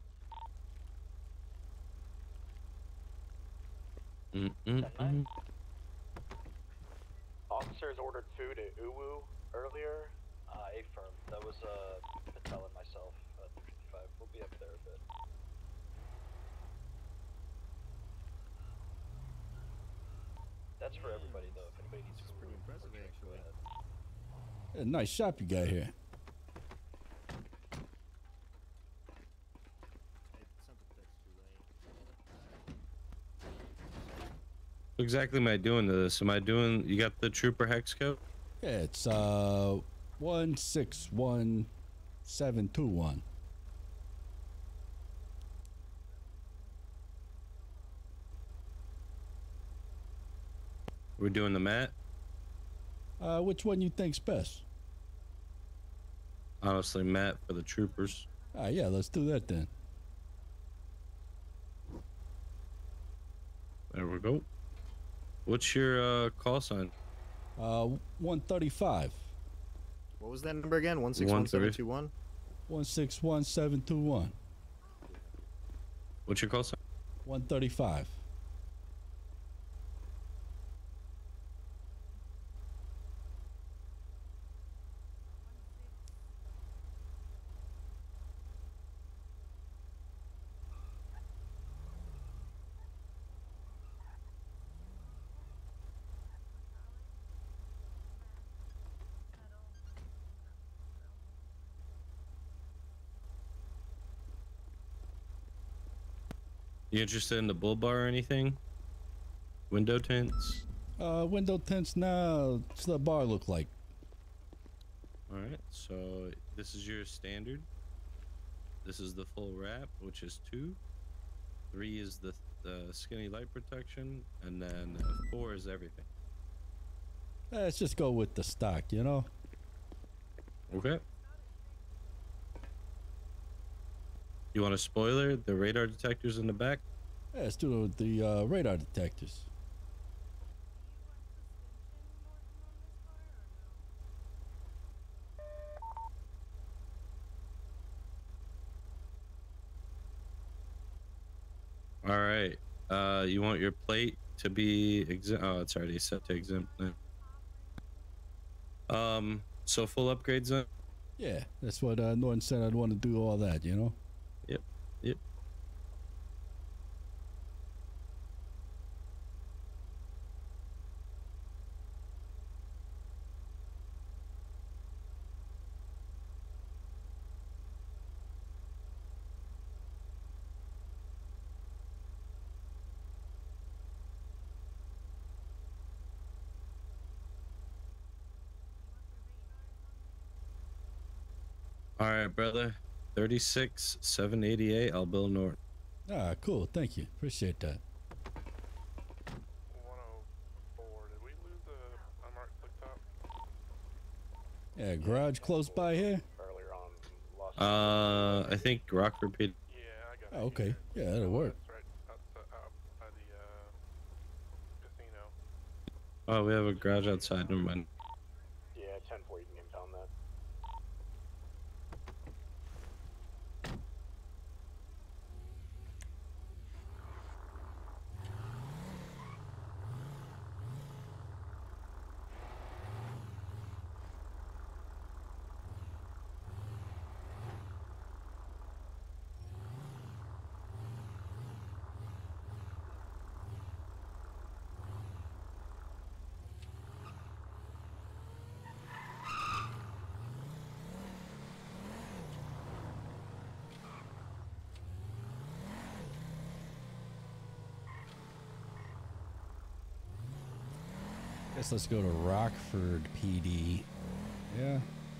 D. Mm -mm -mm. Officers ordered food at Uwu earlier. Uh, affirm. That was uh, Patel and myself at three fifty-five. We'll be up there a bit. That's for everybody though. If anybody needs food, pretty impressive actually. Yeah, nice shop you got here. What exactly am I doing to this? Am I doing... You got the Trooper Hex code? Yeah, it's, uh... one six one seven two one. We're doing the mat? Uh, which one you think's best? Honestly, mat for the troopers. Ah, yeah, let's do that then. There we go. What's your uh, call sign? Uh, one thirty-five. What was that number again? one six one seven two one? one six one seven two one. What's your call sign? one thirty-five. You interested in the bull bar or anything? Window tints? Uh, window tints now. What's the bar look like? Alright, so this is your standard. This is the full wrap, which is two. Three is the, the skinny light protection, and then uh, four is everything. Eh, let's just go with the stock, you know? Okay. You want a spoiler? The radar detectors in the back? Yeah, let's do the, the uh, radar detectors. All right. Uh, you want your plate to be exempt? Oh, it's already set to exempt now. Um, so full upgrades then? Yeah, that's what uh, Norton said. I'd want to do all that, you know? Yep, yep. All right, brother. thirty-six seven eighty-eight. I'll bill North. Ah, cool. Thank you. Appreciate that. one oh four. Did we lose the unmarked clicktop? Yeah, garage close by here? Earlier on, lost Uh, I think Rockford P. Yeah, I got it. Oh, okay. Yeah, that'll work. That's right outside, out by the uh, casino. Oh, we have a garage outside. Never mind. Yeah, ten four, you can impound that. guess let's go to Rockford P D. Yeah.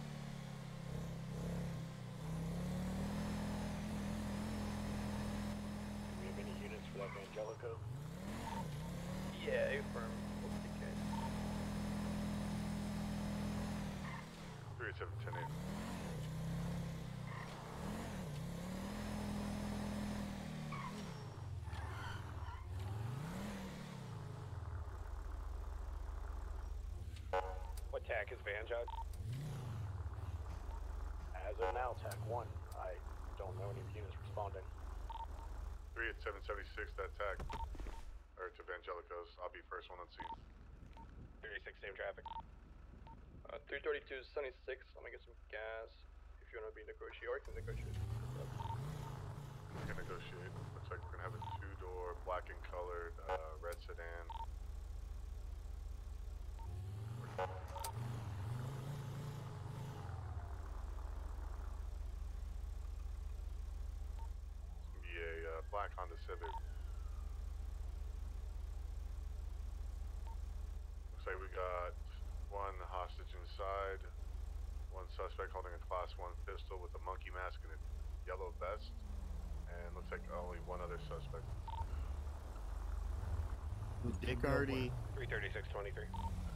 Do we have any units for that Angelico? Yeah, affirm. What's the case? three eight seven ten eight. What tack is Vanjot? As of now, tack one. I don't know any units responding. three eight seven seven six, that tag. Or to Evangelico's. I'll be first one on scene. thirty-six, same traffic. Uh, three thirty-two, seventy-six. Let me get some gas. If you want to be negotiating, or I can negotiate. We can negotiate. Looks like we're gonna have a two-door, black and colored, uh, red sedan. It's gonna be a uh, black Honda Civic. Looks like we got one hostage inside, one suspect holding a class one pistol with a monkey mask and a yellow vest, and looks like only one other suspect. Dick already. three thirty-six, twenty-three.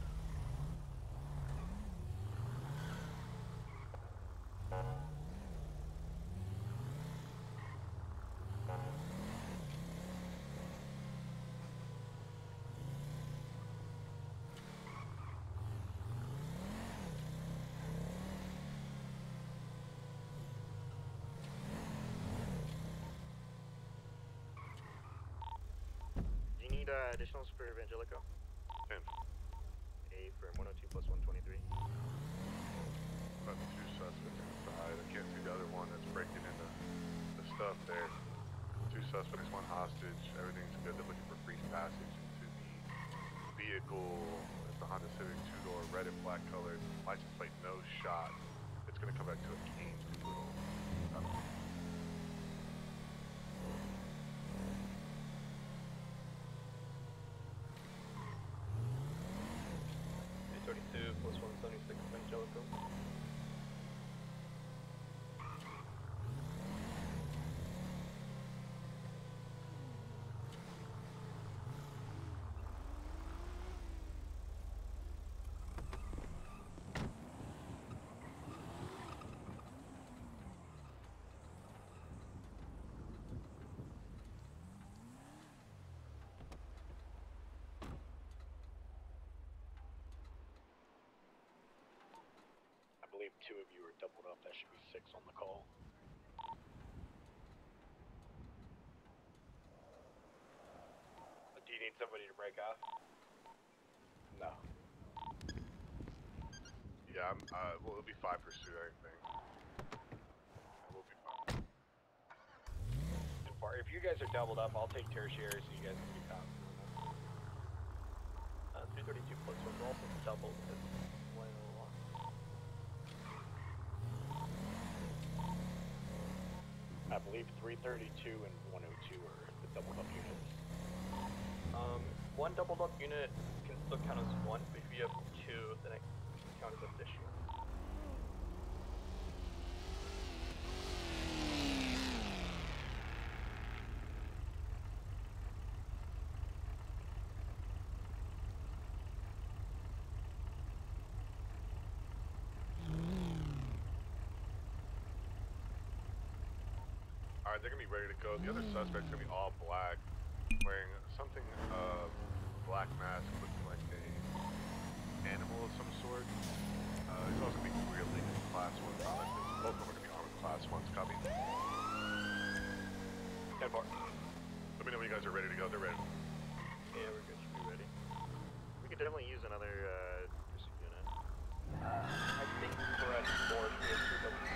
Do you need uh, additionals for Evangelico? ten. A for one oh two plus one twenty-three. About two suspects inside. I can't see the other one that's breaking into the stuff there. Two suspects, one hostage. Everything's good. They're looking for free passage into the vehicle. It's the Honda Civic two-door, red and black colored. License plate, no shot. It's gonna come back to a cane. Little. Um, three thirty-two plus one seventy-six, Angelico. I believe two of you are doubled up. That should be six on the call. Do you need somebody to break off? No. yeah, I'm, uh, well, it'll be five pursuit, I think. We'll be fine. If you guys are doubled up, I'll take tertiary so you guys can be cops. Uh, three thirty-two plus one is also doubled as one oh one. I believe three thirty-two and one oh two are the doubled up units. Um, one doubled up unit can still count as one, but if you have two, then it can count as additional. Alright, they're gonna be ready to go. The other suspect's gonna be all black, wearing something, uh, black mask, looking like a animal of some sort. Uh, he's also gonna be wielding his class one. Both of them are gonna be armed class ones. Copy. ten four. Let me know when you guys are ready to go. They're ready. Yeah, we're good. Should be ready. We could definitely use another uh, pursuit unit. I think we're at four. We have two double.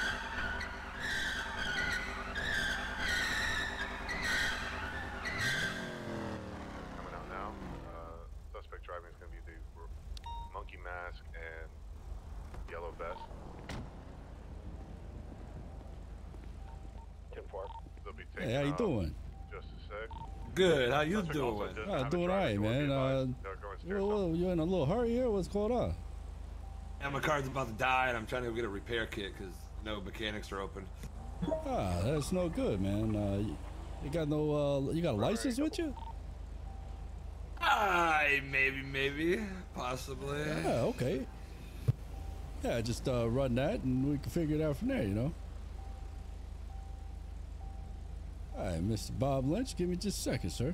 Coming out now. Uh, suspect driving is gonna be the monkey mask and yellow vest. ten four. They'll be taking Hey, how you off doing? Just a sec. Good. How you doing? Uh, doing all right, man. Uh, you, you in a little hurry here? What's going on? Yeah, my car's about to die, and I'm trying to go get a repair kit because no mechanics are open. Ah, that's no good, man. Uh, you, you got no, uh, you got a license with you? Aye, maybe, maybe, possibly. Yeah, okay. Yeah, just uh, run that, and we can figure it out from there, you know. All right, Mister Bob Lynch, give me just a second, sir.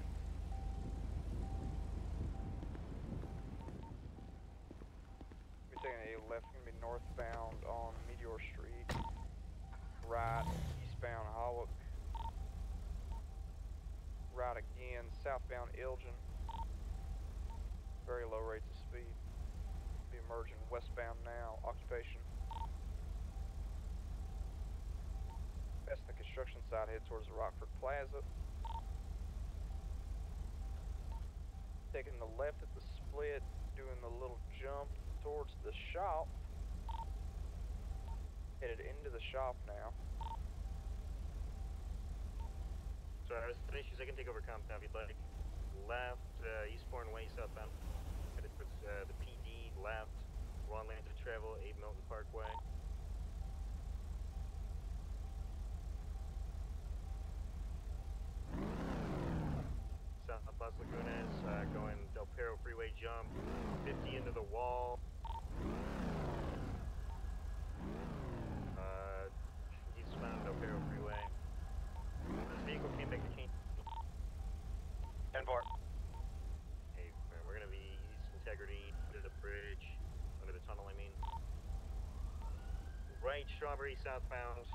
We're taking a left, gonna be northbound on Meteor Street. Right, eastbound Hollock. Right again, southbound Elgin. Very low rates of speed. Be emerging westbound now, occupation. Past the construction site, head towards the Rockford Plaza. Taking the left at the split, doing the little jump towards the shop. Headed into the shop now. Sorry, I was finished. I can take over comp now if you'd like. Left, uh, Eastbourne Way, southbound. Headed towards uh, the P D, left. Wrong lane to travel, eight Milton Parkway. South Las Lagunas, uh, going Del Perro Freeway jump, fifty into the wall. Uh, eastbound Del Perro Freeway. This vehicle came back to King. ten four. Hey, we're gonna be East Integrity, under the bridge, under the tunnel, I mean. Right, Strawberry southbound.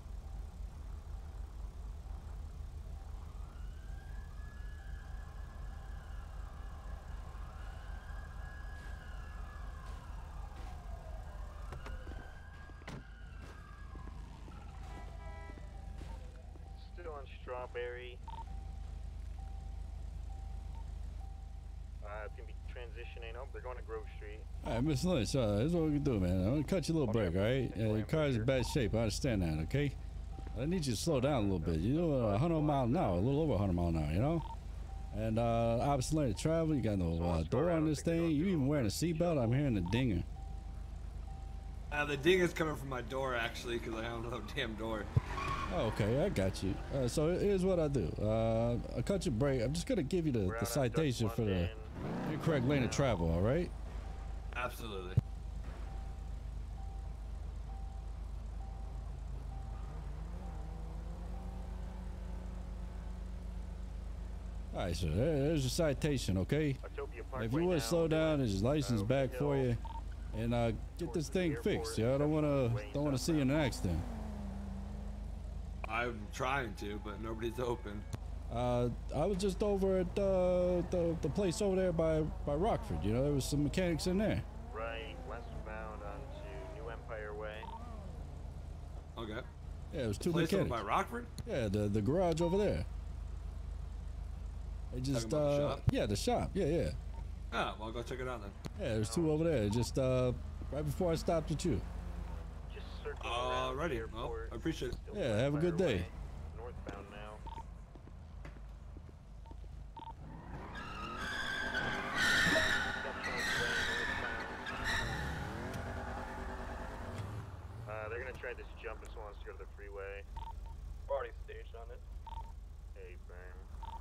Still on Strawberry. Uh, it's gonna be transitioning. Oh, they're going to Grove Street. All right, Mister Lynch, uh, here's what we can do, man. I'm gonna cut you a little break, all right? Uh, your car's in bad shape. I understand that, okay? I need you to slow down a little bit. You know, one hundred mile an hour, a little over one hundred mile an hour, you know? And uh, opposite lane of travel, you got no uh, door on this thing. You even wearing a seatbelt? I'm hearing the dinger. Uh, the dinger's coming from my door, actually, because I have no damn door. Oh, okay, I got you. Uh, so here's what I do. Uh, I cut your break. I'm just gonna give you the, the citation for the incorrect lane of travel. All right? Absolutely. All right, sir. There, there's your citation. Okay. If you would slow down, there's your license back for you, and uh, get this thing fixed. Yeah, I don't wanna don't wanna see you in an accident. I'm trying to, but nobody's open. Uh, I was just over at uh, the the place over there by by Rockford. You know, there was some mechanics in there. Right, westbound onto New Empire Way. Okay. Yeah, it was The two place over mechanics. by Rockford? Yeah, the the garage over there. They just Talking about the uh, shop? yeah, the shop. Yeah, yeah. Oh, well, I'll go check it out then. Yeah, there's two over there. Just uh, right before I stopped at you. Alrighty. Well, I appreciate it. Yeah, have a good day. Northbound now. Uh, they're gonna try this jump as someone wants to go to the freeway. Already staged on it. Hey, burn.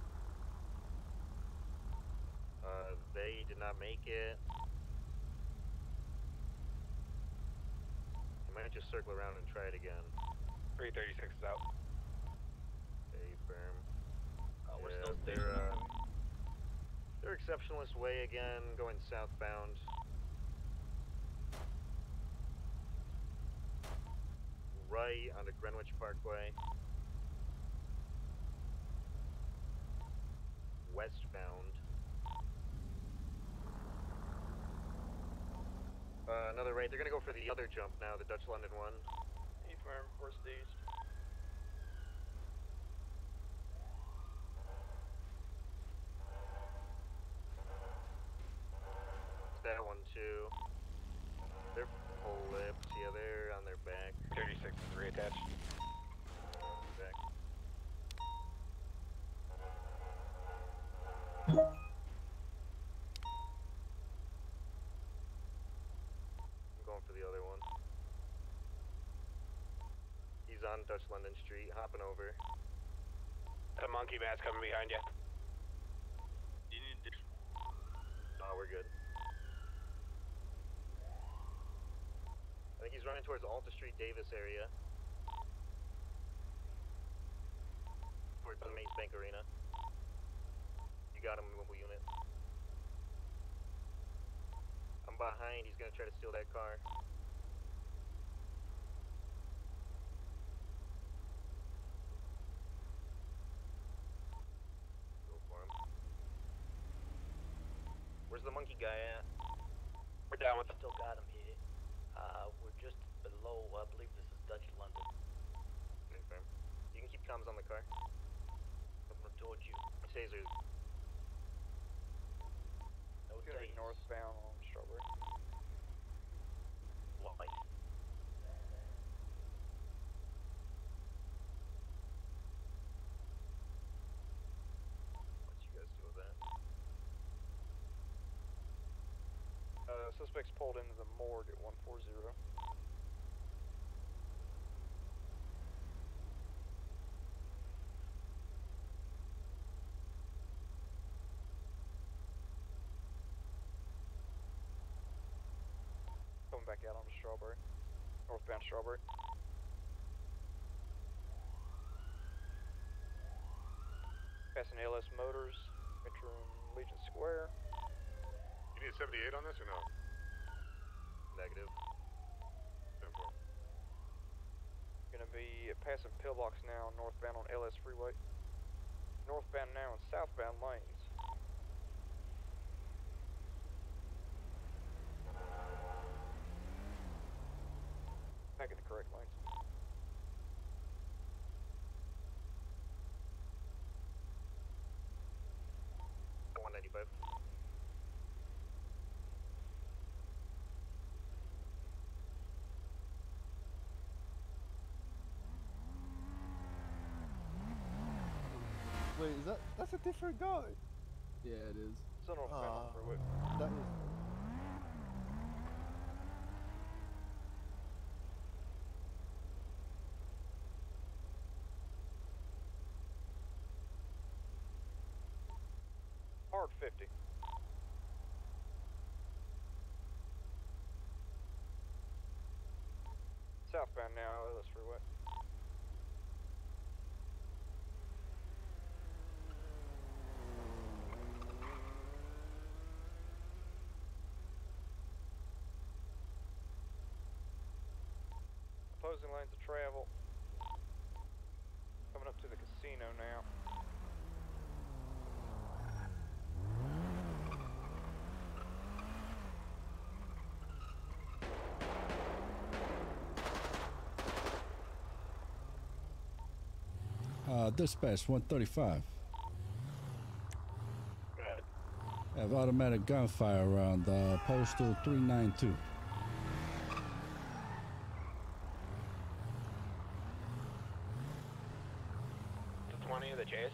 Uh, they did not make it. You might just circle around and try it again. three thirty-six is out. Hey, firm. Oh, we're Yeah, still they're, uh, they're Exceptionalist Way again, going southbound. Right onto Greenwich Parkway. Westbound. Uh, another right. They're gonna go for the other jump now, the Dutch London one. East Firm, we're staged. That one too. They're full lips. Yeah, they're on their back. thirty-six is reattached. Back. I'm going for the other one. He's on Dutch London Street, hopping over. The monkey man's coming behind you. You need to... Oh, we're good. I think he's running towards Alta Street, Davis area. Towards the Maze Bank Arena. You got him, mobile unit. I'm behind, he's gonna try to steal that car. Go for him. Where's the monkey guy at? We're down with him. Still got him here. Uh, we're just below, I believe this is Dutch London. Confirm. You can keep comms on the car. Coming towards you. Tasers. No It's gonna be tasers. northbound on Strawberry. Light. What you guys do with that? Uh, suspects pulled into the morgue at one forty. Coming back out onto Strawberry. Northbound Strawberry. Passing L S Motors, Metro Legion Square. You need seventy-eight on this or no? Negative. Simple. Gonna be passing pillbox now, northbound on L S Freeway. Northbound now in southbound lanes. Back in the correct lanes. one ninety-five. Wait, is that that's a different guy? Yeah, it is. So northbound on Ah, Freeway. that was. Hard fifty. Southbound now, L S Freeway. Opposing lanes of travel. Coming up to the casino now. Uh, dispatch one thirty-five. Go ahead. Have automatic gunfire around uh, postal three nine two. twenty of the chase.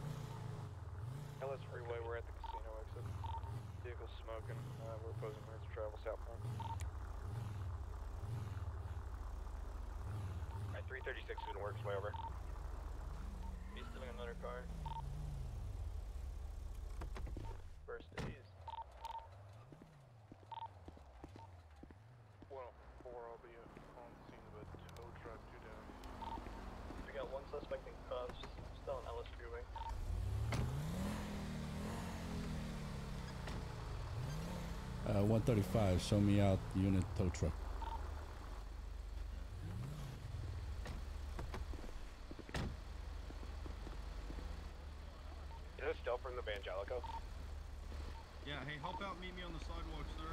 L S Freeway, we're at the casino exit. Vehicles smoking. Uh, we're opposing lanes of travel southbound. Alright, three thirty-six student works way over. He's stealing another car. First days. one oh four, I'll be uh, on scene of a tow truck due down. We got one suspect in cuffs, still on L S Freeway. Uh, one thirty-five, show me out unit tow truck. Is this still from the Vangelico? Yeah, hey, help out, meet me on the sidewalk, sir.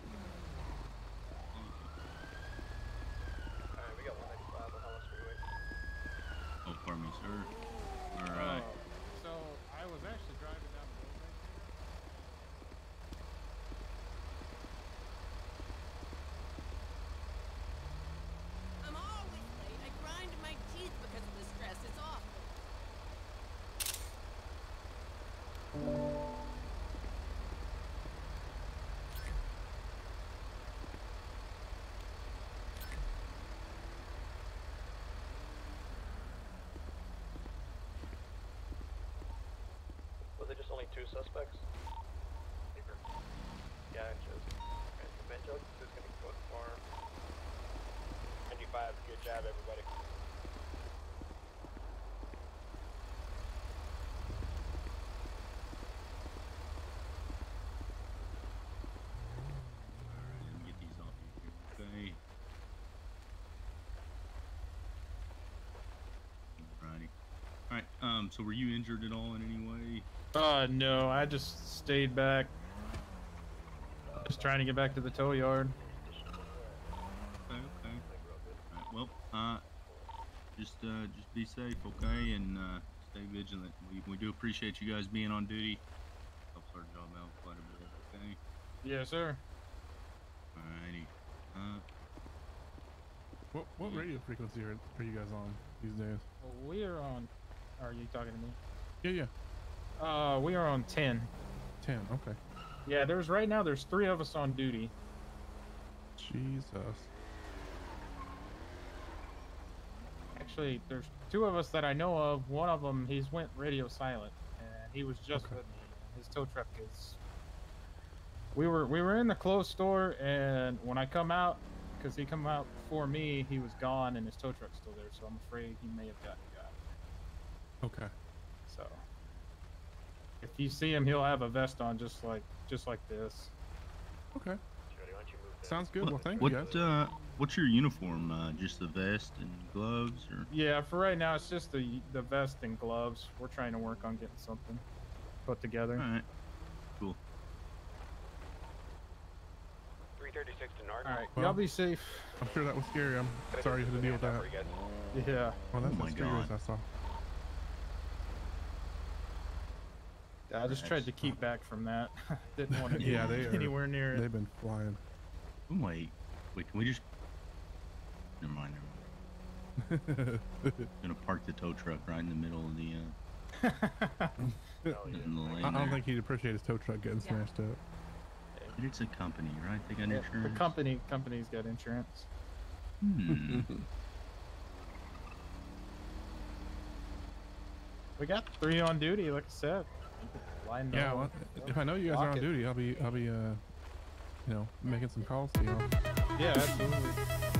Alright, we got one ninety-five on L S Freeway. Oh, pardon me, sir. Alright. So, I was actually driving down the road right I'm always late. I grind my teeth because of the stress. It's awful. two suspects. Yeah, inches. Benjo, who's gonna go for ninety-five, good job everybody. Let me get these off here. Okay. Alrighty. Alright, um, so were you injured at all in any way? Uh, no, I just stayed back. Just trying to get back to the tow yard. Okay, okay. Alright, well, uh, just, uh, just be safe, okay, and, uh, stay vigilant. We, we do appreciate you guys being on duty. Helps our job out quite a bit, okay? Yes, sir. Alrighty. Uh, What what radio frequency are, are you guys on these days? Well, we are on. Are you talking to me? Yeah, yeah. Uh, we are on ten. Ten. Okay. Yeah, there's right now. There's three of us on duty. Jesus. Actually, there's two of us that I know of. One of them, he's went radio silent, and he was just Okay. with me. His tow truck is. We were we were in the closed store, and when I come out, because he come out before me, he was gone, and his tow truck's still there. So I'm afraid he may have gotten got. Okay. So if you see him, he'll have a vest on, just like just like this. Okay. Sounds good. what, Well, thank what, you guys. uh, what's your uniform? Uh, just the vest and gloves, or? Yeah, for right now, it's just the the vest and gloves. We're trying to work on getting something put together. Alright. Cool. three thirty-six to North. All right, Well, y'all be safe. I'm sure that was scary. I'm sorry you had to deal with that. Yeah. Oh, that's Oh my the scariest God. I saw. I just tried to keep back from that. Didn't want to Yeah, be they are. anywhere near it. They've been flying. Oh, wait. Wait, can we just... Never mind, never mind. Gonna park the tow truck right in the middle of the, uh... in the lane I, I don't there. think he'd appreciate his tow truck getting smashed up. But it's a company, right? They got Yeah, insurance? the company company's got insurance. Hmm. We got three on duty, like I said. Lined Yeah, up. well, if I know you guys Lock are on it. duty, I'll be, I'll be, uh, you know, making some calls to you. Yeah, absolutely.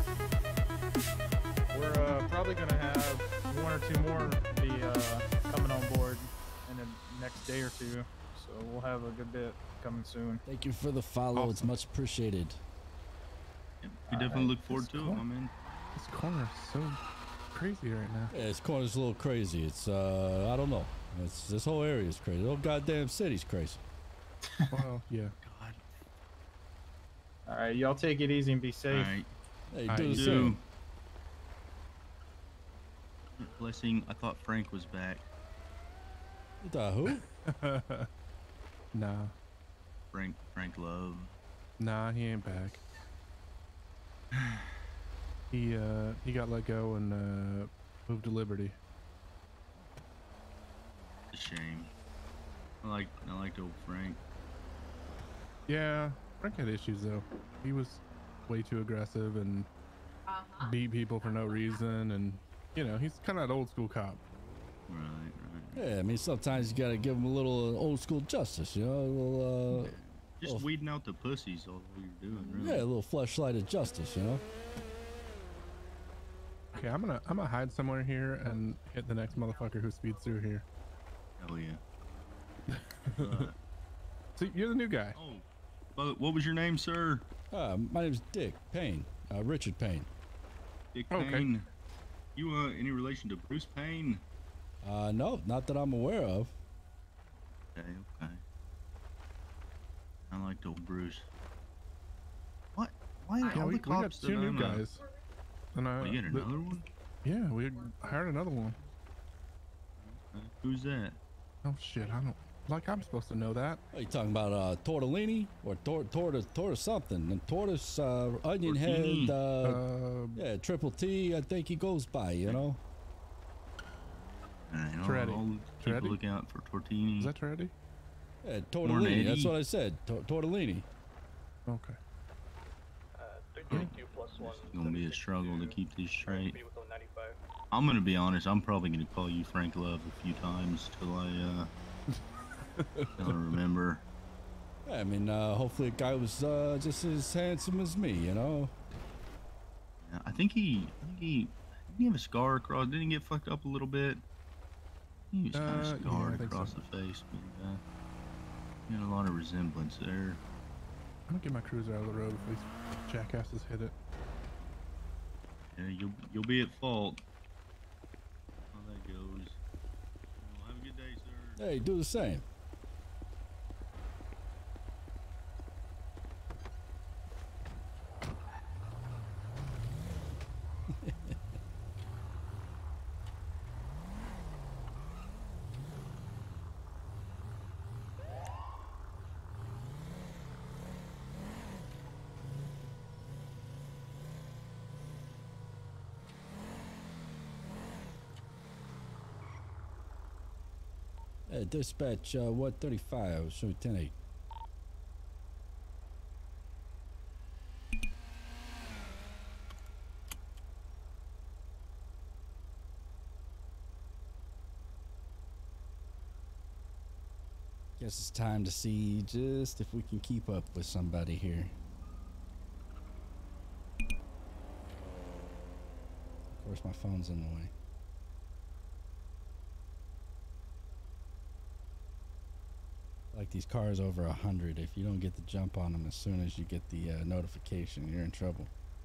We're uh, probably gonna have one or two more be uh, coming on board in the next day or two, so we'll have a good bit coming soon. Thank you for the follow. It's much appreciated. Yep, we definitely look forward to it, cool. I'm in. This corner is so crazy right now. Yeah, this corner's a little crazy. It's uh, I don't know. It's this whole area is crazy. The whole goddamn city's crazy. Well, yeah. All right, y'all take it easy and be safe. Alright. Hey, I do the do. same. Blessing, I thought Frank was back. You thought who? Nah, Frank, Frank Love. nah, he ain't back. He uh, he got let go and uh, moved to Liberty. It's a shame. I like, I liked old Frank. Yeah, Frank had issues though. He was way too aggressive and beat people for no reason, and you know he's kind of that old school cop. Right, right. Yeah, I mean sometimes you gotta give them a little uh, old school justice, you know, a little, uh, Just little- weeding out the pussies, all you're doing, really. yeah, a little fleshlight of justice, you know. Okay, I'm gonna I'm gonna hide somewhere here and hit the next motherfucker who speeds through here. Hell yeah. Uh, So you're the new guy. oh, but what was your name, sir? Uh, my name's Dick Payne, uh, Richard Payne. Dick Okay. Payne. You uh, any relation to Bruce Payne? Uh, no, not that I'm aware of. Okay, okay. I liked old Bruce. What? Why are Yeah, all we, the we got cops two that new I'm, uh, guys. And I, Oh, you got the- another one? Yeah, we hired another one. Uh, who's that? Oh shit, I don't like I'm supposed to know that. Are you talking about uh, tortellini or tor tortoise tortoise something? And tortoise, uh, onion Tortini. head, uh, Uh, yeah, triple T. I think he goes by, you know. Alright, I'll, Toretti. I'll keep a Toretti? lookout for Tortini. Is that ready? Yeah, tortellini. That's Eddie. what I said. Tor tortellini. Okay. Uh, three thirty-two plus one. It's gonna be a struggle to keep this straight. Be within ninety-five. I'm gonna be honest. I'm probably gonna call you Frank Love a few times till I uh I don't remember. Yeah, I mean, uh, hopefully the guy was uh, just as handsome as me, you know? Yeah, I think he, I think he, didn't he have a scar across? Didn't he get fucked up a little bit? He was kind of Uh, yeah, scarred I think across so. the face, but uh, he had a lot of resemblance there. I'm gonna get my cruiser out of the road if these jackasses hit it. Yeah, you'll you'll be at fault. How that goes. Well, have a good day, sir. Hey, do the same. Hey, dispatch, uh, one thirty-five, show ten eight. Guess it's time to see just if we can keep up with somebody here. Of course, my phone's in the way. Like these cars over a hundred, if you don't get the jump on them as soon as you get the uh, notification, you're in trouble.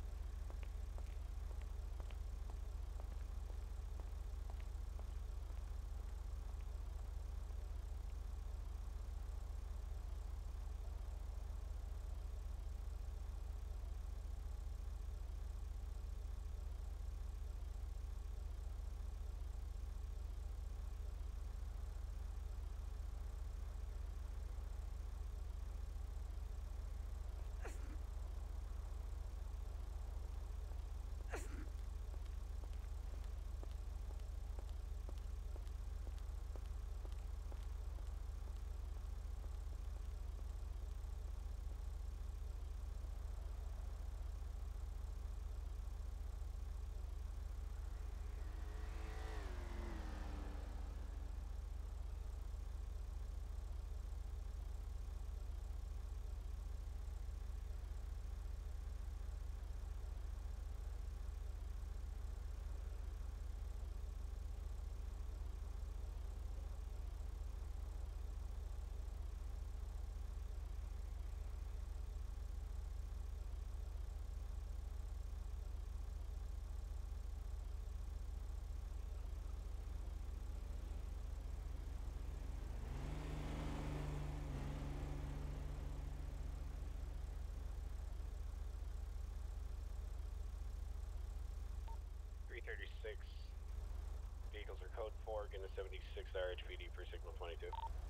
three thirty-six. Vehicles are code four, getting a seventy-six R H P D for signal twenty-two.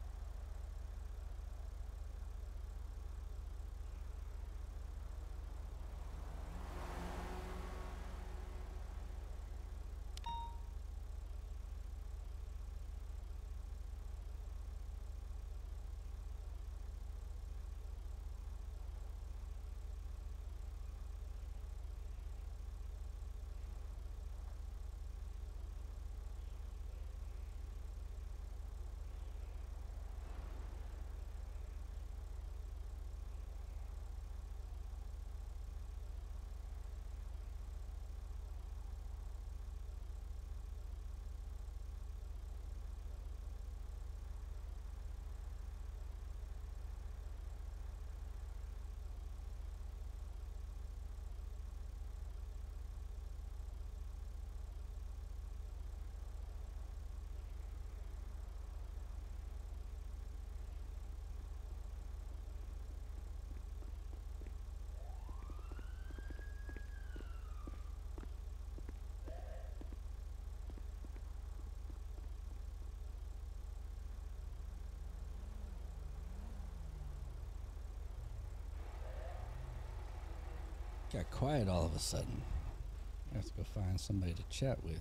Got quiet all of a sudden. I have to go find somebody to chat with.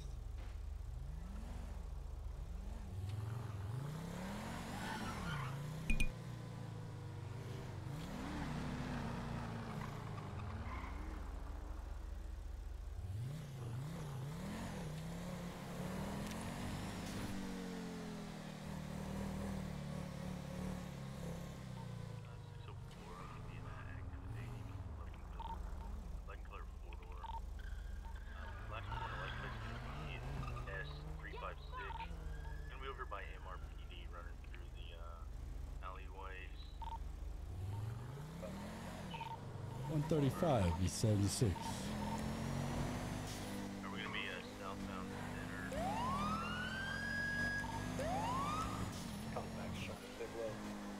one thirty-five, East seventy-six. Are we gonna be uh, southbound center? Come back, show me big low.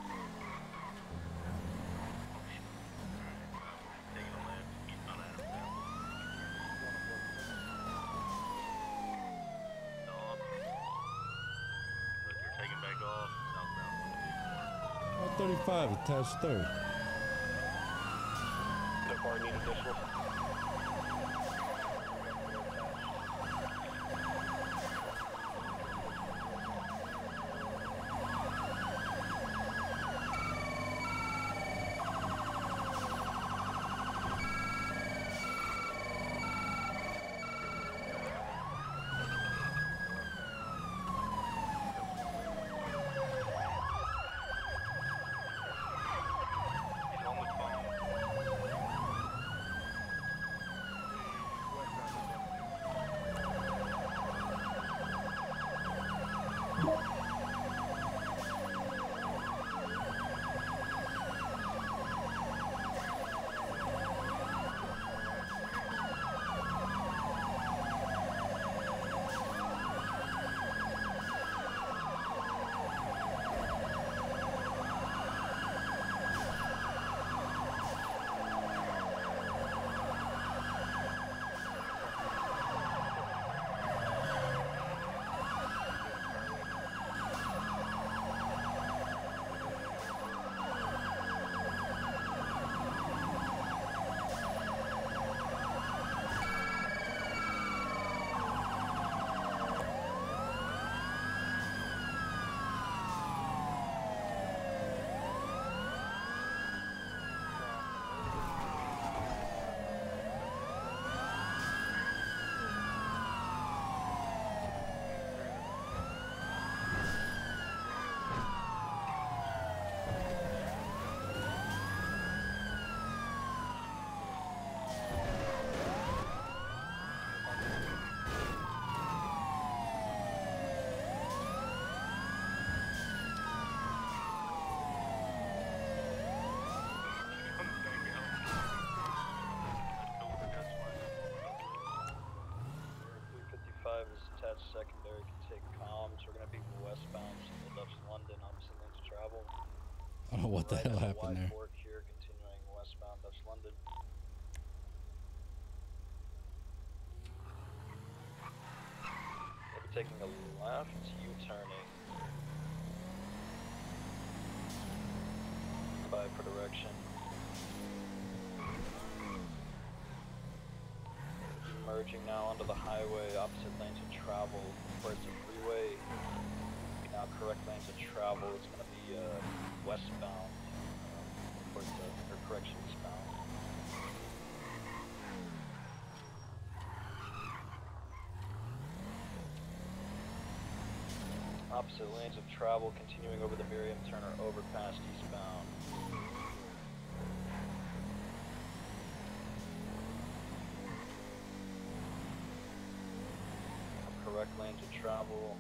Taking a left, keep on Adams Town. Stop. Look, you're taking back off, southbound. one thirty-five, attached third. So far, need additional. He's on the phone. three fifty-five is attached secondary, can take comms. We're gonna be westbound, so Dutch London, opposite lanes of travel. I don't know what the Right hell at happened Y there. Fork here, continuing westbound Dutch London. We'll be taking a left, U-turning. Five for direction. Merging now onto the highway, opposite lanes of travel. Where it's a freeway, now correct lanes of travel. It's going to be uh, westbound. Uh, towards the, or correction, eastbound. Opposite lanes of travel, continuing over the Miriam Turner overpass eastbound. Correct lanes of travel.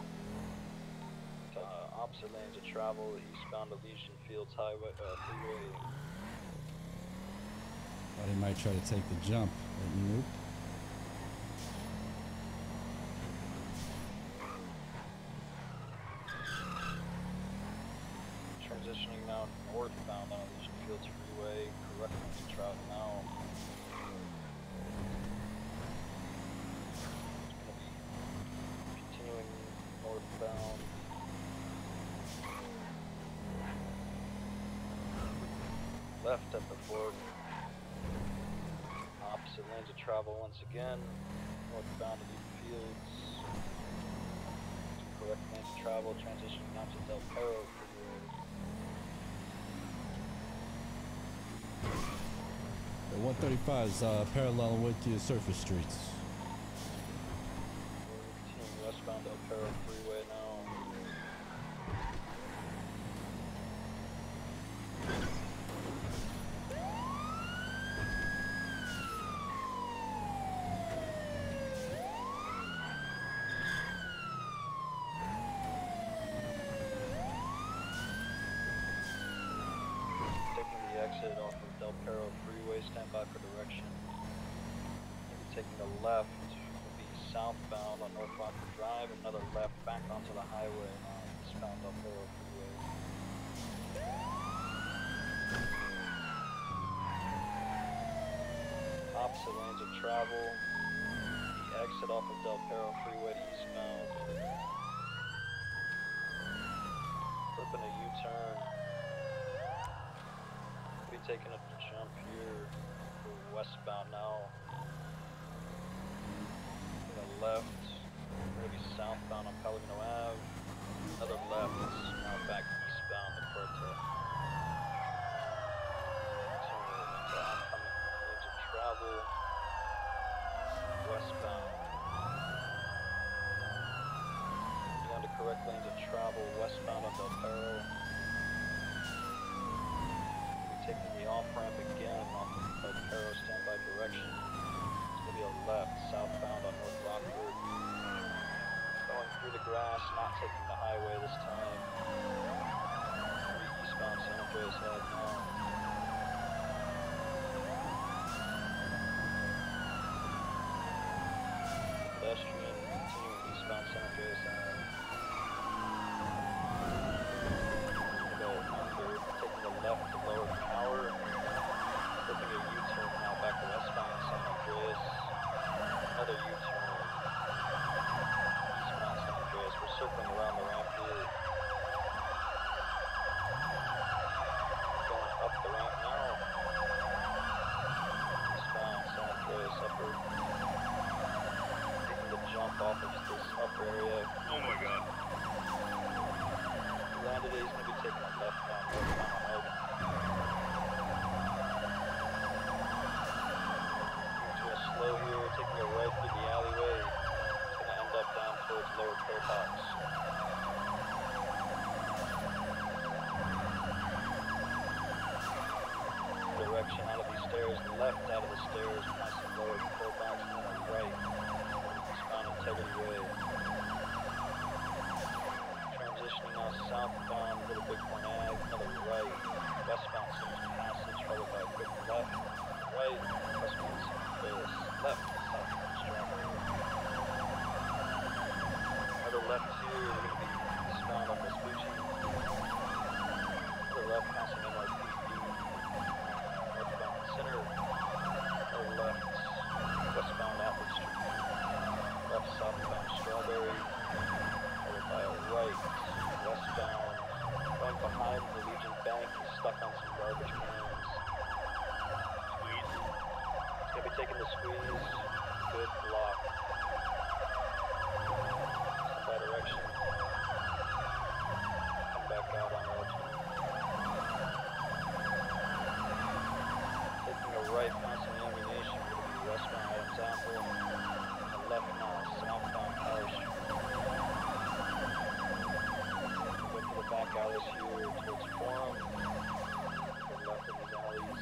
Uh, opposite lanes of travel, eastbound Elysian Fields Highway, uh, freeway. Thought he might try to take the jump, but nope. Transitioning now northbound on Elysian Fields Freeway, correct lanes of travel now. Continuing northbound. Left at the fork. Opposite lanes of travel once again. Northbound to Eden Fields. Correct lanes of travel, transitioning now to Del Perro Freeway. The one thirty-five is uh, parallel with the surface streets. Continuing westbound Del Perro Freeway now. Taking the exit off of Del Perro Freeway, stand by for direction. You'll be taking the left, will be southbound on North Rockford Drive, another left back onto the highway on eastbound Del Perro Freeway. Opposite lanes of travel, the exit off of Del Perro Freeway to eastbound. Flipping a U-turn. We'll be taking a jump here for westbound now. Taking a left, we're going to be southbound on Pellegrino Ave. Another left, now back eastbound to Puerto. Turning into oncoming lanes of travel, westbound. Going to correct lanes of travel, westbound on Del Perro. Taking the off-ramp again off of Del Perro, standby direction. It's going to be a left, southbound on North Rockford. Going through the grass, not taking the highway this time. Three eastbound San Andreas Ave now. Pedestrian, continuing eastbound San Andreas Ave. Go under, taking the left to Lower Tower. Flipping a U-turn now back to westbound San Andreas. Another U-turn. Eastbound San Andreas. We're circling around the ramp here. Going up the ramp now. Eastbound San Andreas upper. Taking the jump off of this upper area. Oh my god. Landed is going to be taking a left down, northbound on Elgin. Into a slow here, taking a right through the alleyway. It's going to end up down towards Lower Pillbox. Direction out of these stairs, left out of the stairs, passing Lower Pillbox, and then right. Eastbound Integrity Way. Transitioning now southbound, Little Bighorn Ave, another right, westbound Sims Passage, followed by a quick left, right, westbound Sims Davis, left, southbound Strawberry. Another left here, we're going to be eastbound on Vespucci. Another left passing N Y P D, northbound Center. Another left, westbound Atwood Street. Left, southbound Strawberry. By a right, westbound, going behind the Legion Bank, he's stuck on some garbage cans. Squeeze. He's going to be taking the squeeze. Good block. By direction. Come back out on Elgin. Taking a right, passing ammunition, going to be westbound Adams Apple. And a left now, southbound Power Street. Back alleys here towards Forum. To the left of these alleys.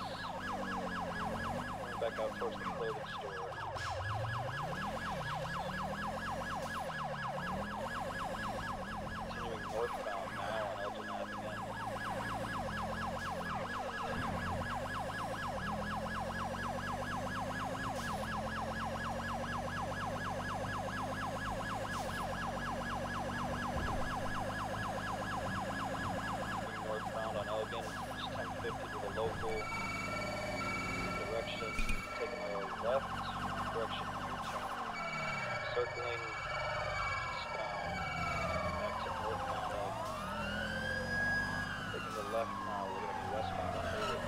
Back out towards the clothing store. Continuing northbound now on Elgin Ave again. Just ten fifty to the local direction, taking a left, direction U-turn, circling eastbound, back to northbound Elgin. Taking the left now, we're going to be westbound on Haywood.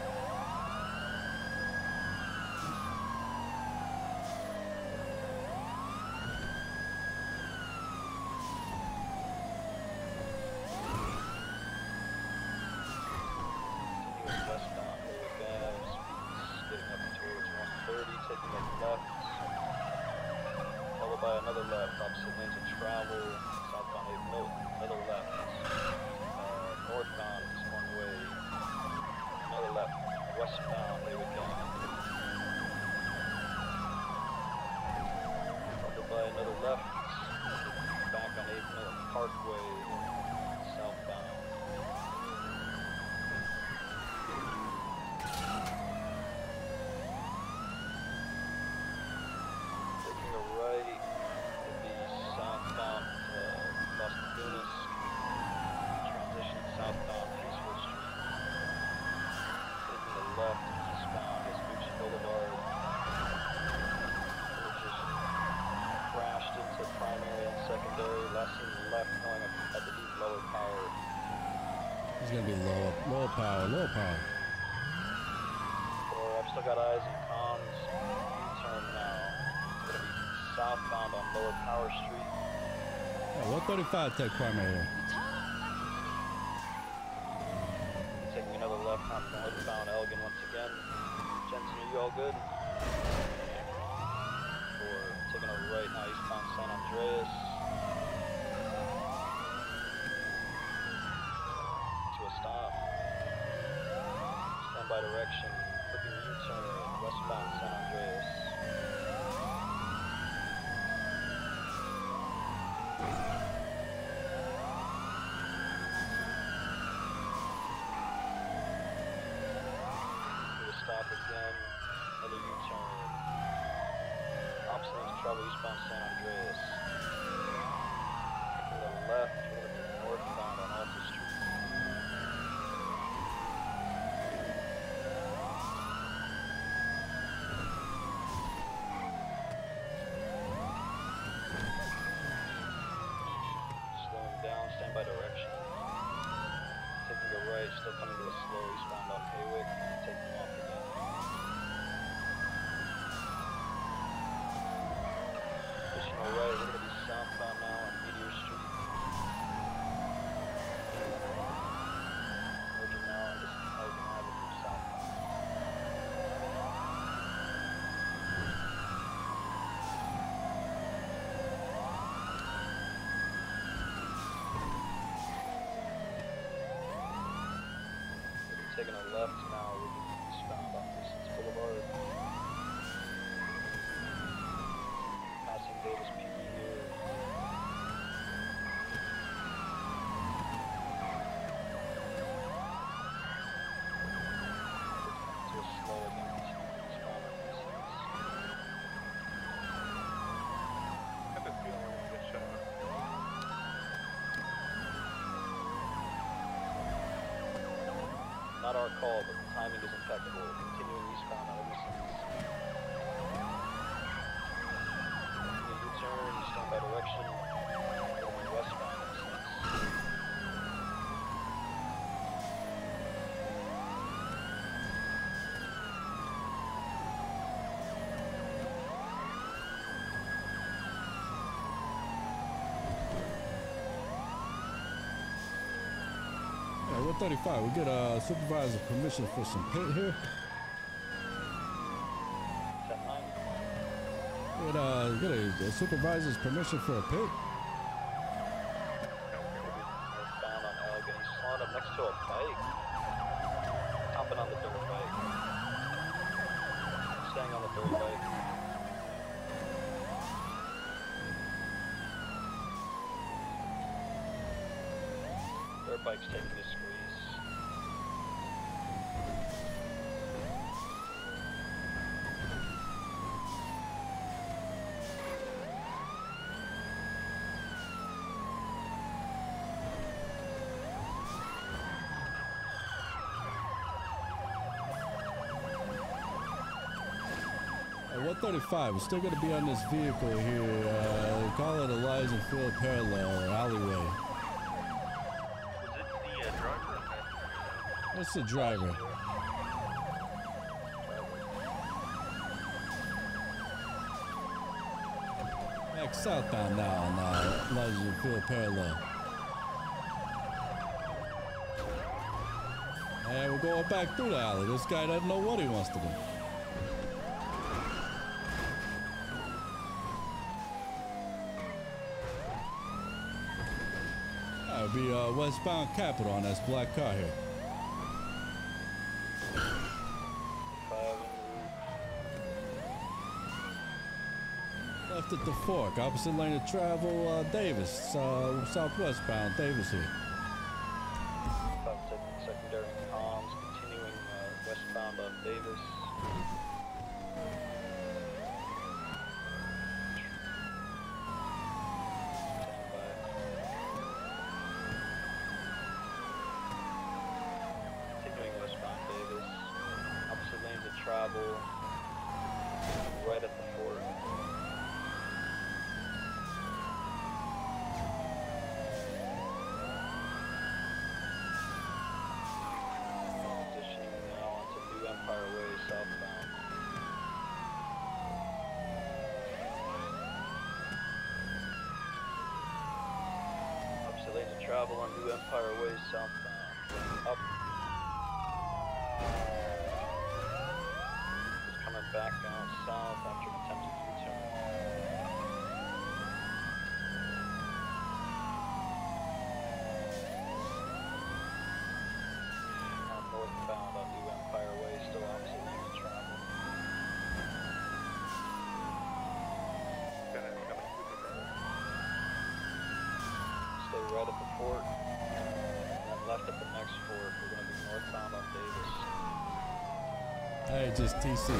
By another left, opposite lanes of travel, southbound eight Milton, another left, uh, northbound is one way, another left, westbound they would go. Followed by another left, back on eight Milton Parkway, southbound. secondary, last seen left going up, I believe, lower power. He's gonna be low, low power, low power. Or I've still got eyes and comms. U-turn now. It's gonna be southbound on Lower Power Street. Oh, one thirty-five take primary here. Taking another left on northbound Elgin once again. Jensen, are you all good? Or taking a right now eastbound San Andreas. To a stop. Standby direction. Flipping U-turn westbound San Andreas. Stop again, another U-turn. Opposite lane to travel eastbound San Andreas. To the left, we're going to be northbound on Alta Street. Slowing down, standby direction. Taking a right, still coming to a slow eastbound off Haywick. Taking off again. Additional right, we're going to be southbound now on Meteor Street. Merging now on this Elgin Avenue southbound. Taking a left now, we'll be eastbound on Distance Boulevard. Passing Davis P D here. To a slow again, eastbound on Distance. I have a feeling we're gonna get shot. Not our call, but the timing is impeccable. Continuing eastbound on Emerson's. The U-turn, standby direction. Moving westbound Emerson's. Yeah, one thirty-five. We get uh, supervisor permission for some pit here. ten nine. We get, uh, get a, a supervisor's permission for a pit. Northbound on Elgin. He's slowing up next to a bike. Hopping on the dirt bike. Staying on the dirt bike. Dirt bike's taking a squeeze. At one thirty-five, we're still going to be on this vehicle here. Uh, call it a Liza Field parallel or alleyway. What's the driver? Back southbound now on uh, Liza Field parallel. And we're going back through the alley. This guy doesn't know what he wants to do. That would be uh, westbound Capitol on this black car here. Left at the fork, opposite lane of travel, uh, Davis, uh, southwestbound Davis here. Taking secondary comms, continuing uh, westbound on Davis. Continuing westbound Davis. Opposite lanes of travel. Right at the fort. travel on New Empire Way southbound. Up. Just coming back out south after an attempted U-turn. Now northbound on New Empire Way, still opposite lane of travel. Stay right at the fort, and then left at the next fort. We're going to be northbound on Davis. Hey, just T C.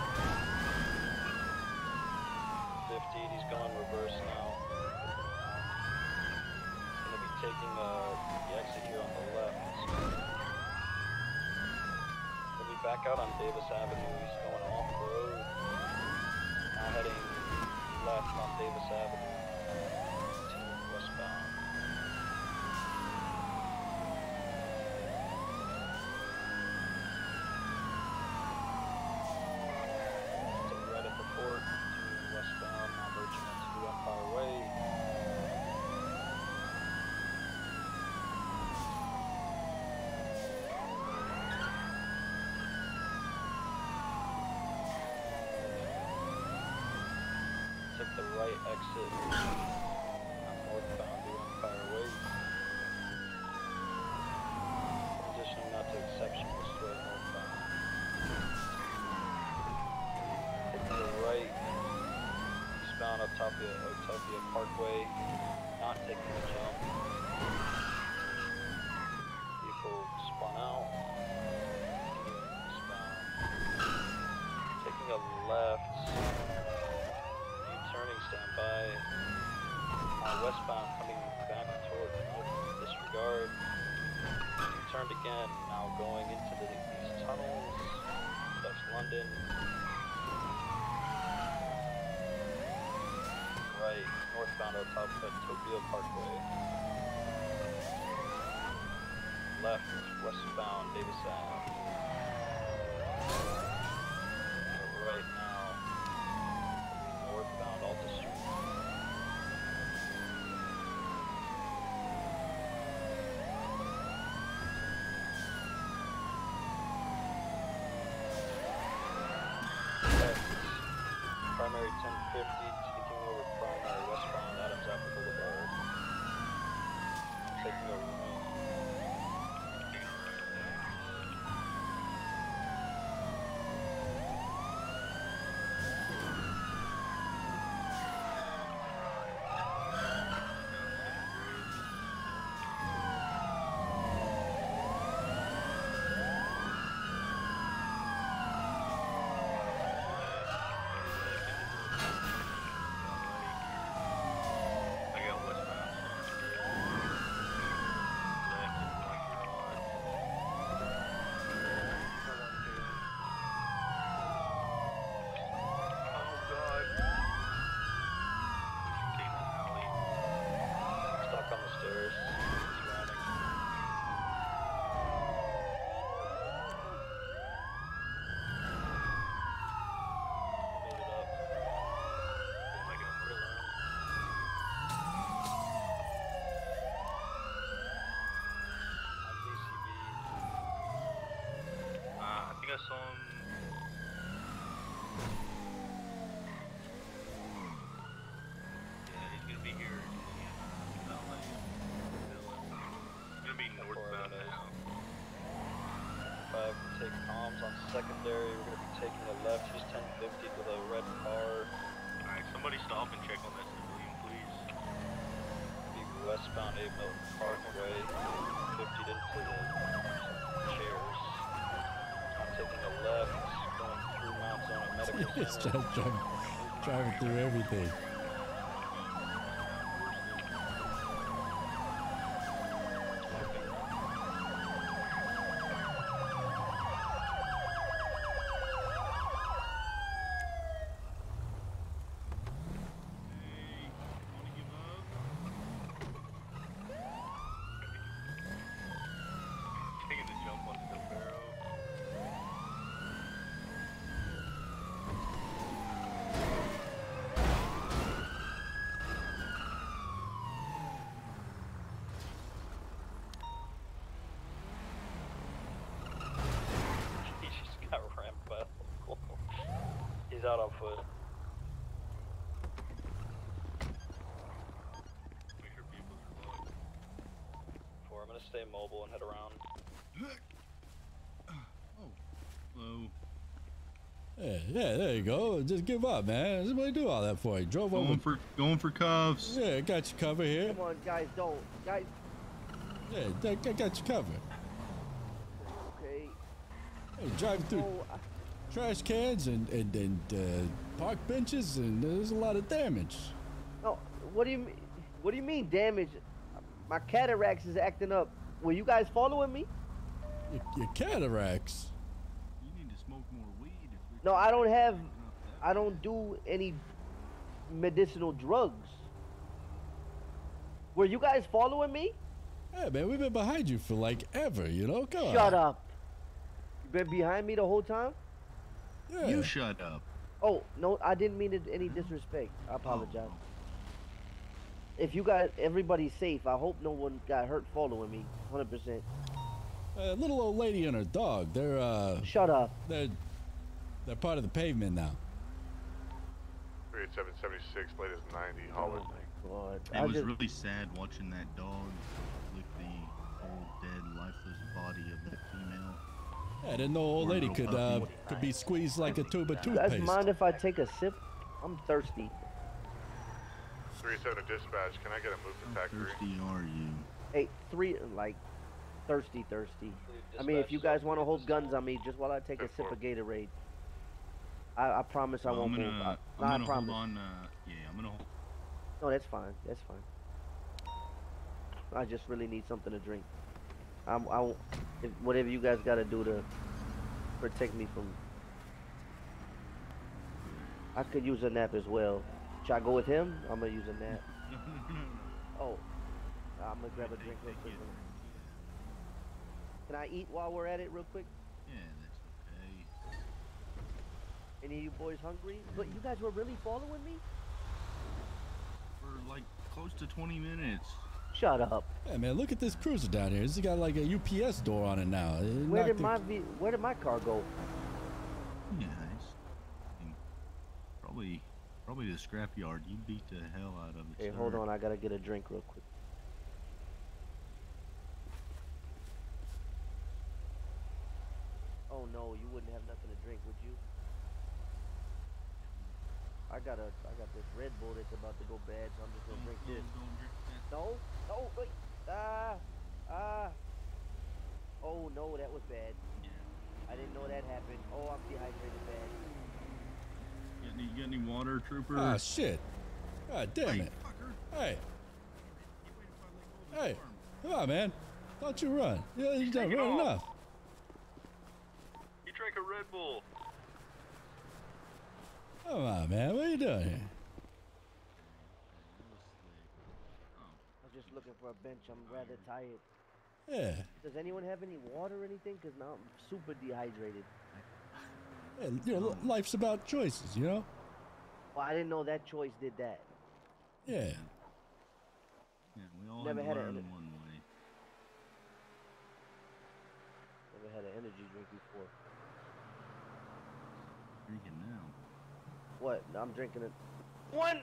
fifty, he's going reverse now. He's going to be taking uh, the exit here on the left. He'll be back out on Davis Avenue. He's going off the road. Now heading left on Davis Avenue. Continuing westbound. Stay right at the fort. Continuing westbound. Now merging into New Empire Way. Took the right exit on northbound New Empire Way. Transitioning not to exceptionalist way northbound. Taking the right eastbound Utopia, Utopia Parkway. Not taking the jump. Vehicle spun out. Continuing eastbound. Taking a left. Turning standby. Uh, westbound coming back toward north disregard. Turned again, now going into the, these tunnels. That's London. Right, northbound on top of Utopia Parkway. Left, westbound Davis Ave. Right now. Northbound Alta Street. Next, primary ten fifty, taking over primary westbound Adams Apple Boulevard. Taking over Main. Stuck on the stairs. Surrounding. Made it up. Oh my god, we're alone. On D C B. Uh, I think I saw him. Yeah, he's gonna be here. Yeah, L A. He's gonna be northbound now. Five, we'll take comms on secondary. We're gonna be taking a left, just ten fifty to the red car. Alright, somebody stop and check on that civilian, please. Be westbound eight Milton Parkway. fifty into the chairs. I'm taking a left, going through Mount Zona Medical It's Center. just driving, driving through everything. Taking the jump on the Barrow. out on foot. Four, I'm gonna stay mobile and head around. Hello. Yeah, yeah, there you go. Just give up, man. Somebody do all that for you. Drove Going over. for going for cuffs. Yeah, got you covered here. Come on, guys, don't. Guys, Yeah, I got you covered. okay. Hey, driving through Oh, I- trash cans and and, and uh, park benches, and there's a lot of damage. No, what do you mean? What do you mean damage? My cataracts is acting up. Were you guys following me? Your, your cataracts. You need to smoke more weed. If we No, I don't have. I don't do any medicinal drugs. Were you guys following me? Hey, man, we've been behind you for like ever. You know, come Shut on. up. You been behind me the whole time? Yeah. You shut up. Oh no, I didn't mean it any disrespect. I apologize. If you got everybody safe, I hope no one got hurt following me. one hundred percent. A little old lady and her dog. They're uh. Shut up. They're they're part of the pavement now. three eight seven seventy-six, latest ninety, Holland. Oh It I was just, really sad watching that dog lick the whole dead, lifeless body of that female. Yeah, I didn't know old Poor lady little could uh puppy. could be squeezed like a tube of you guys toothpaste. mind if I take a sip? I'm thirsty. three seven to dispatch, can I get a move to How tack three? thirsty are you? Hey, three, like, thirsty, thirsty. I mean, if you guys want to hold guns on me, just while I take a sip of Gatorade. I, I promise I Well, won't I'm gonna, move. I, I'm no, I gonna promise. hold on. Uh, yeah, I'm gonna hold. No, that's fine. That's fine. I just really need something to drink. I'm, I won't, if, whatever you guys got to do to protect me from. I could use a nap as well. Should I go with him? I'm gonna use a nap. Oh, I'm gonna grab a drink real quick. Can I eat while we're at it, real quick? Yeah, that's okay. Any of you boys hungry? But you guys were really following me? For like close to twenty minutes. Shut up. Yeah, man, look at this cruiser down here. It's got like a U P S door on it now. It Where knocked did the- my v Where did my car go? Nice. I mean, probably, probably the scrapyard. You beat the hell out of it. Hey, sir. hold on. I gotta get a drink real quick. Oh no, you wouldn't have nothing to drink, would you? I got a, I got this Red Bull that's about to go bad, so I'm just gonna drink this. No, no, wait, ah, ah. Oh no, that was bad. I didn't know that happened. Oh, I'm dehydrated bad. Got any, got any water, trooper? Ah, shit. God damn Hey, it. Hey. Hey. Come on, man. Don't you run. Yeah, you done take it run off. enough. You drank a Red Bull. Come on, man. What are you doing here? I'm just looking for a bench. I'm rather tired. Yeah. Does anyone have any water or anything? Cause now I'm super dehydrated. Yeah, you know, life's about choices, you know? Well, I didn't know that choice did that. Yeah. Yeah, we all Never had had to a- learn one way. Never had an energy drink before. Drinking now. What? I'm drinking it. One.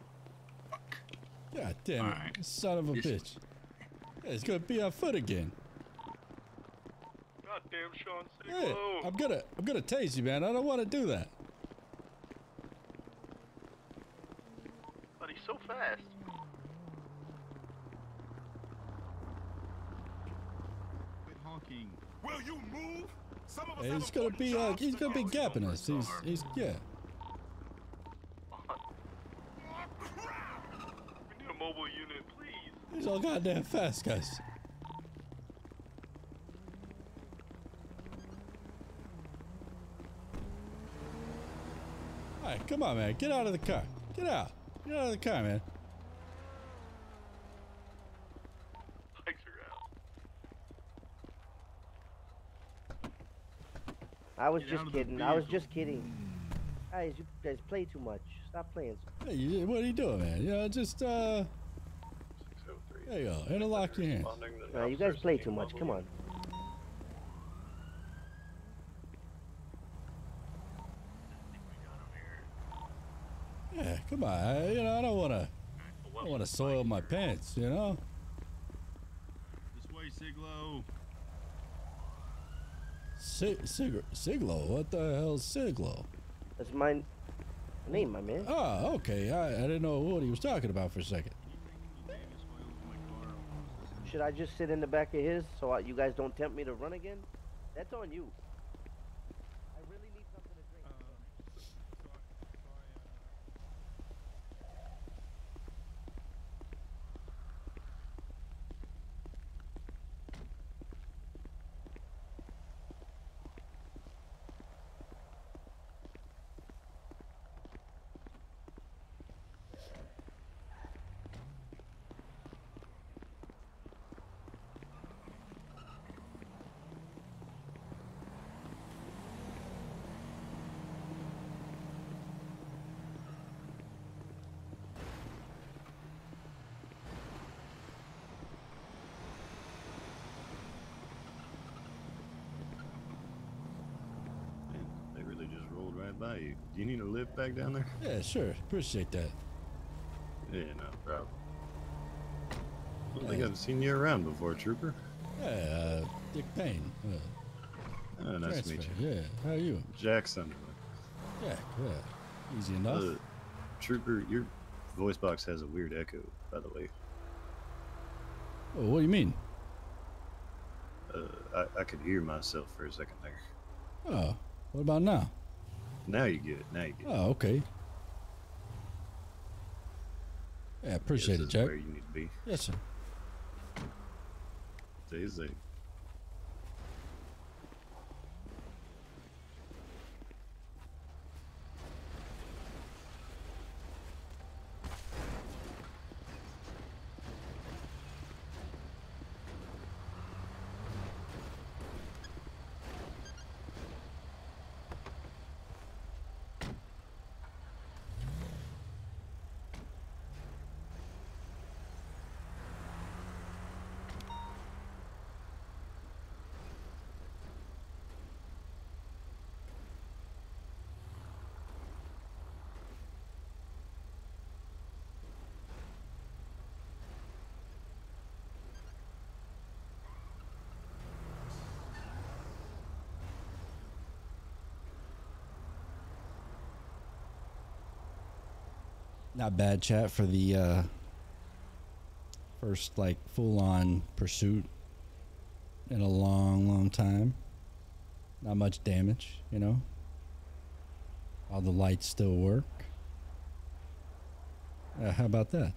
God damn it. Alright. Son of a This- bitch. Yeah, it's gonna be on foot again. Goddamn, Sean, say Hey, hello. I'm gonna I'm gonna tase you, man. I don't wanna do that. But he's so fast. Quit honking. Will you move? Some of us Hey, have he's gonna important be uh jobs he's to gonna be do. gapping us. He's he's yeah. We need a mobile unit, please. He's all goddamn fast, guys. Alright, come on, man. Get out of the car. Get out. Get out of the car, man. Bikes are out. I was Get just out of the kidding. I was vehicle. just kidding. Guys, you guys play too much. Stop playing. Hey, you- what are you doing, man? You know, just uh there you go. Interlock your hands. Nah, you guys play too much. Come on. Yeah, come on. I, you know, I don't want to. I don't want to soil my pants. You know. This way, Siglo. Sig Sig Siglo. What the hell's Siglo? That's my name, my man. Oh, okay. I, I didn't know what he was talking about for a second. Should I just sit in the back of his so I, you guys don't tempt me to run again? That's on you. I really need something to drink. They really just rolled right by you. Do you need a lift back down there? Yeah, sure. Appreciate that. Yeah, no problem. I don't think I've seen you around before, Trooper. Yeah, uh, Dick Payne. Uh, Oh, nice to meet transfer. you. Yeah, how are you? Jack Sunderland. Yeah, yeah. Easy enough. Uh, Trooper, your voice box has a weird echo, by the way. Oh, what do you mean? Uh, I, I could hear myself for a second there. Oh, what about now? Now you get it. Now you get it. Oh, okay. Yeah, appreciate This it, is Jack. where you need to be. Yes, sir. Stay safe. Not bad, chat, for the uh, first like full-on pursuit in a long, long time. Not much damage, you know. All the lights still work. Uh, how about that?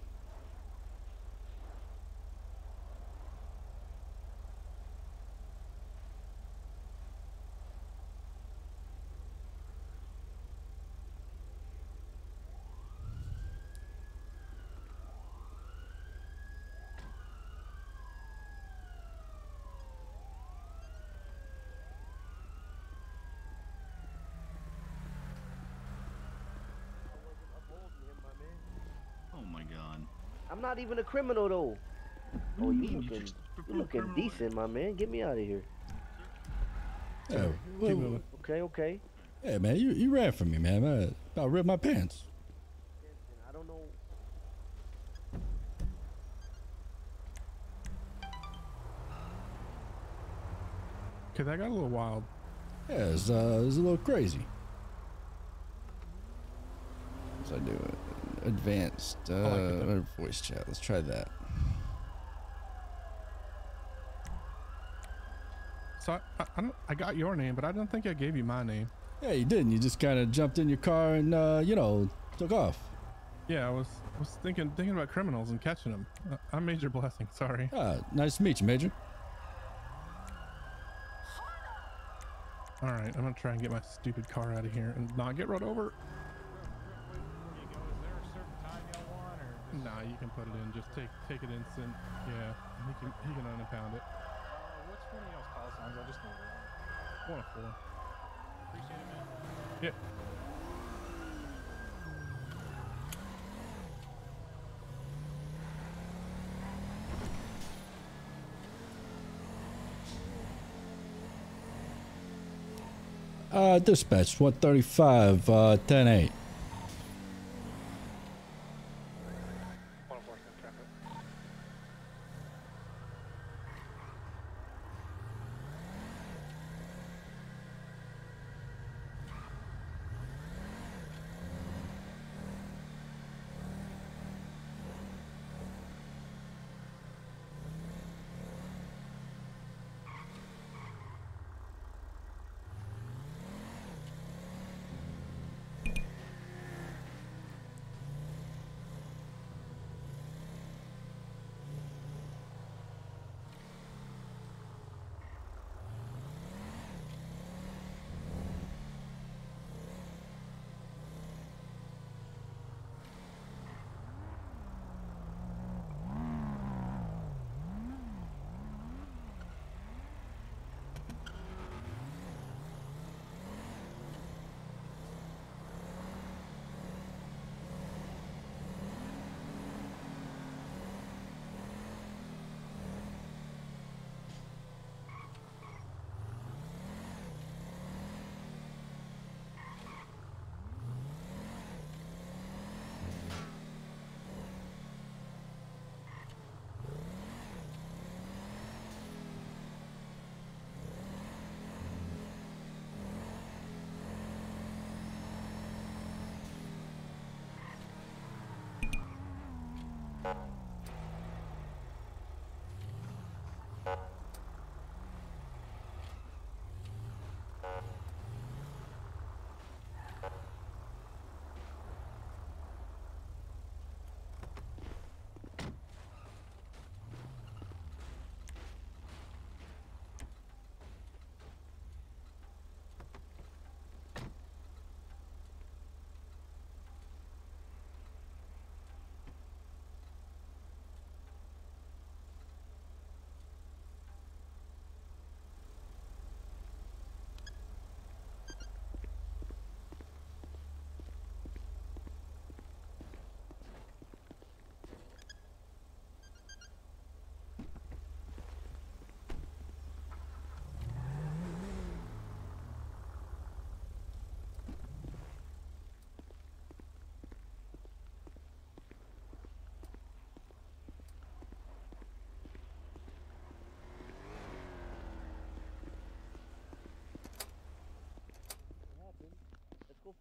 Oh my god. I'm not even a criminal though. Oh, you mean? You looking, just you looking decent, my man. Get me out of here. Yeah, Keep moving. Okay, okay. Hey, man, you, you ran from me, man. I about ripped my pants. I don't know. Okay, that got a little wild. Yeah, it's, uh, it's a little crazy. So I do it. Advanced uh, like it though. voice chat. Let's try that. So I, I, I don't. I got your name, but I don't think I gave you my name. Yeah, you didn't. You just kind of jumped in your car and, uh, you know, took off. Yeah, I was was thinking thinking about criminals and catching them. Uh, I'm Major Blessing. Sorry. Ah, nice to meet you, Major. All right, I'm gonna try and get my stupid car out of here and not get run over. Nah, you can put it in. Just take take it instant. Yeah, he can he can unimpound it. Uh, what's one of y'all's call signs? I just need one. One of four. Appreciate it, man. Yep. Uh, dispatch one thirty-five, uh, ten eight.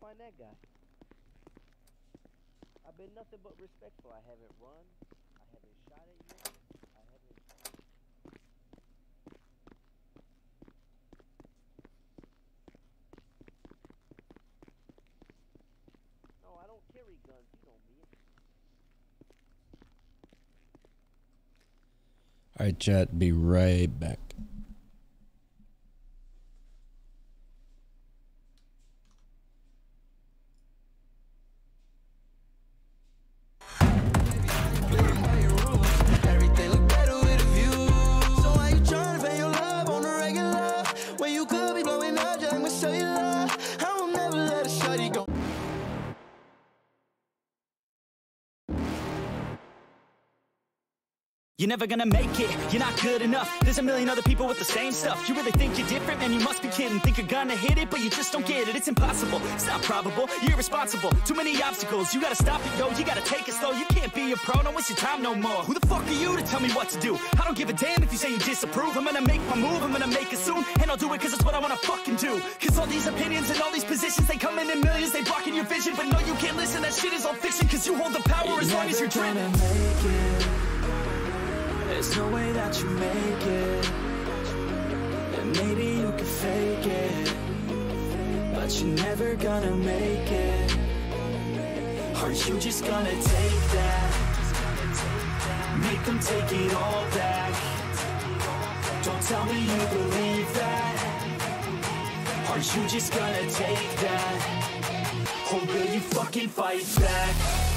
find that guy. I've been nothing but respectful. I haven't run. I haven't shot at you. I haven't. No, I don't carry guns. You know me. All right, chat. Be right back. Everything look better with a view. So why you trying to pay your love on the regular? When you could be blowing up, just I'ma show you love. I will never let a shorty go. You're never gonna make it, you're not good enough. There's a million other people with the same stuff. You really think you're different? Man, you must be kidding. Think you're gonna hit it, but you just don't get it. It's impossible, it's not probable, you're irresponsible. Too many obstacles, you gotta stop it, yo. You gotta take it slow, you can't be a pro. Don't waste your time no more. Who the fuck are you to tell me what to do? I don't give a damn if you say you disapprove. I'm gonna make my move, I'm gonna make it soon. And I'll do it cause it's what I wanna fucking do. Cause all these opinions and all these positions, they come in in millions. They blocking your vision, but no, you can't listen. That shit is all fiction. Cause you hold the power You're as long as you're never dreaming. gonna make it. There's no way that you make it. And maybe you can fake it, but you're never gonna make it. Are you just gonna take that? Make them take it all back. Don't tell me you believe that. Are you just gonna take that? Or will you fucking fight back?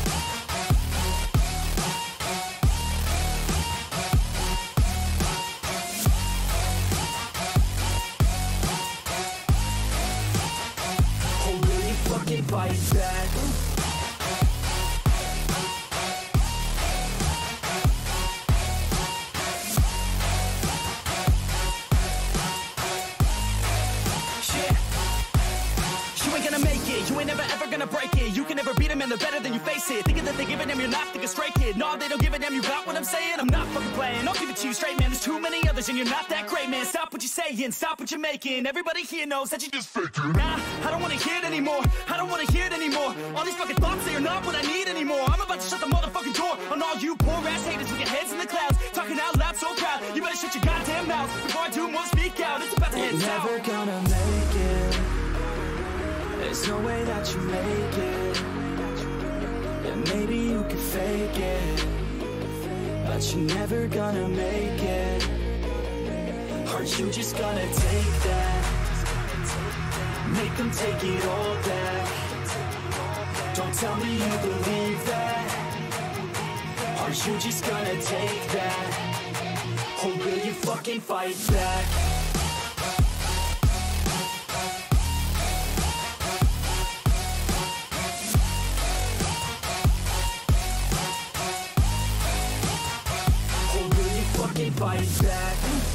Fucking fight back. Yeah. You ain't gonna make it, you ain't never ever gonna break it. You can never beat them and they're better than you face it. Thinking that they give a damn, you're not thinking straight, kid. No, they don't give a damn, you got what I'm saying? I'm not fucking playing, I'll give it to you straight, man. There's too many others and you're not that great, man. Stop what you're saying, stop what you're making. Everybody here knows that you just faking. Nah, I don't wanna hear it anymore, I don't wanna hear it anymore. All these fucking thoughts, they are not what I need anymore. I'm about to shut the motherfucking door on all you poor ass haters with your heads in the clouds. Talking out loud so proud, you better shut your goddamn mouth before I do more speak out. It's about to head You're south. never gonna make it. There's no way that you make it. And maybe you can fake it, but you're never gonna make it. Are you just gonna take that? Make them take it all back. Don't tell me you believe that. Are you just gonna take that? Or will you fucking fight back? Fucking fight back.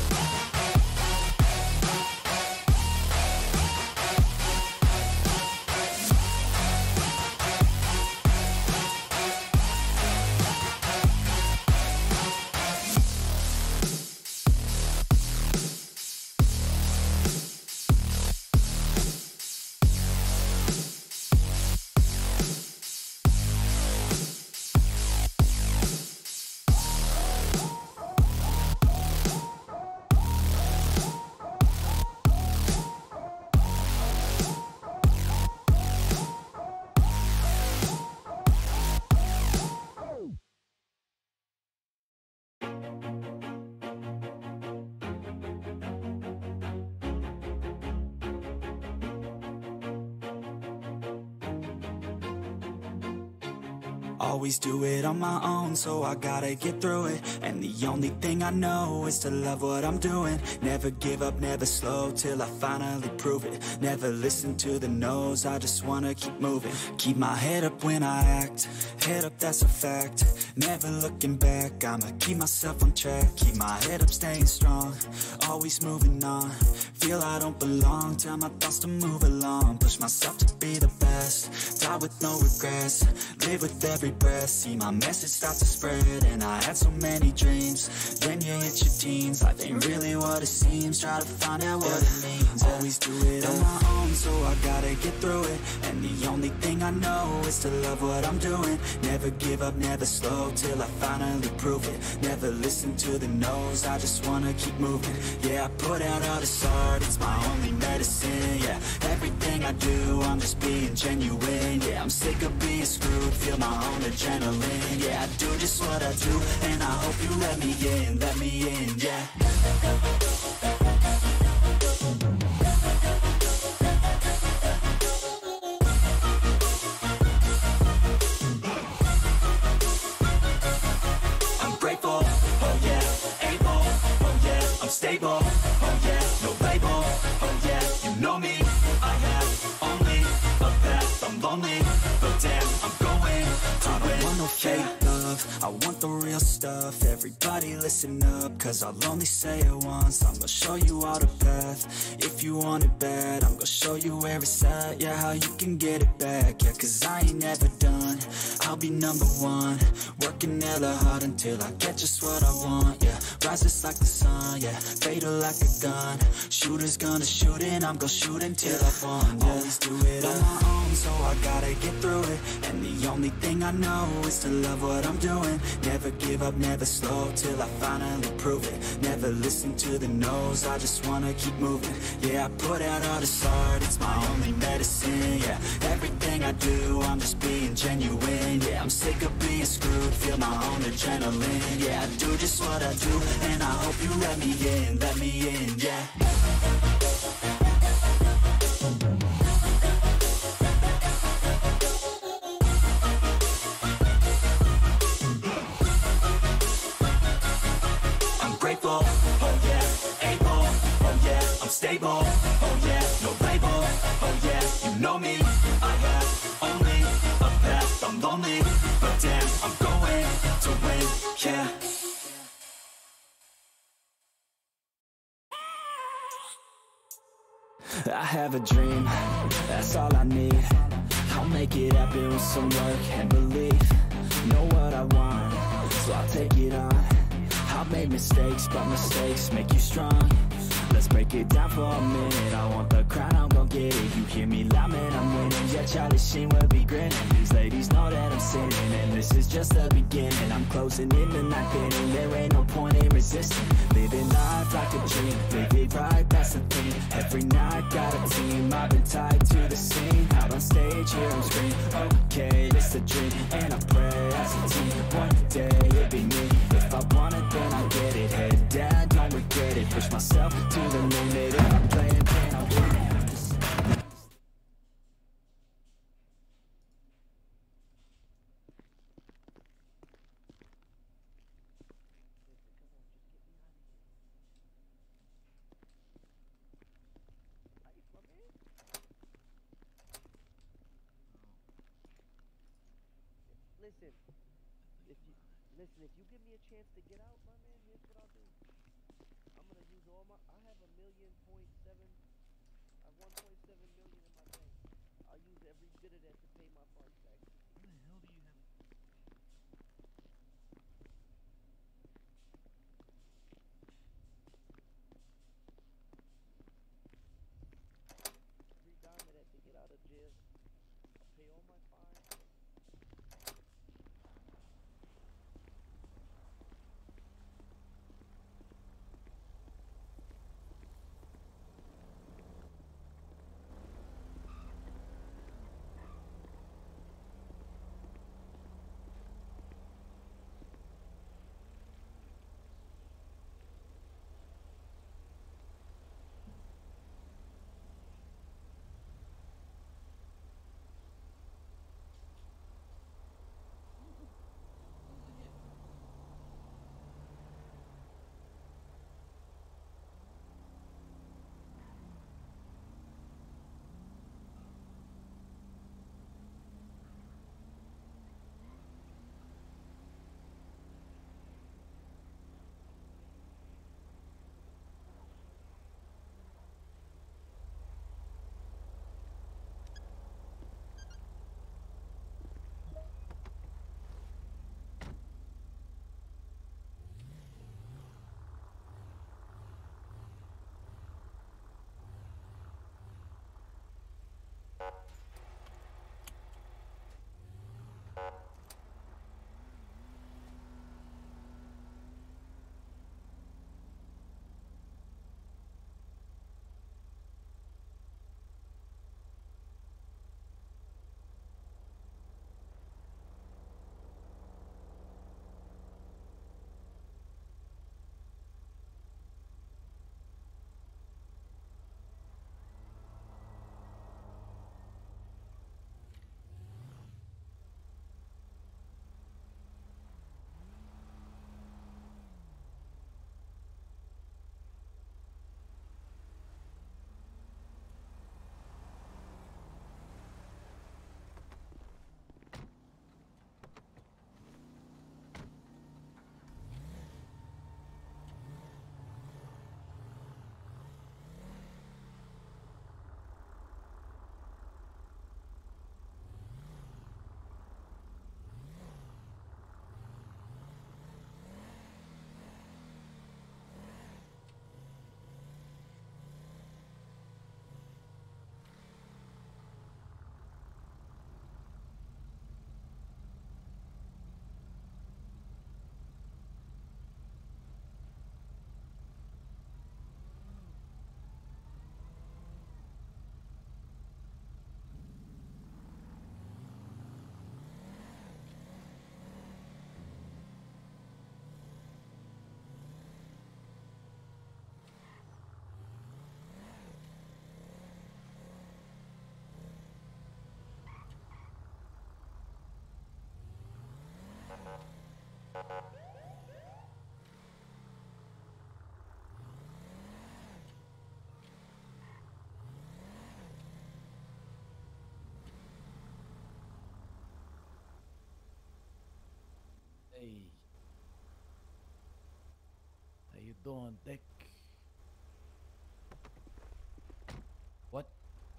Always do it on my own, so I gotta get through it. And the only thing I know is to love what I'm doing. Never give up, never slow, till I finally prove it. Never listen to the no's, I just wanna keep moving. Keep my head up when I act, head up, that's a fact. Never looking back, I'ma keep myself on track. Keep my head up, staying strong, always moving on. Feel I don't belong, tell my thoughts to move along. Push myself to be the best, die with no regrets. Live with every every breath. See my message start to spread, and I had so many dreams. Then you hit your teens, life ain't really what it seems. Try to find out what it means. Always do it on my own, so I gotta get through it. And the only thing I know is to love what I'm doing. Never give up, never slow, till I finally prove it. Never listen to the no's, I just wanna keep moving. Yeah, I put out all this art, it's my only medicine. Yeah, everything I do, I'm just being genuine. Yeah, I'm sick of being screwed, feel my own adrenaline. Yeah, I do just what I do, and I hope you let me in, let me in, yeah. I'm grateful, oh yeah, able, oh yeah, I'm stable, oh yeah, no label, oh yeah, you know me, I have only a path, I'm lonely, but damn, I'm going to I don't want no fake love, I want the real stuff. Everybody listen up, cause I'll only say it once. I'm gonna show you all the path, if you want it bad. I'm gonna show you where it's at, yeah, how you can get it back. Yeah, cause I ain't never done, I'll be number one. Working hella hard until I get just what I want, yeah. Rises like the sun, yeah, fatal like a gun. Shooters gonna shoot and I'm gonna shoot until I won, yeah. Always do it on my own, so I gotta get through it. And the only thing I know is to love what I'm doing. Never give up, never slow, till I finally prove it. Never listen to the no's, I just wanna keep moving. Yeah, I put out all this art, it's my only medicine. Yeah, everything I do, I'm just being genuine. Yeah, I'm sick of being screwed, feel my own adrenaline. Yeah, I do just what I do, and I hope you let me in, let me in, yeah. Grateful, oh yeah, able, oh yeah, I'm stable, oh yeah, no label, oh yeah, you know me, I have only a path, I'm lonely, but damn, I'm going to win, yeah. I have a dream, that's all I need. I'll make it happen with some work and belief. Know what I want, so I'll take it on. I've made mistakes, but mistakes make you strong. Let's break it down for a minute. I want the crown, I'm gon' get it. You hear me loud, man, I'm winning. Yeah, Charlie Sheen will be grinning. These ladies know that I'm sinning, and this is just the beginning. I'm closing in the night inning. There ain't no point in resisting. Living life like a dream, live it right, that's the thing. Every night got a team, I've been tied to the scene. Out on stage, here I'm screaming. Okay, it's a dream, and I pray as a team. One day it'll be me. If I want it, then I get it. Head down, don't regret it. Push myself to the limit. If I'm playing, then I'll win it. Listen, if you listen, if you give me a chance to get out, my man, here's what I'll do. I'm gonna use all my. I have a million point seven. I have one point seven million in my bank. I'll use every bit of that to pay my fund tax. Where the hell do you have? Every dime of that to get out of jail. I'll pay all my fines. doing, Dick? What?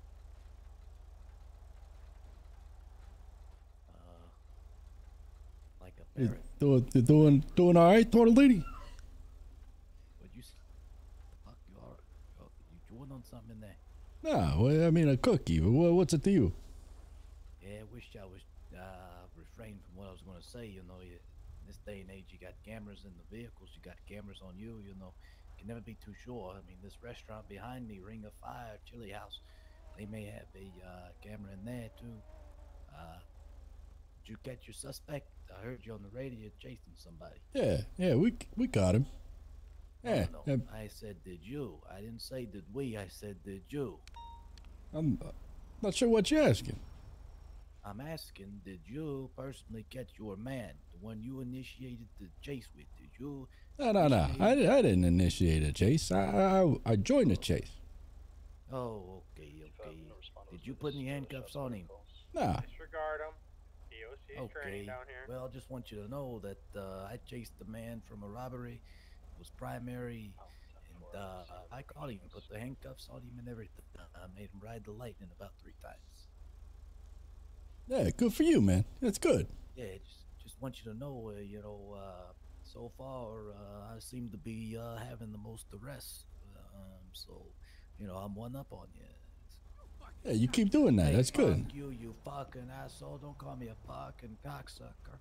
Uh, like a You parrot. doing, you doing, doing all right, Tortellini? What you? s- Fuck, you are. You you chewing on something in there? Nah, well, I mean a cookie. Wha- What's it to you? Yeah, I wish I was uh, refrained from what I was going to say. You know, you, in this day and age, you got cameras in the vehicles, you got cameras on you. You know, you can never be too sure. I mean, this restaurant behind me, Ring of Fire Chili House, they may have a uh, camera in there too. Uh, did you catch your suspect? I heard you on the radio chasing somebody. Yeah, yeah, we we got him. Yeah, No, yeah, no, I said, did you? I didn't say did we. I said, did you? I'm uh, not sure what you're asking. I'm asking, did you personally catch your man, the one you initiated the chase with? Did you? No, no, no. I, initiate- I didn't initiate a chase. I, I I joined the chase. Oh, okay, okay. Did you put any handcuffs on him? Nah. Disregard him. D O C is Okay. training down here. Well, I just want you to know that uh, I chased the man from a robbery. It was primary, and uh, I caught him, put the handcuffs on him and everything. I made him ride the lightning about three times. Yeah, good for you, man. That's good. Yeah, just just want you to know, uh, you know, uh, so far uh, I seem to be uh, having the most arrests. Um, so, you know, I'm one up on you. Yeah, you keep doing that. Hey, That's good. Fuck you, you fucking asshole! Don't call me a fucking cocksucker.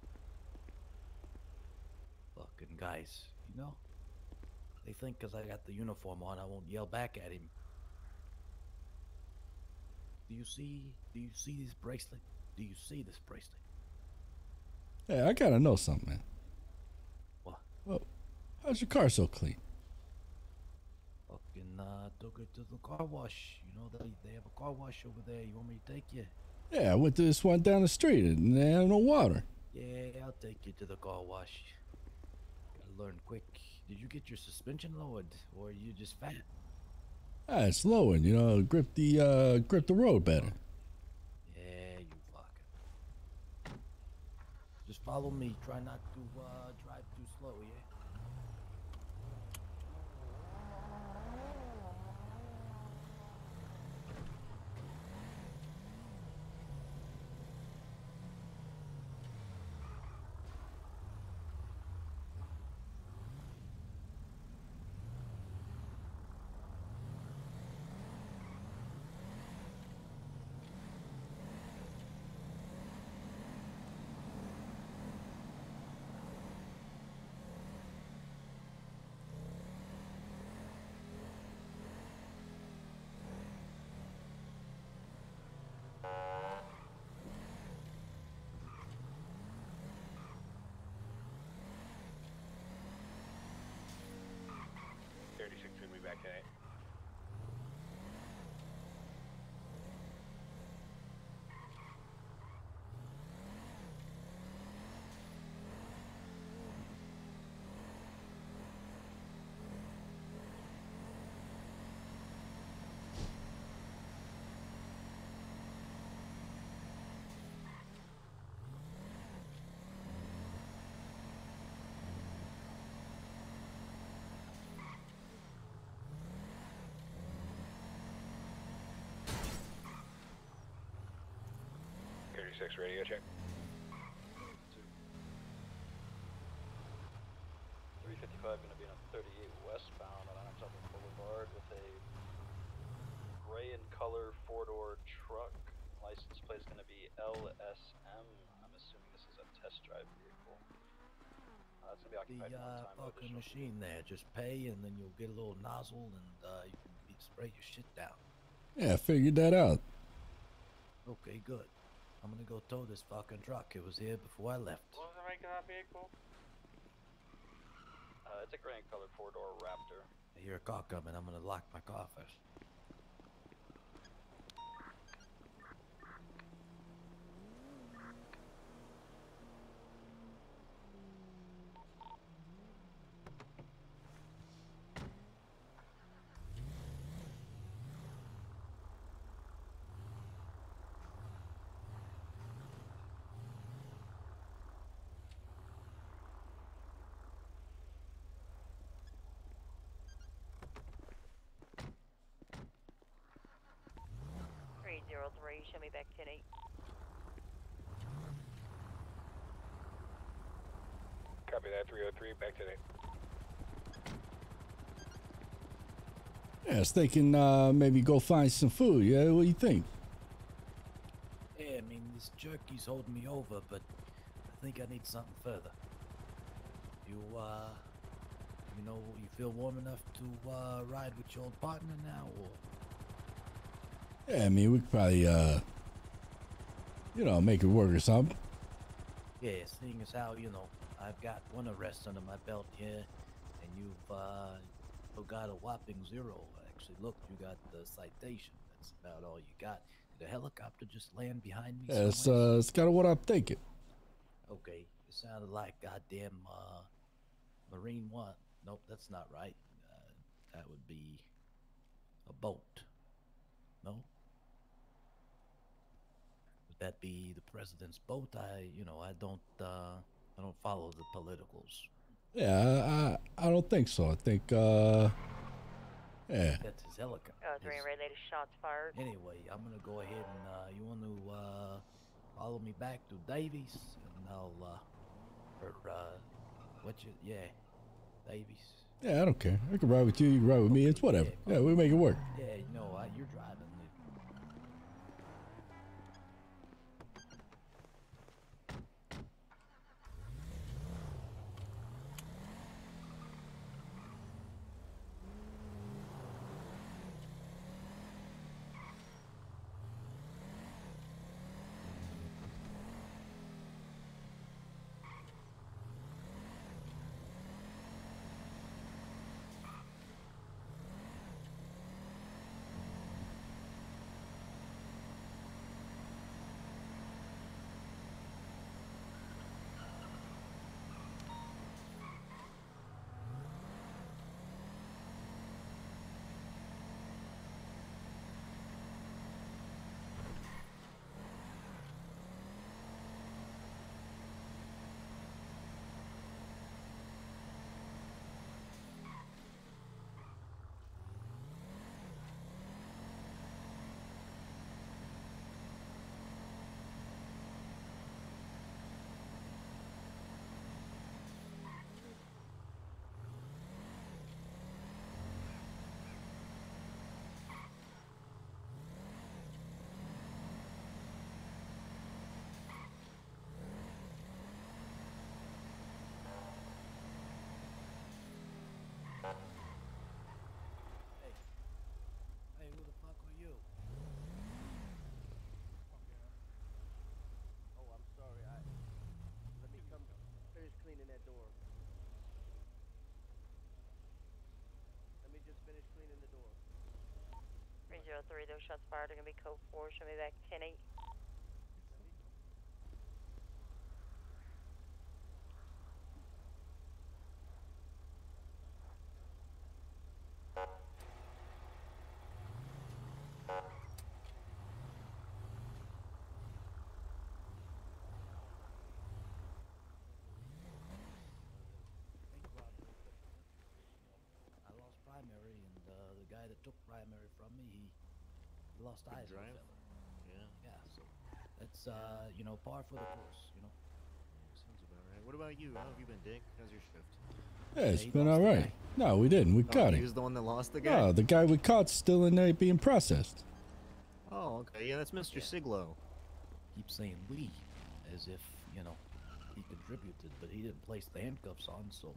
Fucking guys, you know, they think 'cause I got the uniform on, I won't yell back at him. Do you see? Do you see this bracelet? Do you see this bracelet? Hey, I gotta know something, man. What? Well, how's your car so clean? Fucking uh, took it to the car wash. You know, they they have a car wash over there. You want me to take you? Yeah, I went to this one down the street and they have no water. Yeah, I'll take you to the car wash. Gotta learn quick. Did you get your suspension lowered, or are you just fat? Ah, it's lowering, you know, grip the uh grip the road better. Yeah, you fucker. Just follow me. Try not to uh, drive too slow, yeah? thirty-six will be back at eight. thirty-six radio check. three fifty-five going to be on thirty-eight westbound on Onondaga Boulevard with a gray in color four-door truck. License plate is going to be L S M. I'm assuming this is a test drive vehicle. Uh, it's going to be The occupied one uh, time. no fucking additional- machine there. Just pay, and then you'll get a little nozzle, and uh, you can you spray your shit down. Yeah, I figured that out. Okay, good. I'm gonna go tow this fucking truck. It was here before I left. What was the make of that vehicle? Uh, it's a gray in color four-door Raptor. I hear a car coming. I'm gonna lock my car first. zero three, show me back ten eight. Copy that, three oh three, back to eight. Yeah, I was thinking uh, maybe go find some food. Yeah, what do you think? Yeah, I mean, this jerky's holding me over, but I think I need something further. You, uh, you know, you feel warm enough to uh, ride with your old partner now, or? Yeah, I mean, we could probably, uh, you know, make it work or something. Yeah, seeing as how, you know, I've got one arrest under my belt here, and you've, uh, got a whopping zero. Actually, look, you got the citation. That's about all you got. Did a helicopter just land behind me? Yeah, it's, uh, it's kind of what I'm thinking. Okay, it sounded like goddamn, uh, Marine One. Nope, that's not right. Uh, that would be a boat. No? Would that be the president's boat? I, you know, I don't, uh, I don't follow the politicals. Yeah, I, I don't think so. I think, uh, yeah. That's his helicopter. Oh, three red lady shots fired. Anyway, I'm gonna go ahead and, uh, you want to, uh, follow me back to Davies, and I'll, uh, or, uh, what you, yeah, Davies. Yeah, I don't care. I can ride with you. You can ride with me. It's whatever. Yeah, we make it work. Yeah, you know, uh, you're driving. Hey, who the fuck are you? Oh, I'm sorry. I let me come finish cleaning that door. Let me just finish cleaning the door. three zero three, those shots fired are gonna be code four, show me back ten eight. I lost primary, and uh, the guy that took primary from me, he, he lost Good eyes. on drive. the fella. Yeah. Yeah, so that's uh, you know, par for the course. You know. Sounds about right. What about you? How have you been, Dick? How's your shift? Yeah, it's been all right. No, we didn't. We Oh, caught he him. was the one that lost the guy? No, the guy we caught's still in there being processed. Oh, okay. Yeah, that's Mister Siglo. Keep saying we, as if you know he contributed, but he didn't place the handcuffs on, so.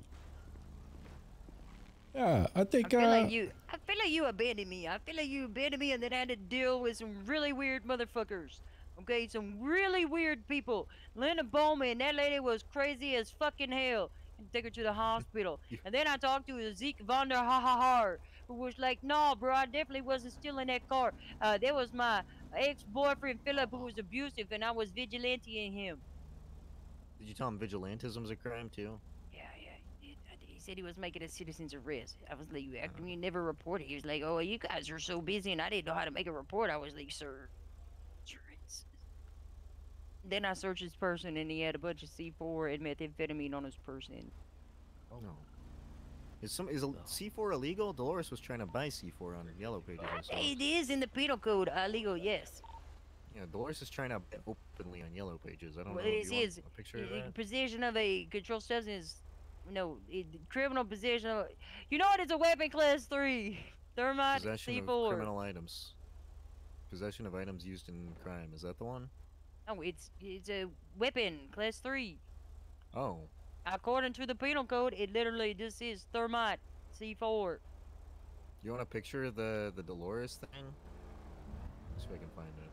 Yeah, I think, I feel uh, like you. I feel like you abandoned me. I feel like you abandoned me, and then I had to deal with some really weird motherfuckers. Okay, some really weird people. Linda Bowman, that lady was crazy as fucking hell. And take her to the hospital. And then I talked to Zeke von der Ha Ha Ha, who was like, "No, bro, I definitely wasn't still in that car. Uh, there was my ex-boyfriend Philip, who was abusive, and I was vigilanting him." Did you tell him vigilantism's a crime too? Yeah, yeah. He, he said he was making a citizen's arrest. I was like, "How come you never reported?" He was like, "Oh, you guys are so busy, and I didn't know how to make a report." I was like, "Sir, sir, it's..." Then I searched his person, and he had a bunch of C four and methamphetamine on his person. Oh no. Is some is a C four illegal? Dolores was trying to buy C four on Yellow Pages. I saw. It is in the penal code, illegal, yes. Yeah, Dolores is trying to bet openly on Yellow Pages. I don't Well, know. this Do you want is a picture of uh, that? possession of a controlled substance. No, it, criminal possession of. You know what? It's a weapon class three. Thermite Possession C of four. criminal items. Possession of items used in crime. Is that the one? No, it's it's a weapon class three. Oh. According to the penal code, it literally just is thermite C four. You want a picture of the the Dolores thing? See if I can find it.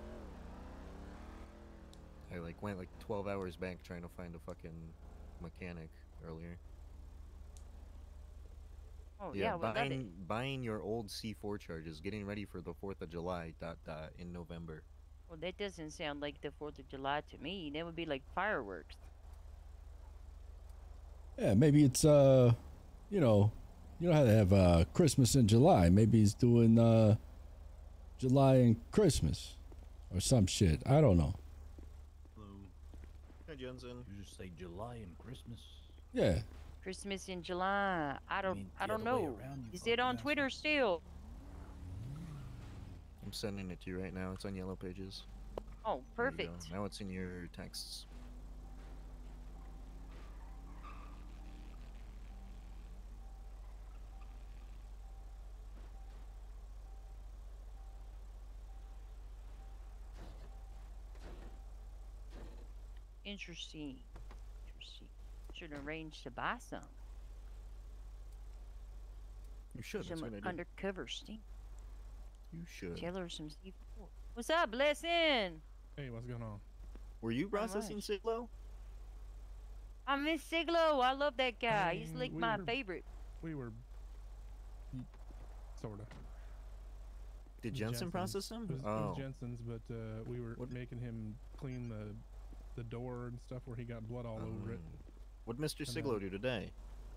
I like went like twelve hours back trying to find a fucking mechanic earlier. Oh Yeah, yeah, well, that buying buying your old C four charges, getting ready for the Fourth of July. Dot dot in November. well, that doesn't sound like the Fourth of July to me. That would be like fireworks. Yeah, maybe it's uh, you know, you know how they have uh Christmas in July. Maybe he's doing uh, July and Christmas, or some shit. I don't know. Hi, Jensen. You just say July and Christmas. Yeah. Christmas in July. I don't. mean, I the don't other way know. around, you Is it on Twitter still? I'm sending it to you right now. It's on Yellow Pages. Oh, There you go. perfect. Now it's in your texts. Interesting. Interesting. Should arrange to buy some. You should. That's Some what I do. undercover sting. You should. Tell her some C four. What's up, Blessing? Hey, what's going on? Were you Not processing much. Siglo? I miss Siglo. I love that guy. He's mean, like we my were- favorite. We were sort of. Did Jensen process him? It was, it Oh. was Jensen's, but uh, we were making him clean the the door and stuff where he got blood all over it. What'd Mister And, Siglo uh, do today?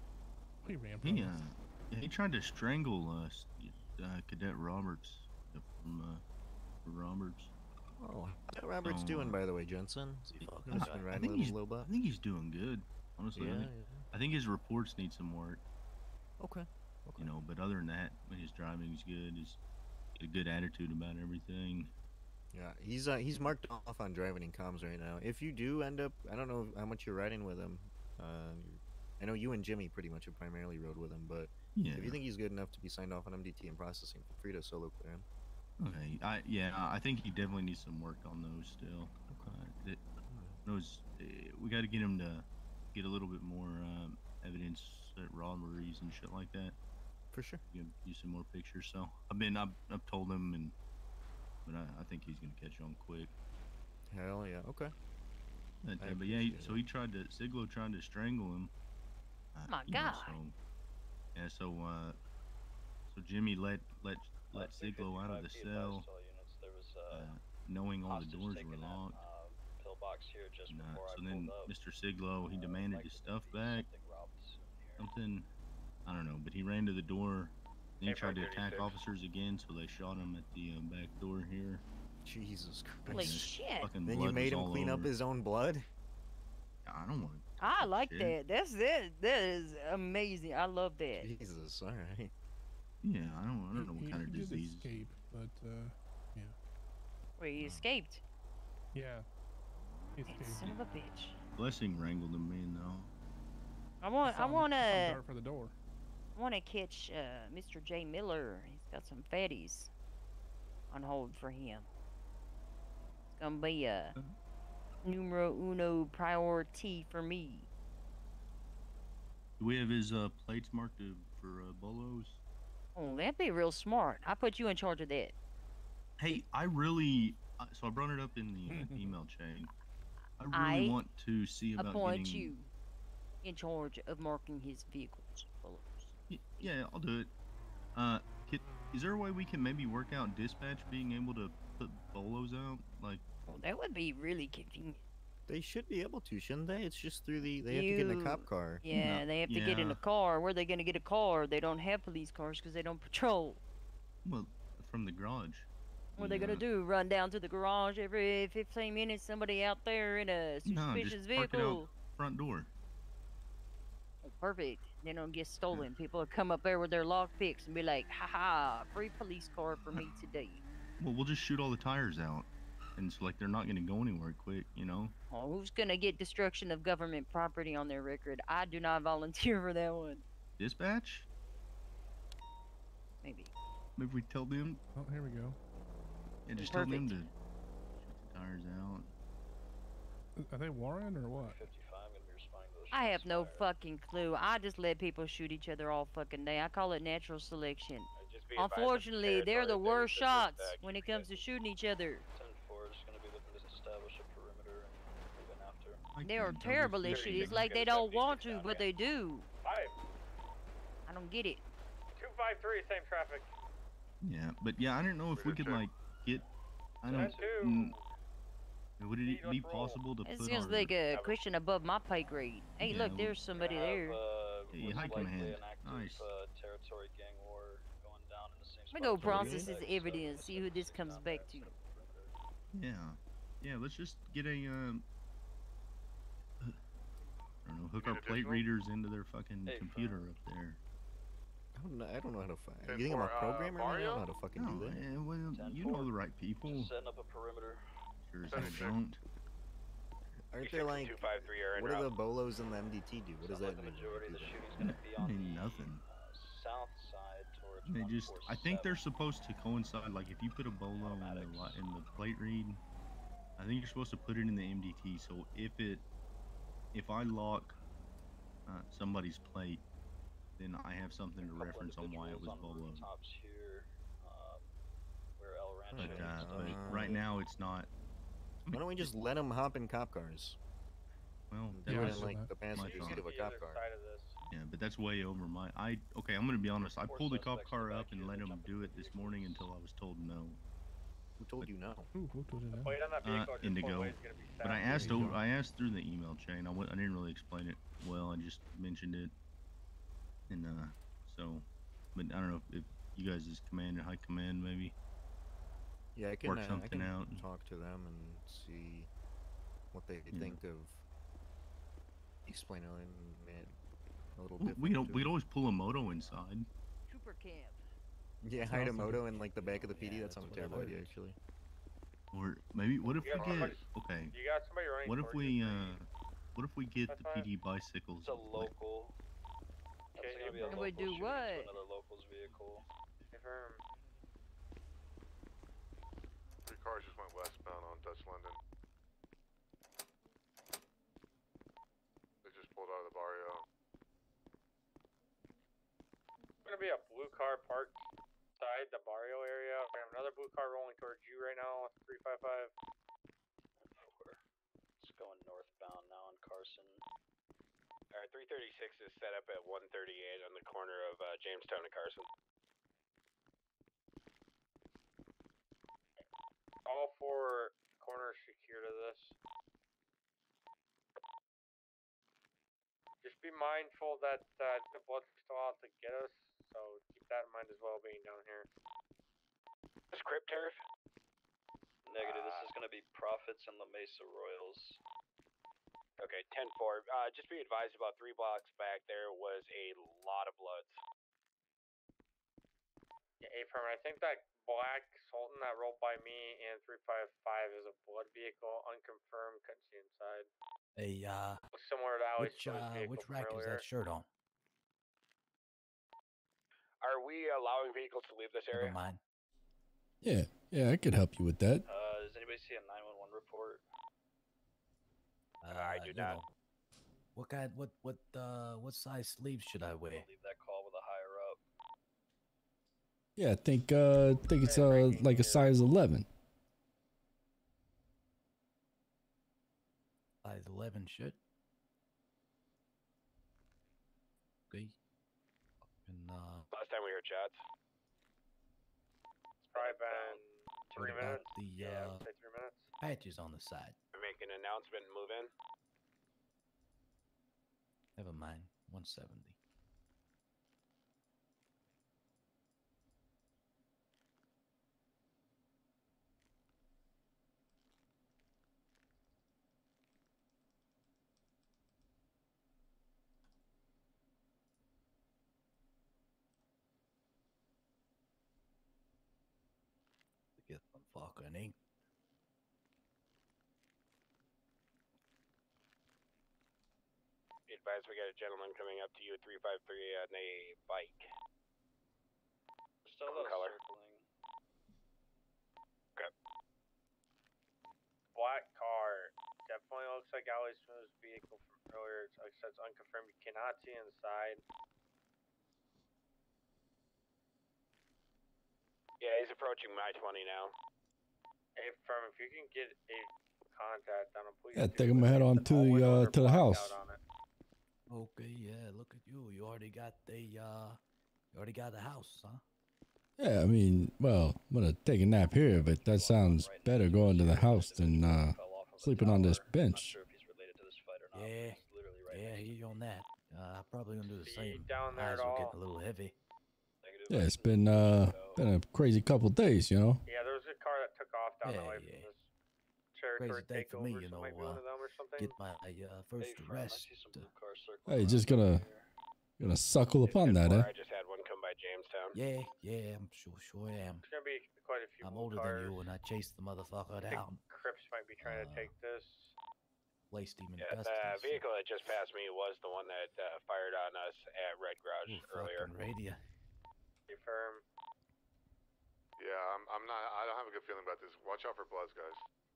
He ran from He, uh, us. he tried to strangle us, uh, Cadet Roberts uh, from uh, Roberts. Oh, how's Robert's So, doing, uh, by the way, Jensen? Is he fucking I, just been I riding think with he's, his little butt? I think he's doing good. Honestly, Yeah, I, think, yeah. I think his reports need some work. Okay. You know, but other than that, when his driving's good, he's got a good attitude about everything. Yeah, he's uh, he's marked off on driving in comms right now. If you do end up, I don't know how much you're riding with him. Uh, I know you and Jimmy pretty much have primarily rode with him, but Yeah. if you think he's good enough to be signed off on M D T and processing, feel free to solo clear him. Okay, I yeah, I think he definitely needs some work on those still. Uh, it, those uh, we got to get him to get a little bit more um, evidence at robberies and shit like that. For sure. Give you some more pictures. So I've been I've, I've told him, and but I, I think he's gonna catch on quick. Hell yeah. Okay. But, I uh, but yeah, he, appreciate so he tried to Siglo tried to strangle him. Uh, My you know, God. so, yeah, so uh, so Jimmy let let let Siglo out of the cell, uh, knowing all the doors were locked. Pillbox here just And, uh, before so I then pulled up. Mister Siglo he demanded his stuff back. Something, I don't know, but he ran to the door. Then he Hey, tried to five attack thirty-six. officers again, so they shot him at the uh, back door here. Jesus Christ. Holy shit. Fucking Then blood you made was him all clean up over. his own blood? I don't want. I like shit. that. That's that. That is amazing. I love that. Jesus, alright. Yeah, I don't. I don't know He- what kind of he did disease. escape, but uh, yeah, Wait, he escaped. yeah. He Man, escaped. son of a bitch. Blessing wrangled him in though. I want. I Some- want some to. dart for the door. I want to catch uh, Mister J Miller. He's got some fatties on hold for him. It's gonna be a numero uno priority for me. Do we have his uh, plates marked to, for uh, bolos? Oh, that'd be real smart. I put you in charge of that. Hey, I really. Uh, so I brought it up in the uh, email chain. I really I want to see about Appoint getting. you in charge of marking his vehicles. Bolos. Y- Yeah, I'll do it. Uh, can, is there a way we can maybe work out dispatch being able to put bolos out? Like, Well, that would be really convenient. They should be able to, shouldn't they? It's just through the. They have to get in a cop You- car. Yeah, No, they have to get in yeah. a car. Where are they going to get a car? They don't have police cars because they don't patrol. well, from the garage. What are they gonna Yeah. do? Run down to the garage every fifteen minutes? Somebody out there in a No, suspicious just park it out vehicle? front door. Oh, perfect. They don't get stolen. People will come up there with their lock picks and be like, "Ha ha! Free police car for me today." Well, we'll just shoot all the tires out. and it's like they're not gonna go anywhere quick, you know. Oh, who's gonna get destruction of government property on their record? I do not volunteer for that one. Dispatch. Maybe. Maybe we tell them. Oh, here we go. Yeah, just tell them Perfect. to shoot the tires out. Are they Warren or what? I have no fucking clue. I just let people shoot each other all fucking day. I call it natural selection. Just be advised that the Unfortunately, they're the territory worst there is shots just, uh, when it comes to shooting each other. ten four is going to be looking to establish a perimeter and move in after. They are terrible at shooting. It's like they don't want to, but they do. Five. I don't get it. Two five three, same traffic. Yeah, but yeah, I don't know if we could like get. I don't. That's two. mm, Would it be possible to It put seems our? like a question above my pay grade. Hey, Yeah, look, well- there's somebody there. Hey, hi, command. Nice. Uh, territory gang war going down in the same Let me go spot. process this evidence, see who this comes back to. Yeah, yeah. Let's just get a. Um, I don't know. Hook our plate readers into their fucking computer up there. I don't know, I don't know how to find. ten You think I'm a four, uh, programmer? I don't know Mario? how to fucking No, do that. eh, well, you know the right people. Just setting up a perimeter. Sure as I don't. Aren't there like two five three are en what do route. the bolos and the M D T do? What does that The mean? majority of the shooting's going to be on Ain't the nothing. south side towards They one just, I four think they're seven. supposed to coincide. Like if you put a bolo in the li- in the plate read, I think you're supposed to put it in the M D T. So if it, if I lock uh, somebody's plate, then I have something to reference on why it was bolo. Tops here, um, where El Rancho But, uh, is. but right now it's not. Why don't we just let them hop in cop cars? Well, Do that it was in like my the passenger thought. seat of a cop car. Yeah, but that's way over my. I okay. I'm gonna be honest. I pulled the cop car up and let him do it this morning until I was told no. Who told you no? Ooh, who told you no? Wait on that Uh, vehicle. just Indigo. four ways, gonna be But I south. asked over, I asked through the email chain. I w I didn't really explain it well. I just mentioned it, and uh, so, but I don't know if, if you guys as command or high command maybe. Yeah, I can, work uh, I something can out. talk to them and see what they Yeah. think of explaining it a little W- different. We don't. to We'd them. always pull a moto inside. Trooper camp. Yeah, hide a moto in like the back of the P D. That sounds a terrible idea, actually. Or maybe what if You we got get somebody- okay? You got somebody running What if towards we you. uh? What if we get That's the P fine. D bicycles? It's a like, local. That's Okay, going to be a And local we do shooting what? to another local's vehicle. Confirm. Three cars just went westbound on Dutch London. They just pulled out of the barrio. Gonna be a blue car parked side the barrio area. We have another blue car rolling towards you right now. Three five five. Four. It's going northbound now in Carson. Alright, three thirty-six is set up at one thirty-eight on the corner of uh, Jamestown and Carson. All four corners secure to this. Just be mindful that uh, the blood's still out to get us, so keep that in mind as well, being down here. Script turf? Negative. This is going to be Profits and La Mesa Royals. Okay, ten four. Uh, just be advised about three blocks back there was a lot of bloods. Yeah, A-Firm, I think that black Sultan that rolled by me and three five five is a blood vehicle, unconfirmed, couldn't see inside. Hey, uh, Looks similar to Ali's which, uh, which from rack is earlier. that shirt on? Are we allowing vehicles to leave this area? Never mind. Yeah, yeah, I could help you with that. Uh, does anybody see a nine one one report? Uh, I do you not. know, what kind, what, what, uh, what size sleeves should I wear? Leave that call with a higher up. Yeah, I think uh, I think it's uh like a size eleven. Size eleven shirt. Okay. And, uh, Last time we heard shots. It's probably been what three about minutes. the, Yeah, I uh, would say three minutes. patches on the side? Make an announcement and move in. Never mind. one seventy. Get some fucking ink. advised we got a gentleman coming up to you at three five three on a bike. Still What a color? circling. Okay. Black car. Definitely looks like Ali Smooth's vehicle from earlier. It's, like I said, it's unconfirmed. You cannot see inside. Yeah, he's approaching my twenty now. Hey, firm, if you can get a contact on him, please. Yeah, do. take him head on to the uh, to the house. Okay, yeah, look at you. You already got the, uh, you already got the house, huh? Yeah, I mean, well, I'm gonna take a nap here, but that sounds better going to the house than uh, sleeping on this bench. Yeah, yeah, you on that. Uh, I'm probably gonna do the same. down there Eyes at are all? getting a little heavy. Yeah, it's been uh been a crazy couple days, you know. Yeah, there was a car that took off down Yeah, the way yeah. from this territory Crazy day for me, takeover. you so know. might be one Uh, of them or something. get my uh, first arrest. Hey, just gonna gonna suckle upon that, eh? I just had one come by Jamestown. Yeah, yeah, I'm sure, sure am. There's gonna be quite a few I'm blue older cars. than you, and I chased the motherfucker I think down. Crips might be trying to take this. Placed him in Yeah, custody. the vehicle that just passed me was the one that uh, fired on us at Red Garage Ooh, earlier. fucking radio. Confirm. Yeah, I'm, I'm not, I don't have a good feeling about this. Watch out for Bloods, guys.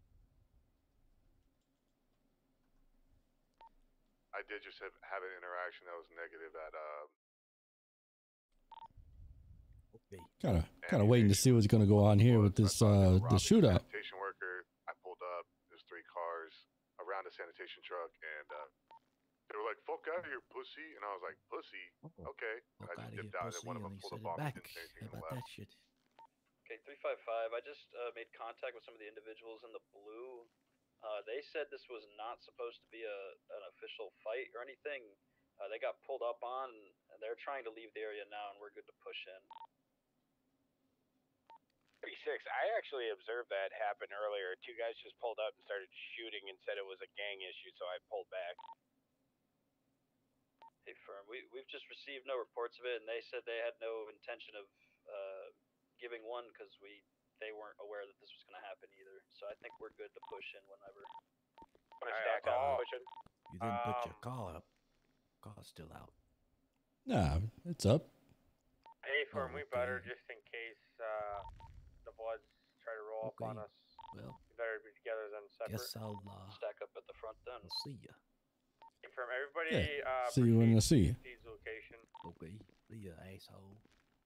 I did just have, have an interaction that was negative at, uh, Okay. Kind of kind of waiting to see what's gonna go on here with this uh the shootout. sanitation worker. I pulled up, there's three cars around a sanitation truck, and uh, they were like, fuck out of here, pussy. And I was like, pussy? Okay. And I Fuck just out of here, dipped out, and pussy, one of and them he pulled said up it on me, back. didn't say anything, How and about left. that shit? Okay, three five five. I just uh, made contact with some of the individuals in the blue. Uh, they said this was not supposed to be a an official fight or anything. Uh, they got pulled up on, and they're trying to leave the area now, and we're good to push in. thirty-six, I actually observed that happen earlier. Two guys just pulled up and started shooting and said it was a gang issue, so I pulled back. Hey, firm. We we've just received no reports of it, and they said they had no intention of uh, giving one because we they weren't aware that this was going to happen either. So I think we're good to push in whenever. Want to Alright, stack I'll up, pushing? You didn't put your Um, car up. Car's still out. Nah, it's up. Hey, firm, Oh, we better okay. just in case uh, the Bloods try to roll up on Okay. us. Well, We better be together than separate. guess I'll uh, Stack up at the front then. I'll see ya. Confirm. Everybody. Yeah, Uh, see you when I proceed see you. to Steve's location. Okay, see ya, asshole.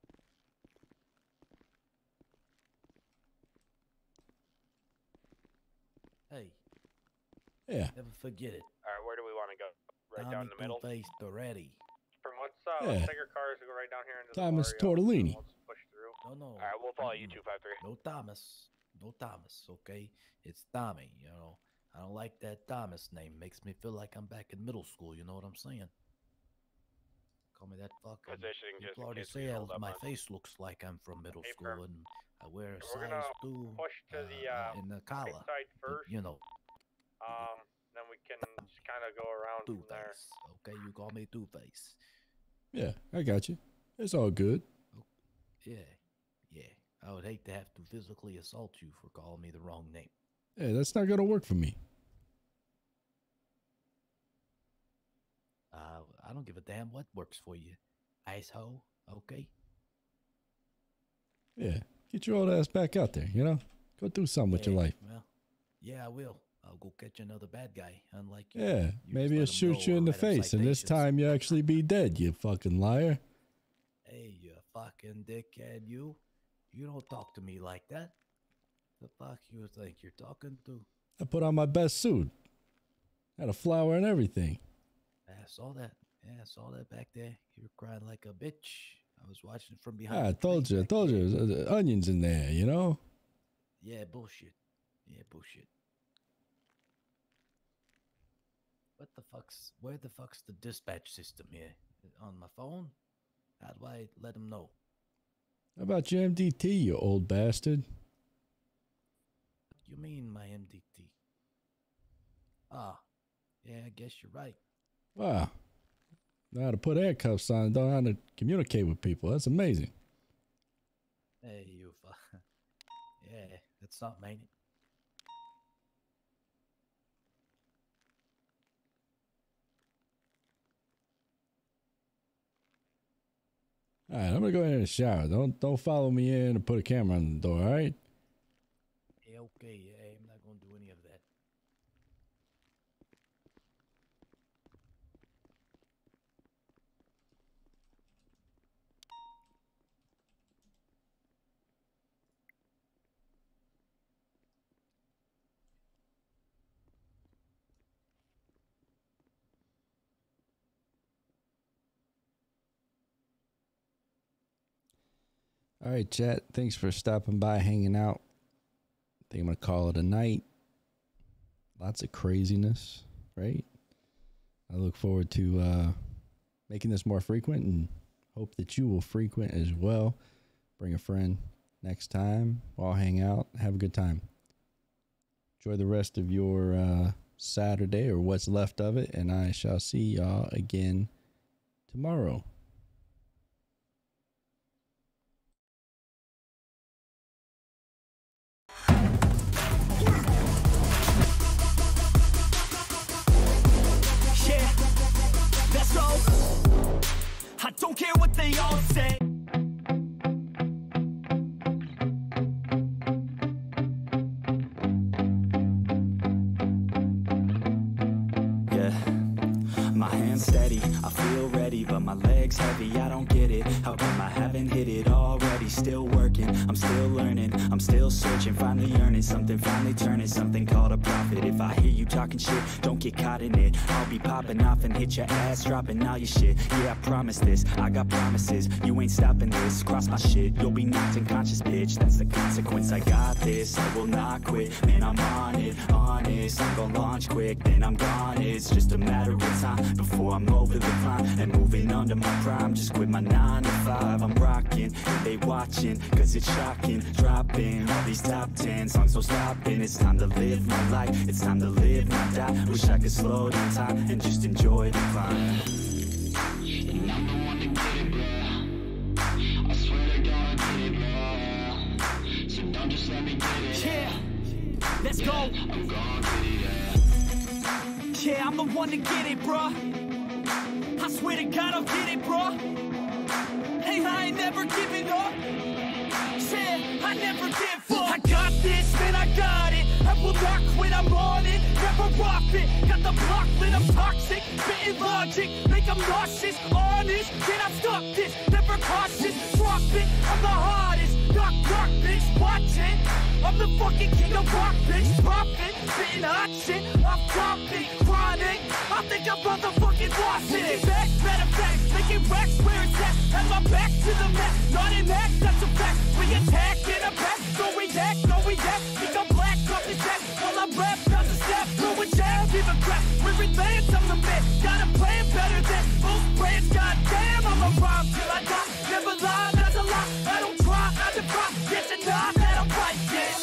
Hey, Yeah. never forget it. All right, where do we want to go? Right Tommy down the middle? Two-Face Beretti. From let's uh, Yeah. let's take our cars and go right down here into Thomas the barrio. Tortellini. Let's push through. No, no. All right, we'll follow you, mm-mm. two five three. No Thomas. No Thomas, okay? It's Tommy, you know. I don't like that Thomas name. Makes me feel like I'm back in middle school, you know what I'm saying? Call me that fucking... Positioning just People in already case we say I, hold up my on- face looks like I'm from middle Hey, school, Perm. and I wear a We're size gonna two push to the uh, uh, in the right collar. side but, first. You know, Um, then we can just kind of go around from there. Two-Face. Okay, you call me Two-Face. Yeah, I got you. It's all good. Yeah, yeah. I would hate to have to physically assault you for calling me the wrong name. Yeah, that's not gonna work for me. Uh, I don't give a damn what works for you, asshole. Okay. Yeah, get your old ass back out there. You know, go do something with your Yeah, life. Well, yeah, I will. I'll go catch another bad guy. Unlike you. Yeah, You maybe just he'll let 'em shoot go you or in the write 'em face, and this citations. time you actually be dead. You fucking liar. Hey, you fucking dickhead, you. You don't talk to me like that. The fuck you think you're talking to? I put on my best suit. Had a flower and everything. I saw that. Yeah, I saw that back there. You were crying like a bitch. I was watching from behind. Ah, I the told tree you. I back told there. you. There's, uh, onions in there. You know. Yeah, bullshit. Yeah, bullshit. What the fuck's... Where the fuck's the dispatch system here? On my phone? How do I let them know? How about your M D T, you old bastard? What do you mean, my M D T? Ah, yeah, I guess you're right. Wow. Know how to put handcuffs on. Don't know how to communicate with people. That's amazing. Hey, you fu- Yeah, that's something, ain't it? All right, I'm gonna go ahead and shower. Don't don't follow me in and put a camera on the door. All right. Yeah, okay. Yeah, I'm not gonna do any of that. All right, chat. Thanks for stopping by, hanging out. I think I'm gonna call it a night. Lots of craziness, right? I look forward to uh, making this more frequent, and hope that you will frequent as well. Bring a friend next time. We'll all hang out, have a good time. Enjoy the rest of your uh, Saturday, or what's left of it, and I shall see y'all again tomorrow. Let's go. I don't care what they all say. Yeah, my hands steady, I feel ready, but my legs heavy, I don't get it. How come I haven't hit it already? Still working, I'm still learning, I'm still searching, finally earning something, finally turning something called a profit. If I hear you talking shit, don't get caught in it. I'll be popping off and hit your ass, dropping all your shit. Yeah, I promise this, I got promises, you ain't stopping this. Cross my shit, you'll be knocked unconscious, bitch. That's the consequence, I got this, I will not quit. Man, I'm on it, honest, I'm gonna launch quick, then I'm gone. It's just a matter of time before I'm over the climb and moving under my prime. Just quit my nine to five, I'm rocking, they watching, cause it's shocking. Dropping all these top ten songs, so stopping. It's time to live my life, it's time to live, not die. Wish I could slow down time and just enjoy the climb. And I'm the one to get it, bro. I swear to God, I get it, bro. So don't just let me get it. Yeah, let's go. I'm gonna get it, yeah. Yeah, I'm the one to get it, bro. I swear to God, I'll get it, bro. Hey, I ain't never giving up. Yeah, I never give up. I got this, man, I got it. I will not quit, I'm on it. Never off it. Got the block lit, I'm toxic. Spitting logic, make them nauseous. Honest, can I stop this? Never cautious, drop it. I'm the hardest. Knock, knock, bitch, watch it. I'm the fucking king of rock, bitch. Pop it, spitting hot shit. I'm topic, chronic. I think I'm motherfucking lost it. Making back, matter of fact, making racks where it's at. Have my back to the mat, not an act, that's a fact. We attack in a back, no react, no react. Become black, off his back, while I rap, down the step. Throw a jab, give a crap. We're advanced, I'm the man. Got a plan better than most brands. Goddamn, I'm a rhyme till I die. Never lie, that's a lie. I don't try, I defy. Yes and not, that I'm right, yeah.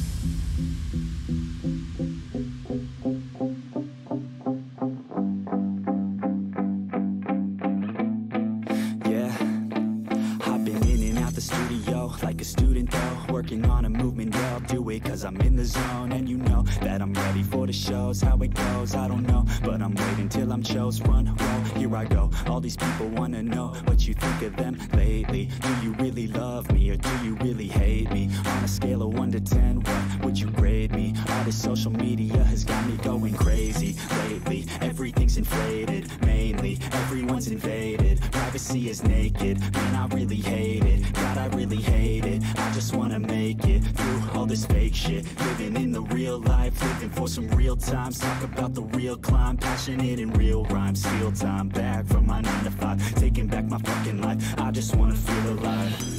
Like a student though, working on a movement, yeah, I'll do it cause I'm in the zone. And you know that I'm ready for the shows. How it goes, I don't know, but I'm waiting till I'm chose. Run, roll, here I go. All these people wanna know what you think of them lately. Do you really love me or do you really hate me? On a scale of one to ten, what would you grade me? All this social media has got me going crazy lately. Everything's inflated, mainly everyone's invaded. Privacy is naked, man, I really hate it. God, I really hate it. I just wanna make it through all this fake shit. Living in the real life, living for some real times. Talk about the real climb, passionate in real rhymes. Steal time back from my nine to five, taking back my fucking life. I just wanna feel alive.